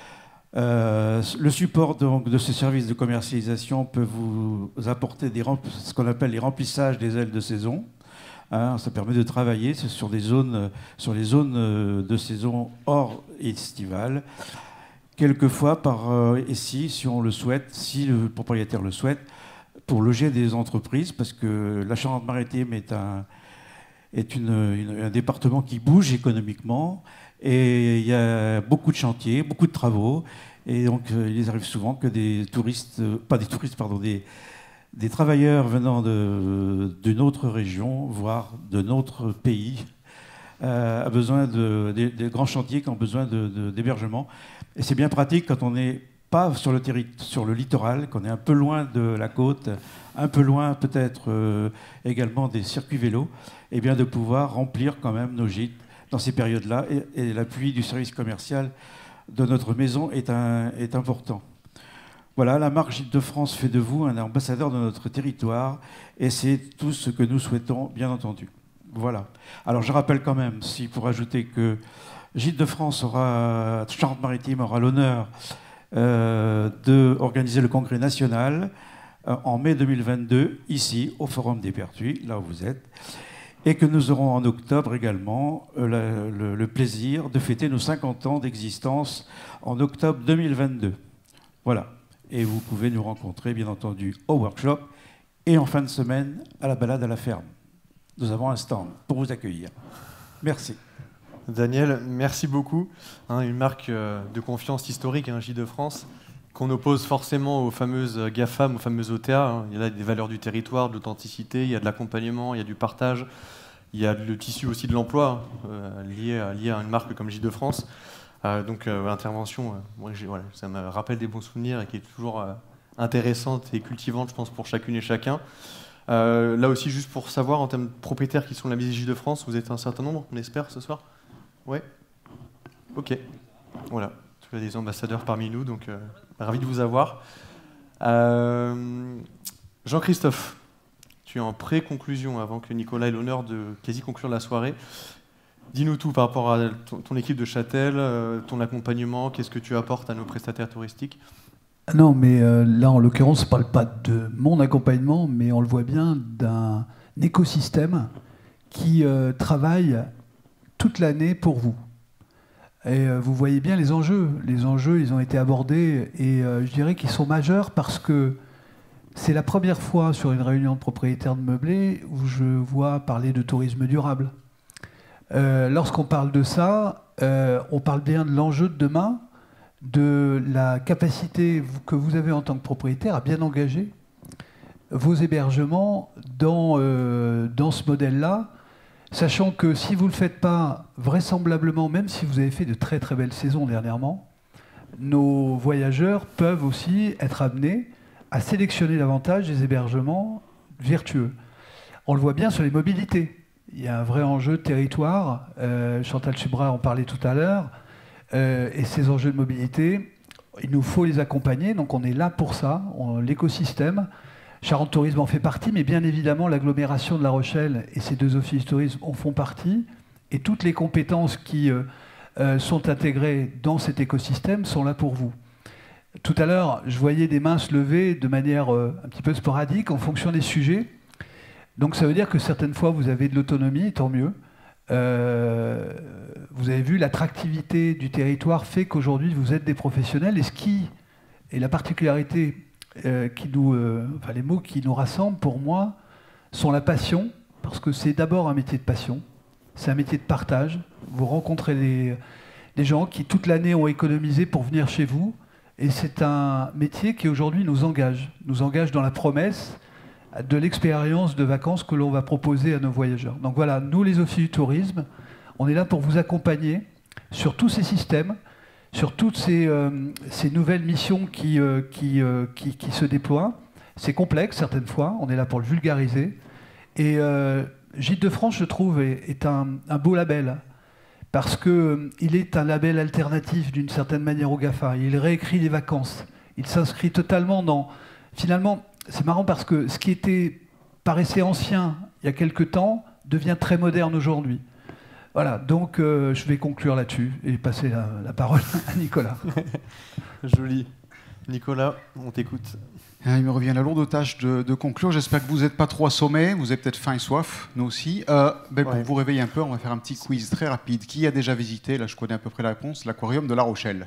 Euh, le support donc, de ces services de commercialisation peut vous apporter des ce qu'on appelle les remplissages des ailes de saison. Hein, ça permet de travailler sur, des zones, sur les zones de saison hors estivale, quelquefois par euh, ici, si on le souhaite, si le propriétaire le souhaite, pour loger des entreprises, parce que la Charente-Maritime est, un, est une, une, un département qui bouge économiquement, et il y a beaucoup de chantiers, beaucoup de travaux, et donc euh, il arrive souvent que des touristes, euh, pas des touristes, pardon, des des travailleurs venant d'une autre région, voire de notre pays, euh, a besoin de, de, de grands chantiers qui ont besoin d'hébergement. De, et c'est bien pratique quand on n'est pas sur le, sur le littoral, qu'on est un peu loin de la côte, un peu loin peut-être euh, également des circuits vélos, et bien de pouvoir remplir quand même nos gîtes dans ces périodes-là. Et, et l'appui du service commercial de notre maison est, un, est important. Voilà, la marque Gîtes de France fait de vous un ambassadeur de notre territoire et c'est tout ce que nous souhaitons, bien entendu. Voilà. Alors je rappelle quand même, si pour ajouter que Gîtes de France aura, Charente-Maritime aura l'honneur euh, d'organiser le congrès national euh, en mai deux mille vingt-deux, ici, au Forum des Pertuis, là où vous êtes, et que nous aurons en octobre également euh, le, le, le plaisir de fêter nos cinquante ans d'existence en octobre deux mille vingt-deux. Voilà. Et vous pouvez nous rencontrer, bien entendu, au workshop et en fin de semaine à la balade à la ferme. Nous avons un stand pour vous accueillir. Merci. Daniel, merci beaucoup. Hein, une marque euh, de confiance historique, hein, Gîtes de France, qu'on oppose forcément aux fameuses GAFAM, aux fameuses O T A. Hein. Il y a là des valeurs du territoire, de l'authenticité, il y a de l'accompagnement, il y a du partage, il y a le tissu aussi de l'emploi euh, lié, à, lié à une marque comme Gîtes de France. Euh, donc, euh, intervention, euh, moi, voilà, ça me rappelle des bons souvenirs et qui est toujours euh, intéressante et cultivante, je pense, pour chacune et chacun. Euh, là aussi, juste pour savoir, en termes de propriétaires qui sont de la Gîtes de France, vous êtes un certain nombre, on espère, ce soir ? Ouais ? Ok. Voilà. Tu as des ambassadeurs parmi nous, donc euh, ravi de vous avoir. Euh, Jean-Christophe, tu es en pré-conclusion avant que Nicolas ait l'honneur de quasi conclure la soirée. Dis-nous tout par rapport à ton, ton équipe de Châtel, euh, ton accompagnement, qu'est-ce que tu apportes à nos prestataires touristiques ? Non, mais euh, là, en l'occurrence, on ne parle pas de mon accompagnement, mais on le voit bien d'un écosystème qui euh, travaille toute l'année pour vous. Et euh, vous voyez bien les enjeux. Les enjeux, ils ont été abordés et euh, je dirais qu'ils sont majeurs parce que c'est la première fois sur une réunion de propriétaires de meublés où je vois parler de tourisme durable. Euh, lorsqu'on parle de ça, euh, on parle bien de l'enjeu de demain, de la capacité que vous avez en tant que propriétaire à bien engager vos hébergements dans, euh, dans ce modèle-là, sachant que si vous ne le faites pas, vraisemblablement, même si vous avez fait de très très belles saisons dernièrement, nos voyageurs peuvent aussi être amenés à sélectionner davantage des hébergements vertueux. On le voit bien sur les mobilités. Il y a un vrai enjeu de territoire. Euh, Chantal Subra en parlait tout à l'heure. Euh, et ces enjeux de mobilité, il nous faut les accompagner. Donc on est là pour ça, l'écosystème. Charente Tourisme en fait partie, mais bien évidemment l'agglomération de La Rochelle et ces deux offices tourisme en font partie. Et toutes les compétences qui euh, euh, sont intégrées dans cet écosystème sont là pour vous. Tout à l'heure, je voyais des mains se lever de manière euh, un petit peu sporadique en fonction des sujets. Donc ça veut dire que certaines fois, vous avez de l'autonomie, tant mieux. Euh, vous avez vu, l'attractivité du territoire fait qu'aujourd'hui, vous êtes des professionnels. Et ce qui est la particularité, euh, qui nous, euh, enfin les mots qui nous rassemblent, pour moi, sont la passion, parce que c'est d'abord un métier de passion. C'est un métier de partage. Vous rencontrez des, des gens qui, toute l'année, ont économisé pour venir chez vous. Et c'est un métier qui, aujourd'hui, nous engage. Nous engage dans la promesse de l'expérience de vacances que l'on va proposer à nos voyageurs. Donc voilà, nous, les offices du tourisme, on est là pour vous accompagner sur tous ces systèmes, sur toutes ces, euh, ces nouvelles missions qui, euh, qui, euh, qui, qui se déploient. C'est complexe, certaines fois, on est là pour le vulgariser. Et euh, Gîtes de France, je trouve, est, est un, un beau label, parce qu'il euh, est un label alternatif, d'une certaine manière, au GAFA. Il réécrit les vacances. Il s'inscrit totalement dans... Finalement, c'est marrant parce que ce qui était, paraissait ancien il y a quelque temps devient très moderne aujourd'hui. Voilà, donc euh, je vais conclure là-dessus et passer la, la parole à Nicolas. Joli. Nicolas, on t'écoute. Il me revient la lourde tâche de, de conclure. J'espère que vous n'êtes pas trop assommés. Vous avez peut-être faim et soif, nous aussi. Euh, ben, pour Ouais. vous réveiller un peu, on va faire un petit quiz très rapide. Qui a déjà visité, là je connais à peu près la réponse, l'aquarium de La Rochelle?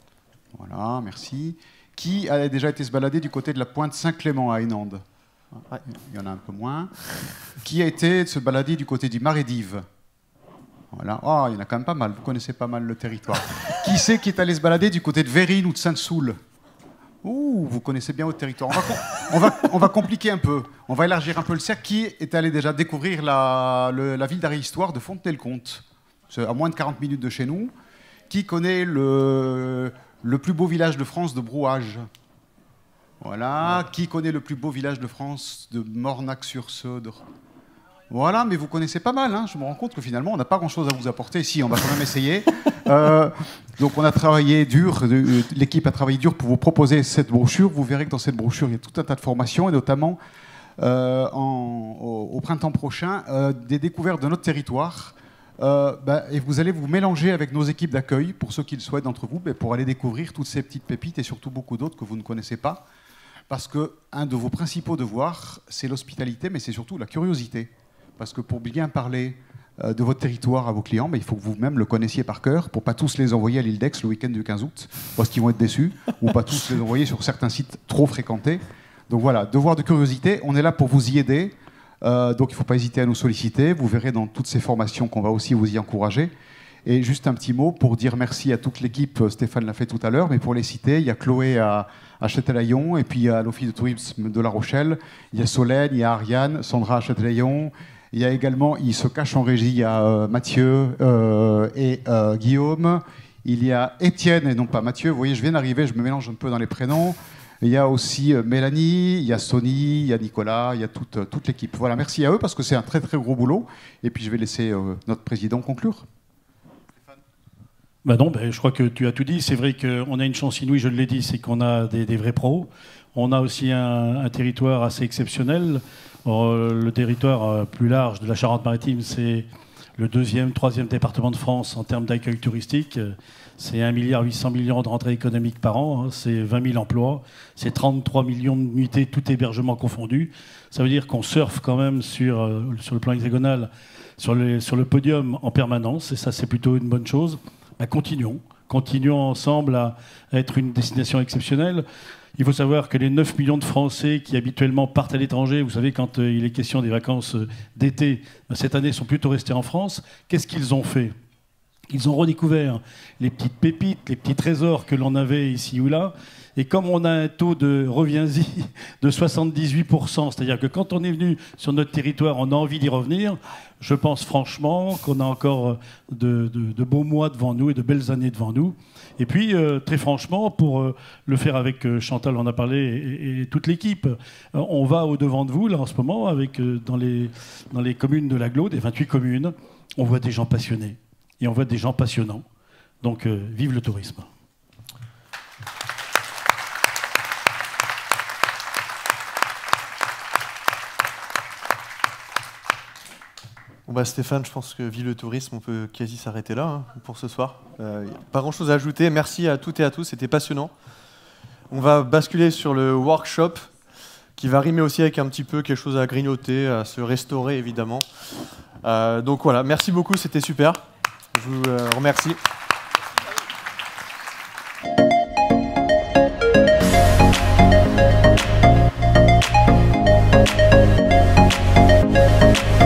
Voilà, merci. Qui a déjà été se balader du côté de la pointe Saint-Clément à Hénande? Ouais, il y en a un peu moins. Qui a été se balader du côté du Marais d'Yves? Voilà. Oh, il y en a quand même pas mal. Vous connaissez pas mal le territoire. Qui c'est qui est allé se balader du côté de Vérines ou de Sainte-Soule? Ouh, vous connaissez bien votre territoire. On va, on, va, on va compliquer un peu. On va élargir un peu le cercle. Qui est allé déjà découvrir la, le, la ville d'Arrée-Histoire de Fontenay-le-Comte? C'est à moins de quarante minutes de chez nous. Qui connaît le, le plus beau village de France de Brouage? Voilà. Qui connaît le plus beau village de France de Mornac-sur-Seudre? Voilà, mais vous connaissez pas mal. Hein. Je me rends compte que finalement, on n'a pas grand-chose à vous apporter. Si, on va quand même essayer. Euh, donc, on a travaillé dur. euh, L'équipe a travaillé dur pour vous proposer cette brochure. Vous verrez que dans cette brochure, il y a tout un tas de formations, et notamment euh, en, au, au printemps prochain, euh, des découvertes de notre territoire. Euh, bah, et vous allez vous mélanger avec nos équipes d'accueil, pour ceux qui le souhaitent d'entre vous, bah, pour aller découvrir toutes ces petites pépites et surtout beaucoup d'autres que vous ne connaissez pas. Parce qu'un de vos principaux devoirs, c'est l'hospitalité, mais c'est surtout la curiosité. Parce que pour bien parler euh, de votre territoire à vos clients, bah, il faut que vous-même le connaissiez par cœur, pour pas tous les envoyer à l'île d'Aix le week-end du quinze août, parce qu'ils vont être déçus, ou pas tous les envoyer sur certains sites trop fréquentés. Donc voilà, devoir de curiosité, on est là pour vous y aider. Euh, donc il ne faut pas hésiter à nous solliciter. Vous verrez dans toutes ces formations qu'on va aussi vous y encourager. Et juste un petit mot pour dire merci à toute l'équipe. Stéphane l'a fait tout à l'heure, mais pour les citer, il y a Chloé à, à Châtelaillon, et puis à l'Office de tourisme de La Rochelle. Il y a Solène, il y a Ariane, Sandra à Châtelaillon. Il y a également, il se cache en régie, il y a euh, Mathieu euh, et euh, Guillaume. Il y a Étienne et non pas Mathieu. Vous voyez, je viens d'arriver, je me mélange un peu dans les prénoms. Il y a aussi euh, Mélanie, il y a Sony, il y a Nicolas, il y a toute, euh, toute l'équipe. Voilà, merci à eux parce que c'est un très très gros boulot. Et puis je vais laisser euh, notre président conclure. Bah non, bah, je crois que tu as tout dit. C'est vrai qu'on a une chance inouïe, je l'ai dit, c'est qu'on a des, des vrais pros. On a aussi un, un territoire assez exceptionnel. Or, le territoire plus large de la Charente-Maritime, c'est le deuxième, troisième département de France en termes d'accueil touristique. C'est un milliard huit cents millions de rentrées économiques par an, hein, c'est vingt mille emplois, c'est trente-trois millions de nuitées, tout hébergement confondu. Ça veut dire qu'on surfe quand même sur, euh, sur le plan hexagonal, sur, les, sur le podium en permanence, et ça c'est plutôt une bonne chose. Bah, continuons, continuons ensemble à, à être une destination exceptionnelle. Il faut savoir que les neuf millions de Français qui habituellement partent à l'étranger, vous savez, quand euh, il est question des vacances euh, d'été, bah, cette année sont plutôt restés en France. Qu'est-ce qu'ils ont fait ? Ils ont redécouvert les petites pépites, les petits trésors que l'on avait ici ou là. Et comme on a un taux de reviens-y de soixante-dix-huit pour cent, c'est-à-dire que quand on est venu sur notre territoire, on a envie d'y revenir, je pense franchement qu'on a encore de, de, de beaux mois devant nous et de belles années devant nous. Et puis, euh, très franchement, pour euh, le faire avec euh, Chantal, on en a parlé, et, et toute l'équipe, euh, on va au-devant de vous, là, en ce moment, avec, euh, dans, les, dans les communes de l'Agglo, des vingt-huit communes, on voit des gens passionnés. Et on voit des gens passionnants. Donc, euh, vive le tourisme. Bon bah Stéphane, je pense que vive le tourisme, on peut quasi s'arrêter là hein, pour ce soir. Euh, pas grand chose à ajouter. Merci à toutes et à tous, c'était passionnant. On va basculer sur le workshop qui va rimer aussi avec un petit peu quelque chose à grignoter, à se restaurer évidemment. Euh, donc voilà, merci beaucoup, c'était super. Je vous euh, remercie. We'll be right back.